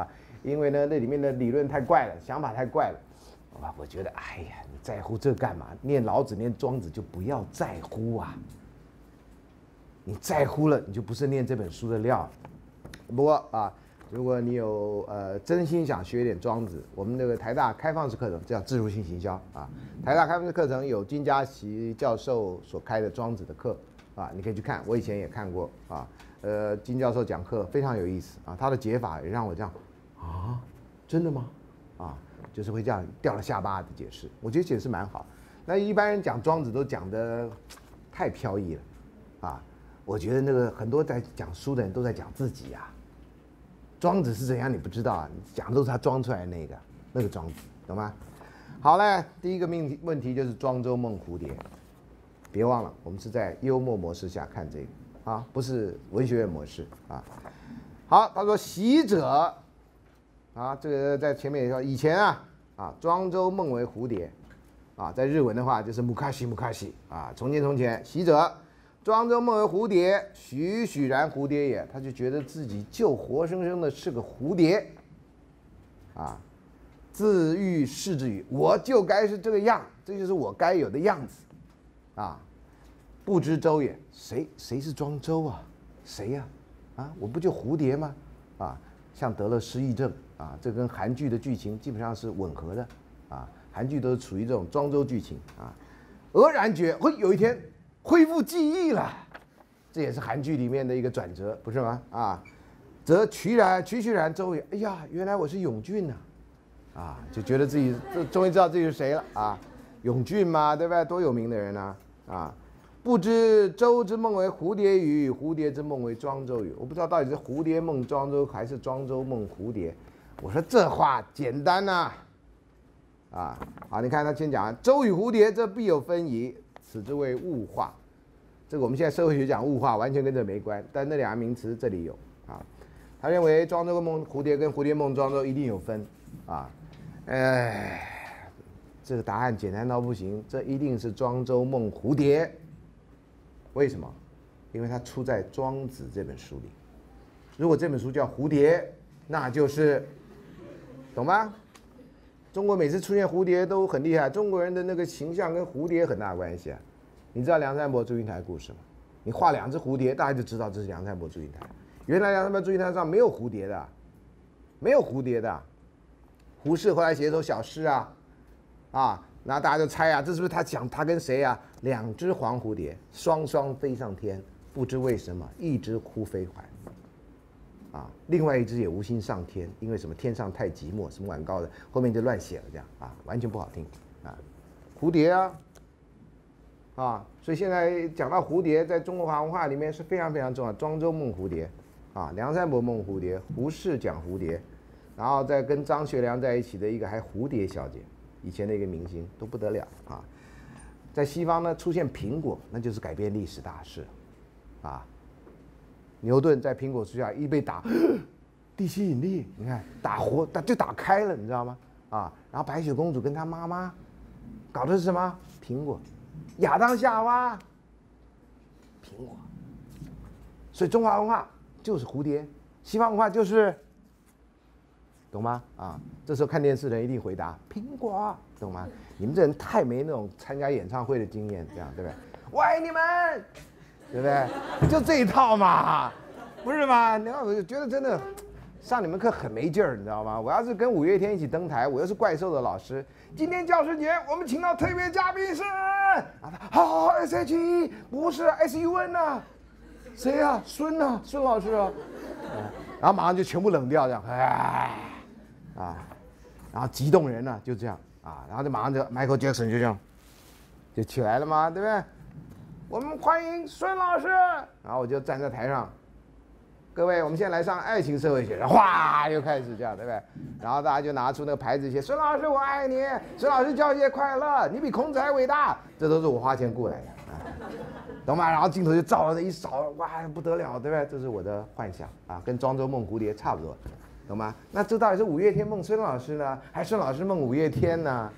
因为呢那里面的理论太怪了，想法太怪了。哇，我觉得哎呀，你在乎这干嘛？念老子念庄子就不要在乎啊。你在乎了，你就不是念这本书的料。不过啊，如果你有呃真心想学一点庄子，我们那个台大开放式课程叫自主性行销啊，台大开放式课程有金嘉琪教授所开的庄子的课啊，你可以去看，我以前也看过啊。呃，金教授讲课非常有意思啊，他的解法也让我这样啊，真的吗？啊，就是会这样掉了下巴的解释，我觉得解释蛮好。那一般人讲庄子都讲得太飘逸了啊。我觉得那个很多在讲书的人都在讲自己呀、啊，庄子是怎样你不知道啊？讲的都是他装出来的那个那个庄子，懂吗？好嘞，第一个命题问题就是庄周梦蝴蝶，别忘了我们是在幽默模式下看这个啊，不是文学院模式啊。好，他说习者啊，这个在前面也说，以前啊啊庄周梦为蝴蝶啊，在日文的话就是木卡西木卡西啊，从前从前习者。庄周梦为蝴蝶，栩栩然蝴蝶也。他就觉得自己就活生生的是个蝴蝶，啊，自喻视之语，我就该是这个样，这就是我该有的样子，啊，不知周也，谁谁是庄周啊？谁呀、啊？啊，我不就蝴蝶吗？啊，像得了失忆症啊，这跟韩剧的剧情基本上是吻合的啊，韩剧都是处于这种庄周剧情啊，愕然觉，会有一天。恢复记忆了，这也是韩剧里面的一个转折，不是吗？啊，则瞿然瞿瞿然周也，哎呀，原来我是永俊呐、啊，啊，就觉得自己终于知道自己是谁了啊，永俊嘛，对不对？多有名的人啊，啊，不知周之梦为蝴蝶语，蝴蝶之梦为庄周语，我不知道到底是蝴蝶梦庄周还是庄周梦蝴蝶。我说这话简单呐、啊，啊，好，你看他先讲周与蝴蝶，这必有分疑。此之谓物化，这个我们现在社会学讲物化，完全跟这没关，但那两个名词这里有啊。他认为庄周梦蝴蝶跟蝴蝶梦庄周一定有分啊，哎，这个答案简单到不行，这一定是庄周梦蝴蝶。为什么？因为它出在《庄子》这本书里。如果这本书叫蝴蝶，那就是懂吗？中国每次出现蝴蝶都很厉害，中国人的那个形象跟蝴蝶很大关系啊。你知道梁山伯祝英台故事吗？你画两只蝴蝶，大家就知道这是梁山伯祝英台。原来梁山伯祝英台上没有蝴蝶的，没有蝴蝶的。胡适后来写一首小诗啊，啊，然后大家就猜啊，这是不是他讲他跟谁啊？两只黄蝴蝶双双飞上天，不知为什么一只哭飞还。啊，另外一只也无心上天，因为什么天上太寂寞，什么晚高的，后面就乱写了这样啊，完全不好听啊。蝴蝶啊，啊，所以现在讲到蝴蝶，在中国华文化里面是非常非常重要。庄周梦蝴蝶，啊，梁山伯梦蝴蝶，胡适讲蝴蝶，然后再跟张学良在一起的一个还蝴蝶小姐，以前的一个明星都不得了啊。在西方呢出现苹果，那就是改变历史大事，啊。牛顿在苹果树下一被打，地心引力，你看打活打就打开了，你知道吗？啊，然后白雪公主跟她妈妈搞的是什么？苹果，亚当夏娃，苹果。所以中华文化就是蝴蝶，西方文化就是，懂吗？啊，这时候看电视的人一定回答苹果，懂吗？你们这人太没那种参加演唱会的经验，这样对不对？我爱你们。对不对？就这一套嘛，不是吗？然后我就觉得真的上你们课很没劲儿，你知道吗？我要是跟五月天一起登台，我又是怪兽的老师，今天教师节我们请到特别嘉宾是啊，好 S H E 不是 S U N 啊，谁啊？孙啊，孙老师啊，然后马上就全部冷掉这样，哎啊，然后激动人呢、啊、就这样啊，然后就马上就 Michael Jackson 就这样就起来了嘛，对不对？我们欢迎孙老师，然后我就站在台上，各位，我们现在来上爱情社会学，哗，又开始这样，对不对？然后大家就拿出那个牌子写：“孙老师，我爱你，孙老师教学快乐，你比孔子还伟大。”这都是我花钱雇来的，啊，懂吗？然后镜头就照着一扫，哇，不得了，对不对？这是我的幻想啊，跟庄周梦蝴蝶差不多，懂吗？那这到底是五月天梦孙老师呢，还是孙老师梦五月天呢？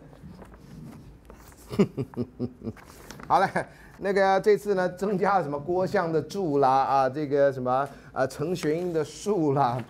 好了。那个这次呢，增加了什么郭象的注啦啊，这个什么呃陈玄英的述啦，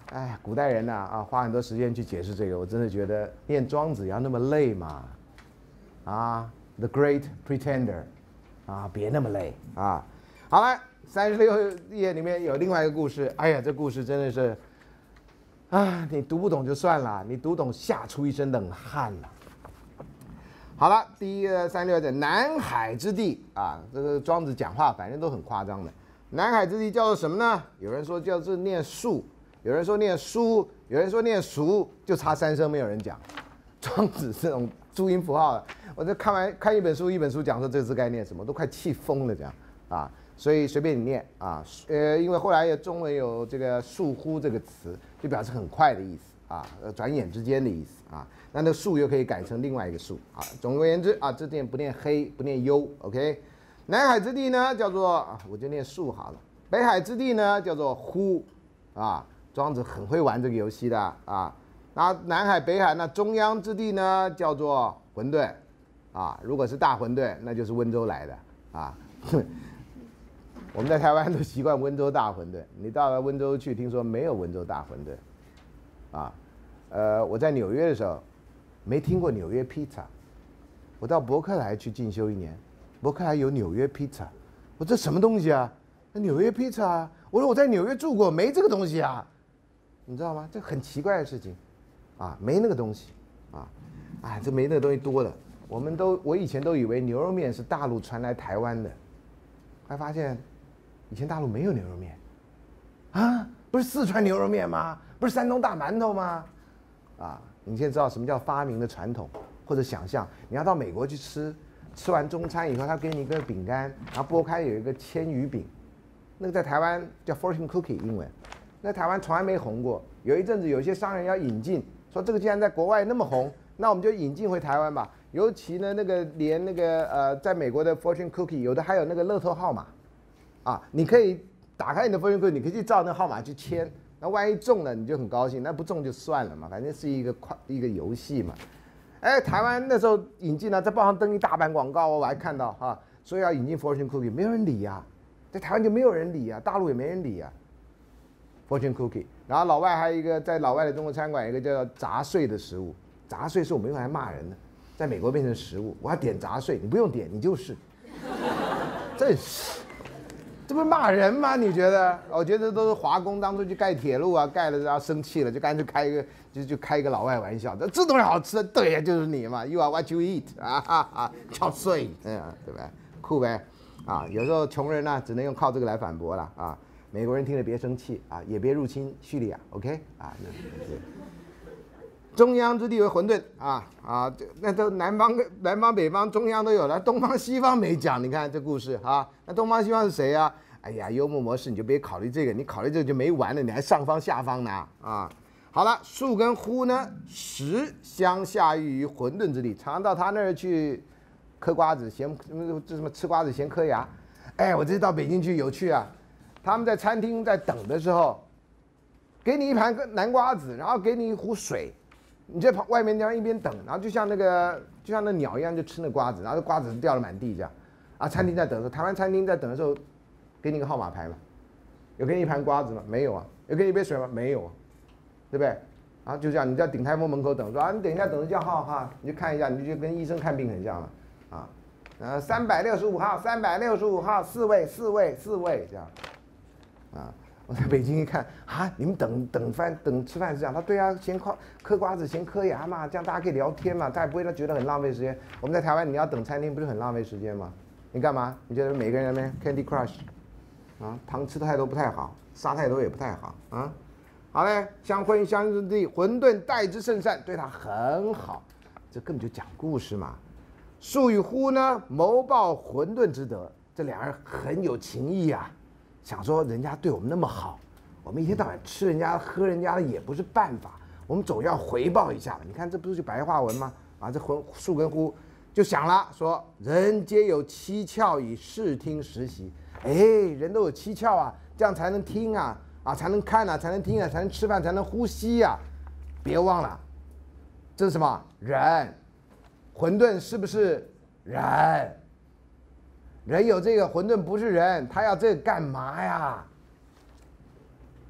哎，古代人呐 啊, 啊，花很多时间去解释这个，我真的觉得念庄子要那么累吗？啊 ，The Great Pretender， 啊，别那么累啊。好了，三十六页里面有另外一个故事，哎呀，这故事真的是，啊，你读不懂就算了，你读懂吓出一身冷汗了。好了，第一个三十六讲南海之地啊，这个庄子讲话反正都很夸张的。南海之地叫做什么呢？有人说叫做念树，有人说念书，有人说念熟，就差三声没有人讲。庄子这种注音符号，我这看完看一本书一本书讲说这个字该念什么，都快气疯了这样啊。所以随便你念啊，呃，因为后来有中文有这个倏忽这个词，就表示很快的意思啊，呃，转眼之间的意思啊。那那倏又可以改成另外一个倏啊。总而言之啊，这念不念黑，不念忧 ，OK。南海之地呢叫做啊，我就念倏好了。北海之地呢叫做忽啊。庄子很会玩这个游戏的啊。那南海、北海，那中央之地呢叫做混沌啊。如果是大混沌，那就是温州来的啊。我们在台湾都习惯温州大馄饨，你到了温州去，听说没有温州大馄饨，啊，呃，我在纽约的时候没听过纽约披萨，我到伯克莱去进修一年，伯克莱有纽约披萨，我这什么东西啊？那纽约披萨啊？我说我在纽约住过，没这个东西啊，你知道吗？这很奇怪的事情，啊，没那个东西，啊，哎，这没那个东西多了，我们都我以前都以为牛肉面是大陆传来台湾的，还发现。以前大陆没有牛肉面，啊，不是四川牛肉面吗？不是山东大馒头吗？啊，你现在知道什么叫发明的传统，或者想象，你要到美国去吃，吃完中餐以后，他给你一个饼干，然后剥开有一个千鱼饼，那个在台湾叫 fortune cookie 英文，那台湾从来没红过。有一阵子有一些商人要引进，说这个既然在国外那么红，那我们就引进回台湾吧。尤其呢，那个连那个呃，在美国的 fortune cookie 有的还有那个乐透号码。啊，你可以打开你的 fortune cookie， 你可以去照那个号码去签，那万一中了你就很高兴，那不中就算了嘛，反正是一个快一个游戏嘛。哎，台湾那时候引进了，在报上登一大版广告，我还看到哈、啊，说要引进 fortune cookie， 没有人理啊，在台湾就没有人理啊，大陆也没人理啊。fortune cookie， 然后老外还有一个在老外的中国餐馆，一个叫杂碎的食物，杂碎是我们用来骂人的，在美国变成食物，我要点杂碎，你不用点，你就是，真是。这不是骂人吗？你觉得？我觉得都是华工当初去盖铁路啊，盖了然后生气了，就干脆开一个就就开一个老外玩笑。这这东西好吃，对呀，就是你嘛 ，You are what you eat 啊哈哈，敲碎，嗯，对吧？酷呗，啊，有时候穷人呢、啊，只能用靠这个来反驳了啊。美国人听了别生气啊，也别入侵叙利亚 ，OK 啊？对。中央之地为混沌啊啊，那都南方南方北方中央都有了，东方西方没讲。你看这故事啊，那东方西方是谁啊？哎呀，幽默模式你就别考虑这个，你考虑这个就没完了，你还上方下方呢啊。好了，倏跟忽呢，时相下育于混沌之地，常常到他那儿去嗑瓜子，嫌这什么吃瓜子嫌嗑牙。哎，我这次到北京去有趣啊，他们在餐厅在等的时候，给你一盘南瓜子，然后给你一壶水。你在外面这样一边等，然后就像那个就像那鸟一样，就吃那瓜子，然后瓜子掉了满地这样，啊，餐厅在等的时候，台湾餐厅在等的时候，给你一个号码牌嘛，有给你一盘瓜子吗？没有啊，有给你一杯水吗？没有啊，对不对？啊，就这样，你在鼎泰丰门口等，说啊，你等一下等着叫号哈，你就看一下，你就跟医生看病很像了，啊，呃，三百六十五号，三百六十五号，四位，四位，四位这样，啊。我在北京一看啊，你们等等饭等吃饭是这样？他对啊，嫌嗑嗑瓜子嫌嗑牙嘛，这样大家可以聊天嘛，他也不会觉得很浪费时间。我们在台湾你要等餐厅不是很浪费时间吗？你干嘛？你觉得每个人呢 Candy Crush 啊，糖吃太多不太好，沙太多也不太好啊。好嘞，相婚相之地，混沌待之甚善，对他很好，这根本就讲故事嘛。倏与忽呢，谋报混沌之德，这两人很有情义啊。想说人家对我们那么好，我们一天到晚吃人家喝人家的也不是办法，我们总要回报一下。你看这不是就白话文吗？啊，这混倏跟忽就想了，说人皆有七窍以视听时习。哎，人都有七窍啊，这样才能听啊，啊才能看啊，才能听啊，才能吃饭，才能呼吸啊。别忘了，这是什么？人，混沌是不是人？人有这个混沌不是人，他要这个干嘛呀？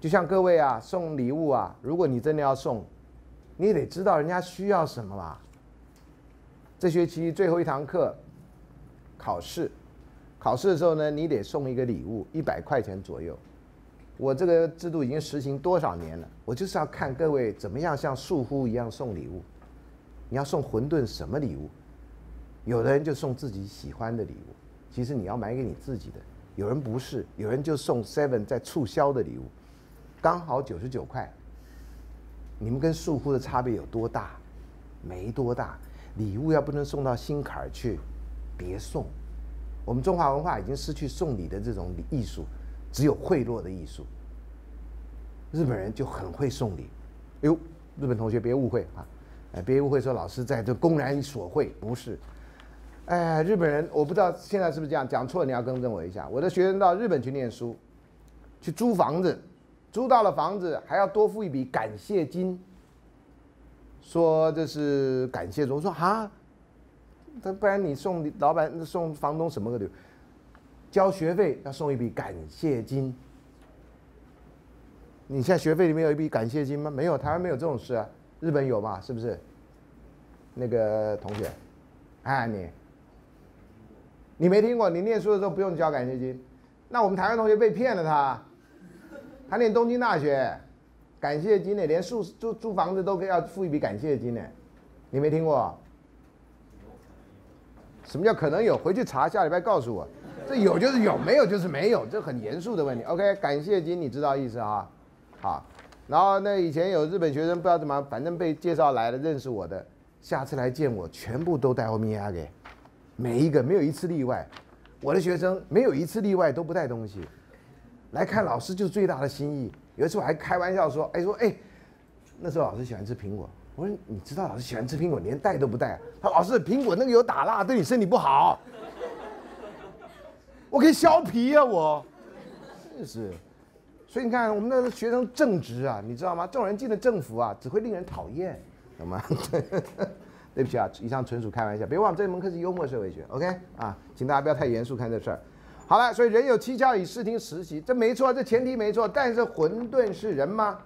就像各位啊，送礼物啊，如果你真的要送，你也得知道人家需要什么吧。这学期最后一堂课，考试，考试的时候呢，你得送一个礼物，一百块钱左右。我这个制度已经实行多少年了？我就是要看各位怎么样像树夫一样送礼物。你要送馄饨什么礼物？有的人就送自己喜欢的礼物，其实你要买给你自己的。有人不是，有人就送 Seven 在促销的礼物，刚好九十九块。你们跟树夫的差别有多大？没多大。礼物要不能送到心坎儿去，别送。我们中华文化已经失去送礼的这种艺术，只有贿赂的艺术。日本人就很会送礼。哎呦，日本同学别误会啊，哎，别误会说老师在这公然索贿，不是。哎，日本人我不知道现在是不是这样，讲错了你要更正我一下。我的学生到日本去念书，去租房子，租到了房子还要多付一笔感谢金。说这是感谢我说哈，那不然你送老板送房东什么个礼物？交学费要送一笔感谢金。你现在学费里面有一笔感谢金吗？没有，台湾没有这种事啊，日本有嘛？是不是？那个同学，哎你，你没听过？你念书的时候不用交感谢金，那我们台湾同学被骗了他，他念东京大学。感谢金呢，连住租租房子都要付一笔感谢金呢，你没听过？什么叫可能有？回去查，下礼拜告诉我。这有就是有，没有就是没有，这很严肃的问题。OK， 感谢金你知道意思啊？好，然后那以前有日本学生不知道怎么，反正被介绍来了，认识我的，下次来见我，全部都带欧米亚给，每一个没有一次例外。我的学生没有一次例外都不带东西，来看老师就是最大的心意。有一次我还开玩笑说，哎说哎，那时候老师喜欢吃苹果，我说你知道老师喜欢吃苹果，连带都不带啊？他老师苹果那个有打蜡，对你身体不好。我可以削皮啊，我，真是。所以你看我们的学生正直啊，你知道吗？这种人进了政府啊，只会令人讨厌，懂吗？对不起啊，以上纯属开玩笑，别忘了这门课是幽默社会学 ，OK 啊，请大家不要太严肃看这事儿。好了，所以人有七窍以视听时习，这没错，这前提没错。但是混沌是人吗？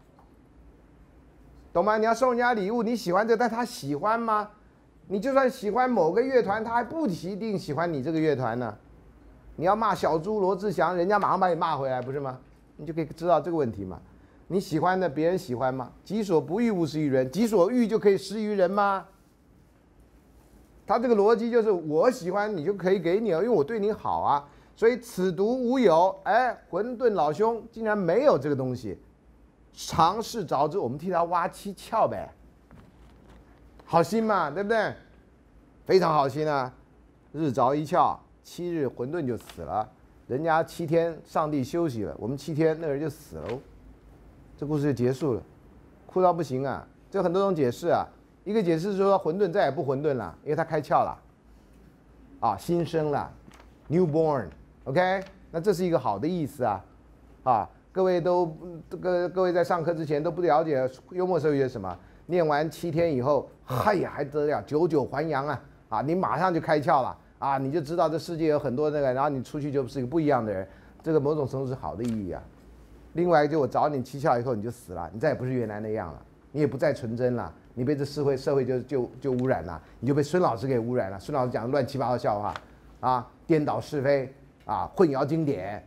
懂吗？你要送人家礼物，你喜欢这，但他喜欢吗？你就算喜欢某个乐团，他还不一定喜欢你这个乐团呢。你要骂小猪罗志祥，人家马上把你骂回来，不是吗？你就可以知道这个问题嘛。你喜欢的，别人喜欢吗？己所不欲，勿施于人。己所欲就可以施于人吗？他这个逻辑就是我喜欢你就可以给你哦，因为我对你好啊。所以此独无有，哎，混沌老兄竟然没有这个东西，尝试着之，我们替他挖七窍呗，好心嘛，对不对？非常好心啊，日着一窍，七日混沌就死了，人家七天上帝休息了，我们七天那人就死了，这故事就结束了，哭到不行啊！这有很多种解释啊。一个解释是说混沌再也不混沌了，因为它开窍了，啊，新生了 ，newborn，OK， 那这是一个好的意思啊，啊，各位都这个各位在上课之前都不了解幽默社会学是什么，念完七天以后，嗨呀还得了，九九还阳啊，啊，你马上就开窍了啊，你就知道这世界有很多那个，然后你出去就是一个不一样的人，这个某种程度是好的意义啊。另外一个就我找你七窍以后你就死了，你再也不是原来那样了，你也不再纯真了。你被这社会社会就就就污染了，你就被孙老师给污染了。孙老师讲乱七八糟笑话，啊，颠倒是非，啊，混淆经典，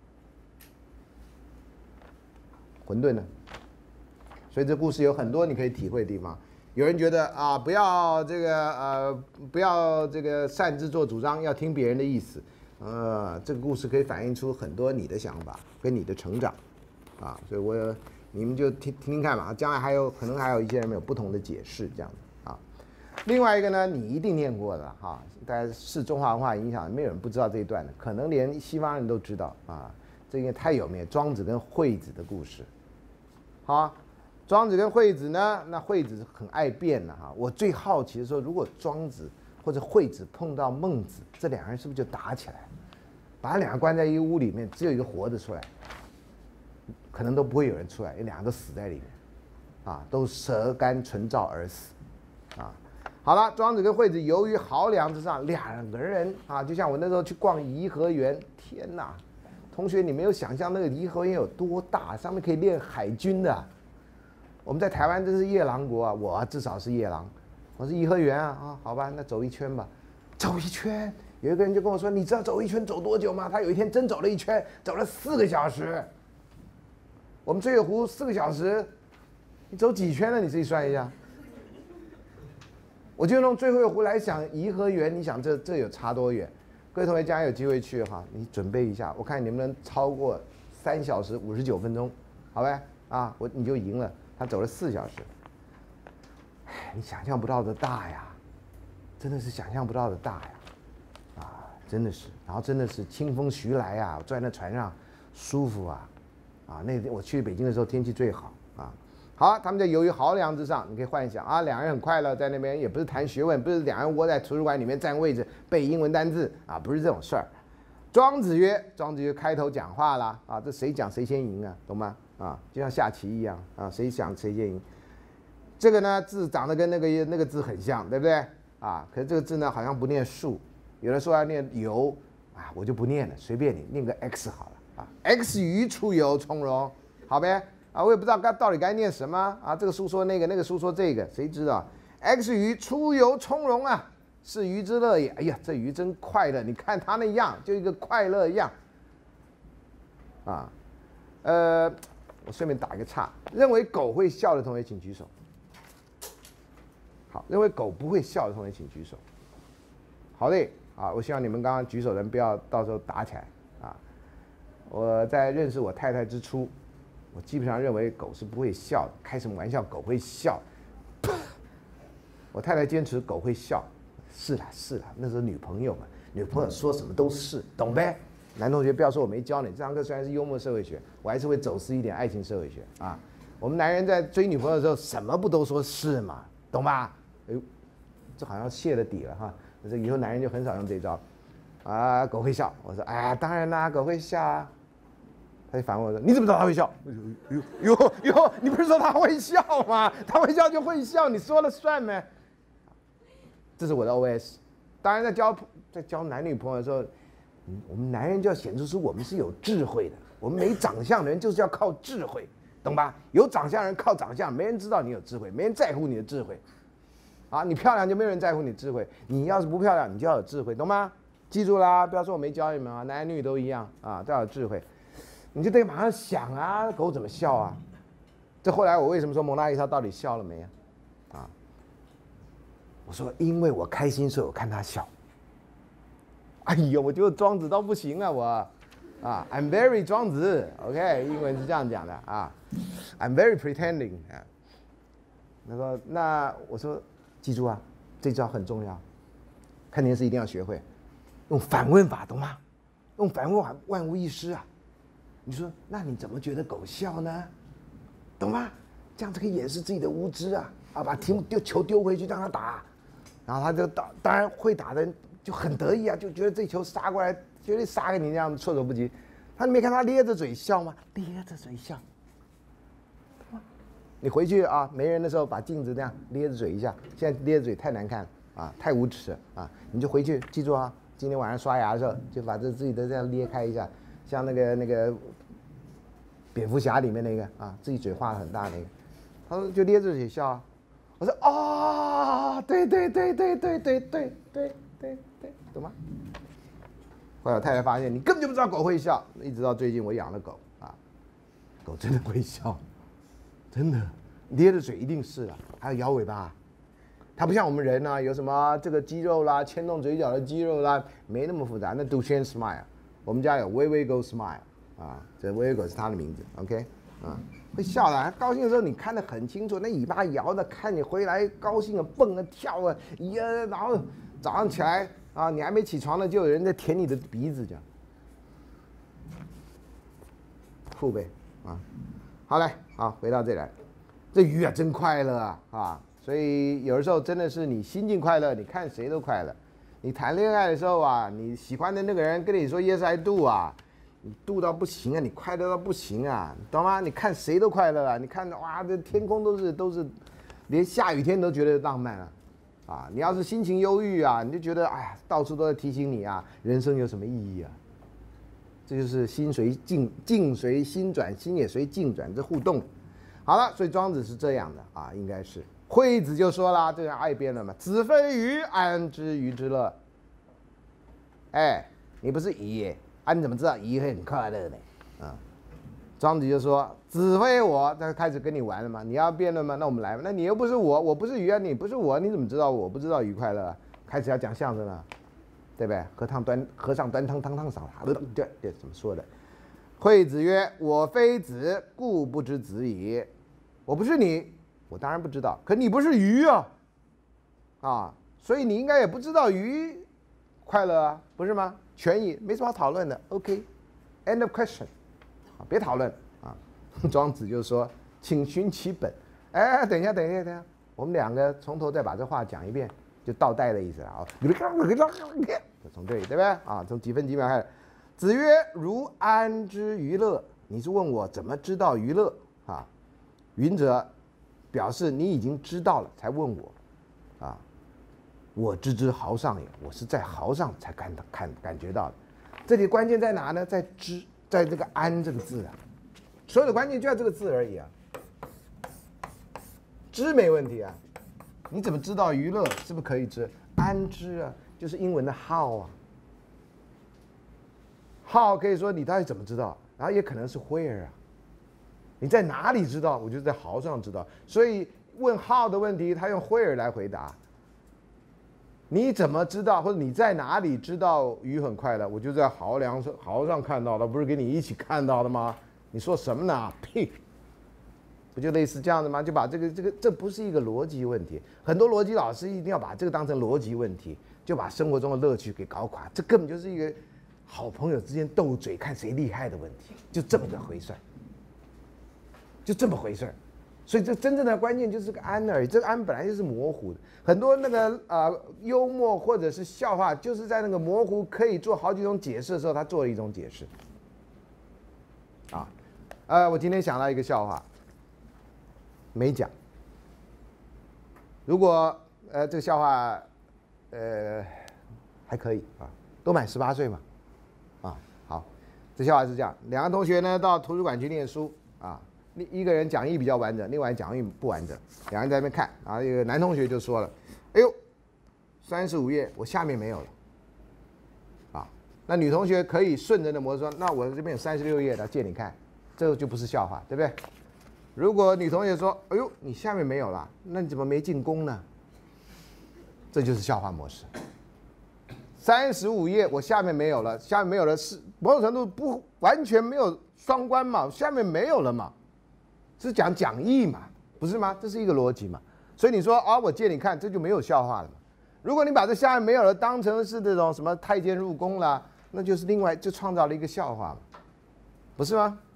混沌呢？所以这故事有很多你可以体会的地方。有人觉得啊，不要这个呃，不要这个擅自做主张，要听别人的意思。呃，这个故事可以反映出很多你的想法跟你的成长，啊，所以我。你们就听听听看嘛，将来还有可能还有一些人有不同的解释这样的啊。另外一个呢，你一定念过的哈，大家是中华文化影响，没有人不知道这一段的，可能连西方人都知道啊。这个太有名，庄子跟惠子的故事。好，庄子跟惠子呢，那惠子很爱辩了哈。我最好奇的说，如果庄子或者惠子碰到孟子，这两个人是不是就打起来，把他两个关在一个屋里面，只有一个活着出来？可能都不会有人出来，因为两个都死在里面，啊，都舌干唇燥而死，啊，好了，庄子跟惠子由于豪梁之上，两个人啊，就像我那时候去逛颐和园，天哪， 同学，你没有想象那个颐和园有多大，上面可以练海军的、啊。我们在台湾真是夜郎国啊，我至少是夜郎，我是颐和园啊啊，好吧，那走一圈吧，走一圈。有一个人就跟我说，你知道走一圈走多久吗？他有一天真走了一圈，走了四个小时。我们醉月湖四个小时，你走几圈了？你自己算一下。我就用醉月湖来想颐和园，你想这这有差多远？各位同学将来有机会去哈，你准备一下，我看你能不能超过三小时五十九分钟，好呗？啊，我你就赢了。他走了四小时，你想象不到的大呀，真的是想象不到的大呀，啊，真的是，然后真的是清风徐来啊，我坐在那船上舒服啊，啊，那天我去北京的时候天气最好啊。好，他们在游于濠梁之上，你可以幻想啊，两人很快乐，在那边也不是谈学问，不是两人窝在图书馆里面占位置背英文单字啊，不是这种事儿。庄子曰，庄子曰开头讲话啦，啊，这谁讲谁先赢啊，懂吗？啊，就像下棋一样啊，谁想谁先赢。这个呢字长得跟那个那个字很像，对不对？啊，可是这个字呢好像不念树，有人说要念游，啊，我就不念了，随便你念个 x 好了啊 ，x 鱼出游从容，好呗？啊，我也不知道该到底该念什么啊，这个书说那个，那个书说这个，谁知道 ？x 鱼出游从容啊，是鱼之乐也。哎呀，这鱼真快乐，你看它那样，就一个快乐样。啊，呃。我顺便打一个岔，认为狗会笑的同学请举手。好，认为狗不会笑的同学请举手。好嘞，啊，我希望你们刚刚举手的人不要到时候打起来啊。我在认识我太太之初，我基本上认为狗是不会笑的，开什么玩笑，狗会笑。我太太坚持狗会笑，是啦是啦，那时候女朋友嘛，女朋友说什么都是，懂呗？男同学不要说我没教你，这堂课虽然是幽默社会学，我还是会走私一点爱情社会学啊。我们男人在追女朋友的时候，什么不都说是嘛，懂吧？哎呦，这好像泄了底了哈。这以后男人就很少用这招啊。狗会笑，我说哎，当然啦，狗会笑啊。他就反问我说：“你怎么知道他会笑？”哟哟哟，你不是说他会笑吗？他会笑就会笑，你说了算没？这是我的 O S。当然，在交在交男女朋友的时候。嗯，我们男人就要显出出我们是有智慧的。我们没长相的人就是要靠智慧，懂吧？有长相的人靠长相，没人知道你有智慧，没人在乎你的智慧。啊，你漂亮就没有人在乎你智慧。你要是不漂亮，你就要有智慧，懂吗？记住啦，不要说我没教你们啊，男女都一样啊，都要有智慧。你就得马上想啊，狗怎么笑啊？这后来我为什么说蒙娜丽莎到底笑了没啊？啊，我说因为我开心，所以我看她笑。哎呦，我觉得庄子到不行啊，我，啊 ，I'm very 庄子 ，OK， 英文是这样讲的啊 ，I'm very pretending 啊。他说，那我说，记住啊，这招很重要，看电视一定要学会，用反问法，懂吗？用反问法，万无一失啊。你说，那你怎么觉得狗笑呢？懂吗？这样子可以掩饰自己的无知啊，啊，把题目丢球丢回去让他打，然后他就打，当然会打的人。就很得意啊，就觉得这球杀过来，绝对杀给你这样措手不及。他你没看他咧着嘴笑吗？咧着嘴笑。你回去啊，没人的时候把镜子这样咧着嘴一下。现在咧着嘴太难看啊，太无耻啊！你就回去记住啊，今天晚上刷牙的时候就把这自己的这样咧开一下，像那个那个蝙蝠侠里面那个啊，自己嘴画的很大那个，他说就咧着嘴笑啊。我说哦，对对对对对对对对。对对，懂吗？后来我太太发现你根本就不知道狗会笑，一直到最近我养了狗啊，狗真的会笑，真的咧着嘴一定是啊，还有摇尾巴，它不像我们人啊，有什么这个肌肉啦，牵动嘴角的肌肉啦，没那么复杂。那杜轩 smile， 我们家有微微狗 smile 啊，这微微狗是它的名字 ，OK 啊，会笑的，高兴的时候你看得很清楚，那尾巴摇的，看你回来高兴的蹦啊跳啊，呀，然后。早上起来啊，你还没起床呢，就有人在舔你的鼻子，这样，父辈啊，好嘞，好，回到这里来，这鱼啊真快乐啊啊，所以有的时候真的是你心境快乐，你看谁都快乐。你谈恋爱的时候啊，你喜欢的那个人跟你说 yes I do 啊，你度到不行啊，你快乐到不行啊，懂吗？你看谁都快乐啊，你看哇，这天空都是都是，连下雨天都觉得浪漫啊。啊，你要是心情忧郁啊，你就觉得哎呀，到处都在提醒你啊，人生有什么意义啊？ 这就是心随境，境随心转，心也随境转，这互动。好了，所以庄子是这样的啊，应该是。惠子就说了，这个爱编了嘛，子非鱼，安知鱼之乐？哎，你不是鱼耶，啊，你怎么知道鱼会很快乐呢？啊，庄子就说，子非我，他开始跟你玩了嘛，你要辩论吗？那我们来吧，那你又不是我，我不是鱼啊，你不是我，你怎么知道我不知道鱼快乐啊？开始要讲相声了，对不对？和尚端和尚端汤，汤汤洒洒，对对，怎么说的？惠子曰：“我非子，故不知子矣。我不是你，我当然不知道。可你不是鱼啊，啊，所以你应该也不知道鱼快乐啊，不是吗？权益没什么好讨论的。OK，end of question， 啊，别讨论啊。庄子就说，请寻其本。哎，等一下，等一下，等一下，我们两个从头再把这话讲一遍，就倒带的意思了啊。从这里对不对啊？从几分几秒开始。”子曰：“如安知娱乐？”你是问我怎么知道娱乐啊？云者表示你已经知道了才问我，啊，我知之毫上也，我是在毫上才看到看感觉到的。这里关键在哪呢？在知，在这个安这个字啊，所有的关键就在这个字而已啊。知没问题啊，你怎么知道娱乐？是不是可以知？安知啊，就是英文的 how 啊。how 可以说你到底怎么知道，然后也可能是 where 啊，你在哪里知道？我就在毫上知道。所以问 how 的问题，他用 where 来回答。你怎么知道，或者你在哪里知道鱼很快乐？我就在毫梁上毫上看到的，不是跟你一起看到的吗？你说什么呢？屁！不就类似这样的吗？就把这个这个这不是一个逻辑问题。很多逻辑老师一定要把这个当成逻辑问题，就把生活中的乐趣给搞垮。这根本就是一个好朋友之间斗嘴看谁厉害的问题，就这么个回事儿，就这么回事儿。所以这真正的关键就是个安而已，这个安本来就是模糊的。很多那个呃幽默或者是笑话，就是在那个模糊可以做好几种解释的时候，他做了一种解释。啊，呃，我今天想到一个笑话，没讲。如果呃这个笑话呃还可以啊，都满十八岁嘛。啊，好，这笑话是这样：两个同学呢到图书馆去念书啊，一个人讲义比较完整，另外讲义不完整，两人在那边看，然后一个男同学就说了：“哎呦，三十五页我下面没有了。”啊，那女同学可以顺着的模式说：“那我这边有三十六页的，借你看。”这个就不是笑话，对不对？如果女同学说：“哎呦，你下面没有了，那你怎么没进攻呢？”这就是笑话模式。三十五页我下面没有了，下面没有了是某种程度不完全没有双关嘛，下面没有了嘛，是讲讲义嘛，不是吗？这是一个逻辑嘛。所以你说啊，我借你看，这就没有笑话了嘛。如果你把这下面没有了当成是这种什么太监入宫啦，那就是另外就创造了一个笑话嘛，不是吗？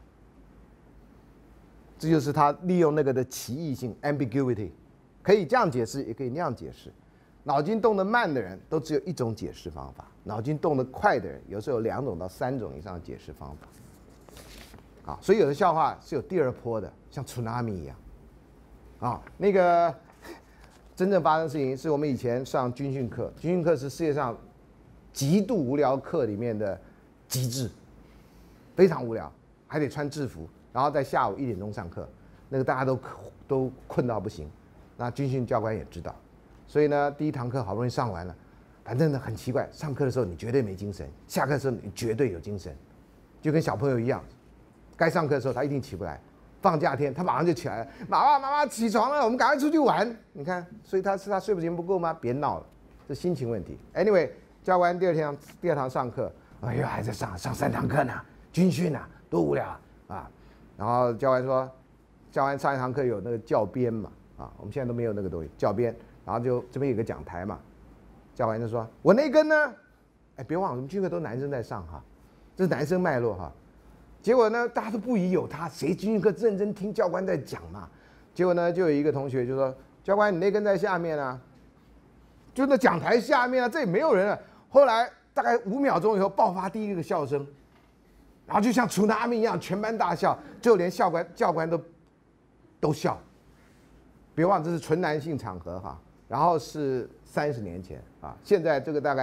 这就是他利用那个的歧义性 ambiguity， 可以这样解释，也可以那样解释。脑筋动得慢的人都只有一种解释方法，脑筋动得快的人有时候有两种到三种以上的解释方法。啊，所以有的笑话是有第二波的，像 tsunami 一样。啊，那个真正发生的事情是我们以前上军训课，军训课是世界上极度无聊课里面的极致，非常无聊，还得穿制服。然后在下午一点钟上课，那个大家都都困到不行，那军训教官也知道，所以呢，第一堂课好不容易上完了，反正呢很奇怪，上课的时候你绝对没精神，下课的时候你绝对有精神，就跟小朋友一样，该上课的时候他一定起不来，放假天他马上就起来了，妈妈妈妈起床了，我们赶快出去玩，你看，所以他是他睡不时间不够吗？别闹了，这心情问题。Anyway， 教官第二天第二堂上课，哎呦还在上上三堂课呢，军训啊，多无聊啊啊！然后教官说，教官上一堂课有那个教鞭嘛，啊，我们现在都没有那个东西，教鞭。然后就这边有个讲台嘛，教官就说：“我那根呢？哎，别忘了，我们军课都男生在上哈，这是男生脉络哈。”结果呢，大家都不疑有他，谁军训课认真听教官在讲嘛？结果呢，就有一个同学就说：“教官，你那根在下面啊，就那讲台下面啊，这也没有人啊。”后来大概五秒钟以后，爆发第一个笑声。然后就像楚纳米一样，全班大笑，就连教官教官都都笑。别忘了这是纯男性场合哈，然后是三十年前啊，现在这个大概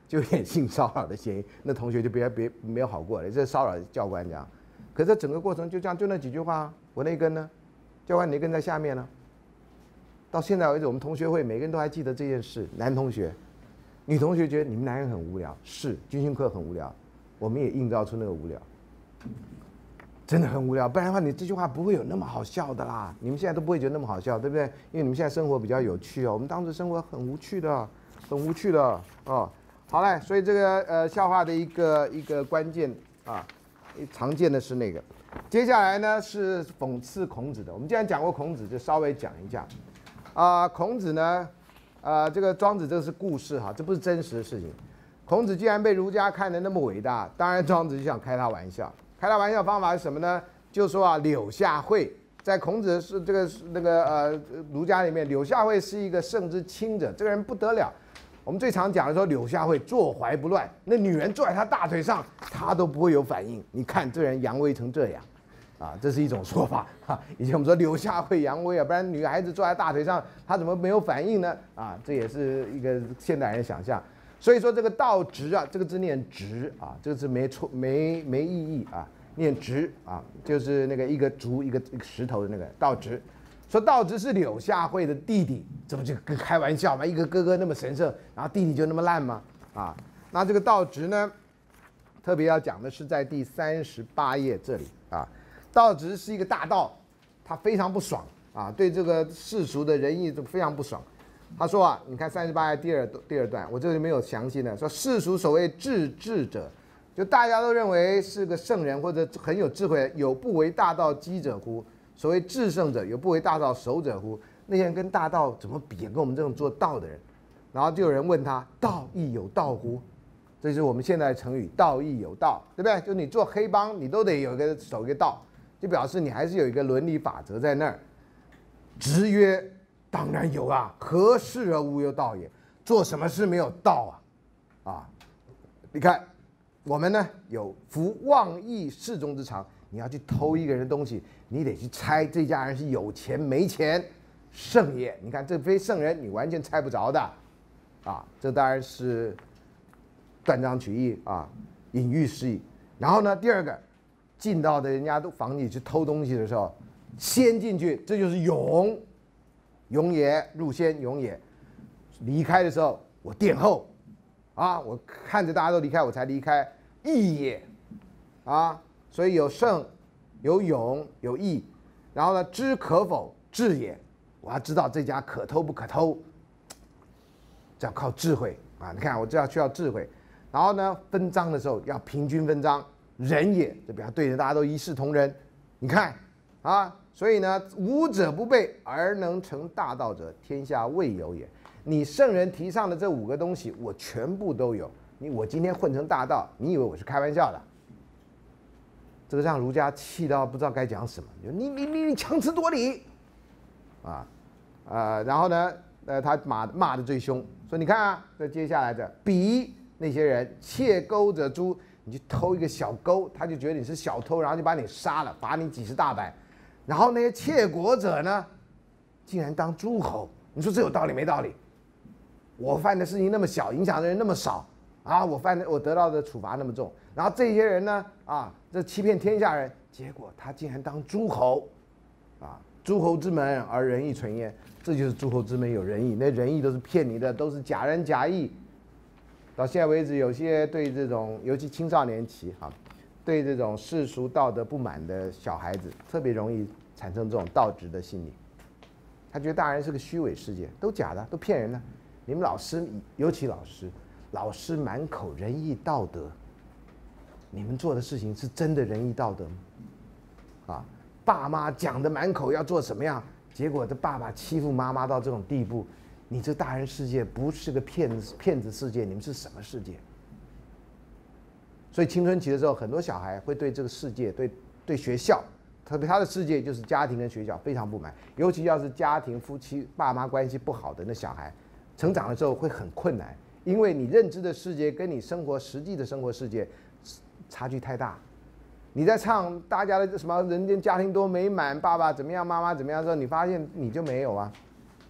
就有点性骚扰的嫌疑，那同学就别别没有好过了，这骚扰教官这样。可是整个过程就这样，就那几句话，我那根呢？教官，你那根在下面呢。到现在为止，我们同学会每个人都还记得这件事。男同学、女同学觉得你们男人很无聊，是军训课很无聊，我们也映照出那个无聊，真的很无聊。不然的话，你这句话不会有那么好笑的啦。你们现在都不会觉得那么好笑，对不对？因为你们现在生活比较有趣哦。我们当时生活很无趣的，很无趣的哦。好嘞，所以这个呃笑话的一个一个关键啊，常见的是那个。接下来呢是讽刺孔子的。我们既然讲过孔子，就稍微讲一下。啊、呃，孔子呢，啊、呃，这个庄子这个是故事哈，这不是真实的事情。孔子既然被儒家看得那么伟大，当然庄子就想开他玩笑。开他玩笑方法是什么呢？就说啊，柳下惠在孔子是这个那个呃儒家里面，柳下惠是一个圣之亲者，这个人不得了。我们最常讲的说，柳下惠坐怀不乱，那女人坐在他大腿上，他都不会有反应。你看这人扬威成这样。啊，这是一种说法啊。以前我们说柳下惠扬威啊，不然女孩子坐在大腿上，她怎么没有反应呢？啊，这也是一个现代人想象。所以说这个道直啊，这个字念直啊，这个字没错没没意义啊，念直啊，就是那个一个竹一个一个石头的那个道直。说道直是柳下惠的弟弟，这不就跟开玩笑吗？一个哥哥那么神圣，然后弟弟就那么烂吗？啊，那这个道直呢，特别要讲的是在第三十八页这里啊。道直是一个大盗，他非常不爽啊，对这个世俗的仁义非常不爽。他说啊，你看三十八页第二第二段，我这里没有详细的说，世俗所谓智智者，就大家都认为是个圣人或者很有智慧，有不为大道积者乎？所谓至圣者，有不为大道守者乎？那些人跟大道怎么比？跟我们这种做道的人，然后就有人问他，道亦有道乎？这是我们现在的成语，道亦有道，对不对？就你做黑帮，你都得有一个守一个道。就表示你还是有一个伦理法则在那儿。直曰：当然有啊，何事而无有道也？做什么事没有道啊？啊，你看，我们呢有夫妄议事中之常，你要去偷一个人的东西，你得去猜这家人是有钱没钱，圣也。你看这非圣人，你完全猜不着的，啊，这当然是断章取义啊，隐喻失义。然后呢，第二个。进到的人家都房里去偷东西的时候，先进去，这就是勇，勇也，入先勇也。离开的时候，我殿后，啊，我看着大家都离开，我才离开，义也，啊，所以有胜，有勇，有义。然后呢，知可否，智也，我要知道这家可偷不可偷，这要靠智慧啊！你看，我这要需要智慧。然后呢，分赃的时候要平均分赃。仁也，这比较对人，大家都一视同仁。你看啊，所以呢，无者不备而能成大道者，天下未有也。你圣人提倡的这五个东西，我全部都有。你我今天混成大道，你以为我是开玩笑的？这个让儒家气到不知道该讲什么。你你你你强词夺理，啊，呃，然后呢，呃，他骂骂的最凶，说你看啊，这接下来的比那些人窃钩者诛。你去偷一个小钩，他就觉得你是小偷，然后就把你杀了，罚你几十大板。然后那些窃国者呢，竟然当诸侯，你说这有道理没道理？我犯的事情那么小，影响的人那么少啊，我犯的我得到的处罚那么重。然后这些人呢，啊，这欺骗天下人，结果他竟然当诸侯，啊，诸侯之门而仁义存焉，这就是诸侯之门有仁义，那仁义都是骗你的，都是假仁假义。到现在为止，有些对这种，尤其青少年期哈，对这种世俗道德不满的小孩子，特别容易产生这种道直的心理。他觉得大人是个虚伪世界，都假的，都骗人的。你们老师，尤其老师，老师满口仁义道德，你们做的事情是真的仁义道德吗？啊，爸妈讲的满口要做什么样，结果这爸爸欺负妈妈到这种地步。你这大人世界不是个骗子骗子世界，你们是什么世界？所以青春期的时候，很多小孩会对这个世界、对对学校，特别他的世界就是家庭跟学校非常不满。尤其要是家庭、夫妻、爸妈关系不好的那小孩，成长的时候会很困难，因为你认知的世界跟你生活实际的生活世界差距太大。你在唱大家的什么人间家庭多美满，爸爸怎么样，妈妈怎么样的时候，你发现你就没有啊。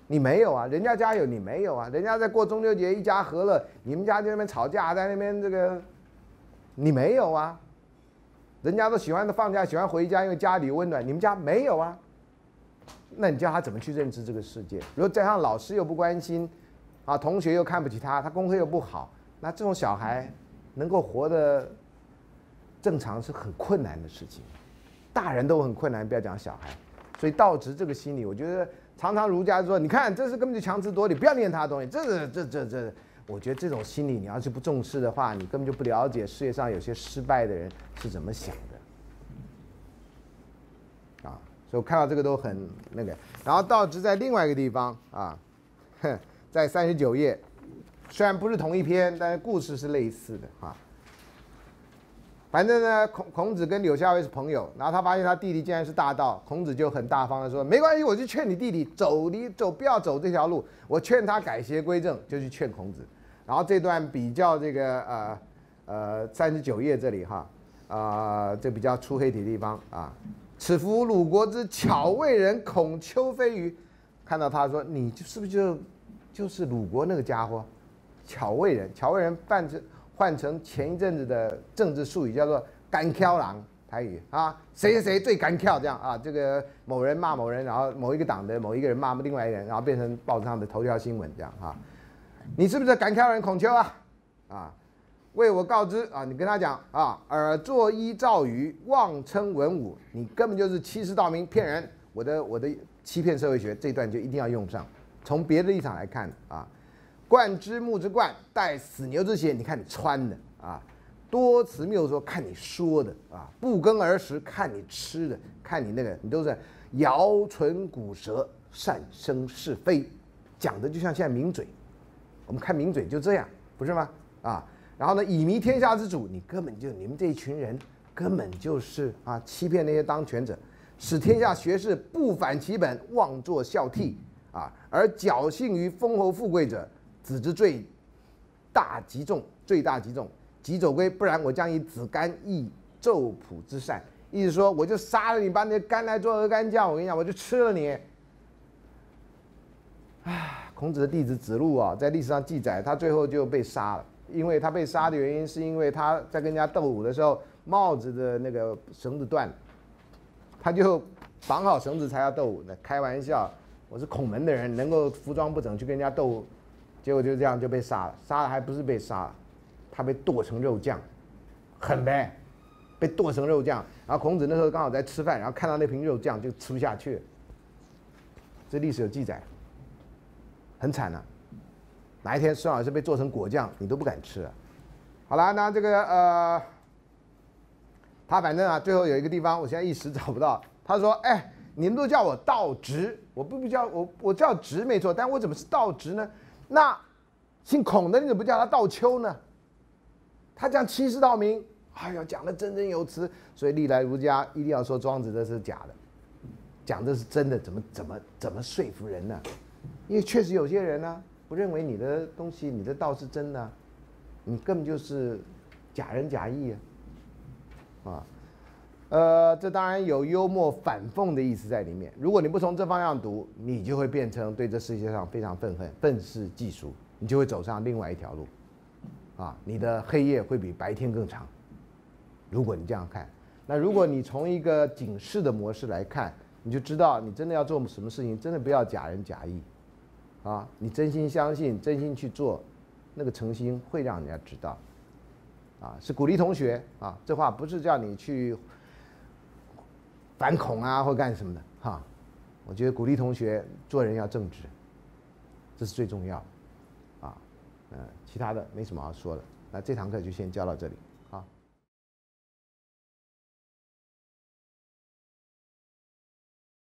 你没有啊，人家家有你没有啊，人家在过中秋节一家和乐，你们家在那边吵架，在那边这个，你没有啊。人家都喜欢放假，喜欢回家，因为家里温暖，你们家没有啊。那你叫他怎么去认知这个世界？如果加上老师又不关心，啊，同学又看不起他，他功课又不好，那这种小孩能够活得正常是很困难的事情。大人都很困难，不要讲小孩。所以道直这个心理，我觉得常常儒家说，你看这是根本就强词夺理，不要念他的东西。这这这这，我觉得这种心理你要是不重视的话，你根本就不了解世界上有些失败的人是怎么想的。啊，所以我看到这个都很那个。然后道直在另外一个地方啊，哼，在三十九页，虽然不是同一篇，但是故事是类似的啊。反正呢，孔孔子跟柳下惠是朋友，然后他发现他弟弟竟然是大盗，孔子就很大方的说，没关系，我去劝你弟弟走，离走不要走这条路，我劝他改邪归正，就去劝孔子。然后这段比较这个呃呃三十九页这里哈啊、呃，这比较出黑体的地方啊，此夫鲁国之巧魏人孔丘非鱼，看到他说你是不是就就是鲁国那个家伙，巧魏人，巧魏人泛成。换成前一阵子的政治术语叫做“干挑狼”台语啊，谁谁谁最干挑这样啊，这个某人骂某人，然后某一个党的某一个人骂另外一个人，然后变成报纸上的头条新闻这样啊。你是不是干挑人孔丘啊？啊，为我告知啊，你跟他讲啊，耳作揖赵宇，妄称文武，你根本就是欺世盗名骗人。我的我的欺骗社会学这一段就一定要用上。从别的立场来看啊。冠之木之冠，带死牛之鞋，你看你穿的啊；多辞谬说，看你说的啊；不耕而食，看你吃的，看你那个，你都是摇唇鼓舌，善生是非，讲的就像现在名嘴，我们看名嘴就这样，不是吗？啊，然后呢，以迷天下之主，你根本就你们这一群人根本就是啊欺骗那些当权者，使天下学士不反其本，妄作孝悌啊，而侥幸于封侯富贵者。子之罪大极重，罪大极重，即走归，不然我将以子干易纣仆之善。意思说，我就杀了你，把你的肝来做鹅肝酱。我跟你讲，我就吃了你。唉，孔子的弟子子路啊，在历史上记载，他最后就被杀了。因为他被杀的原因，是因为他在跟人家斗舞的时候，帽子的那个绳子断了，他就绑好绳子才要斗舞。那开玩笑，我是孔门的人，能够服装不整去跟人家斗舞。结果就这样就被杀了，杀了还不是被杀了，他被剁成肉酱，狠呗，被剁成肉酱。然后孔子那时候刚好在吃饭，然后看到那瓶肉酱就吃不下去了，这历史有记载，很惨啊。哪一天孙老师被做成果酱，你都不敢吃了。好了，那这个呃，他反正啊，最后有一个地方我现在一时找不到，他说，哎，你们都叫我道直，我不不叫我我叫直没错，但我怎么是道直呢？那姓孔的你怎么不叫他道丘呢？他讲欺世盗名，哎呀，讲的振振有词，所以历来儒家一定要说庄子这是假的，讲这是真的，怎么怎么怎么说服人呢？因为确实有些人呢、啊、不认为你的东西、你的道是真的、啊，你根本就是假仁假义啊，啊，呃，这当然有幽默反讽的意思在里面。如果你不从这方向读，你就会变成对这世界上非常愤恨、愤世嫉俗，你就会走上另外一条路，啊，你的黑夜会比白天更长。如果你这样看，那如果你从一个警示的模式来看，你就知道你真的要做什么事情，真的不要假仁假义，啊，你真心相信、真心去做，那个诚心会让人家知道，啊，是鼓励同学啊，这话不是叫你去反恐啊或干什么的哈，我觉得鼓励同学做人要正直，这是最重要，啊，呃，其他的没什么好说的，那这堂课就先教到这里。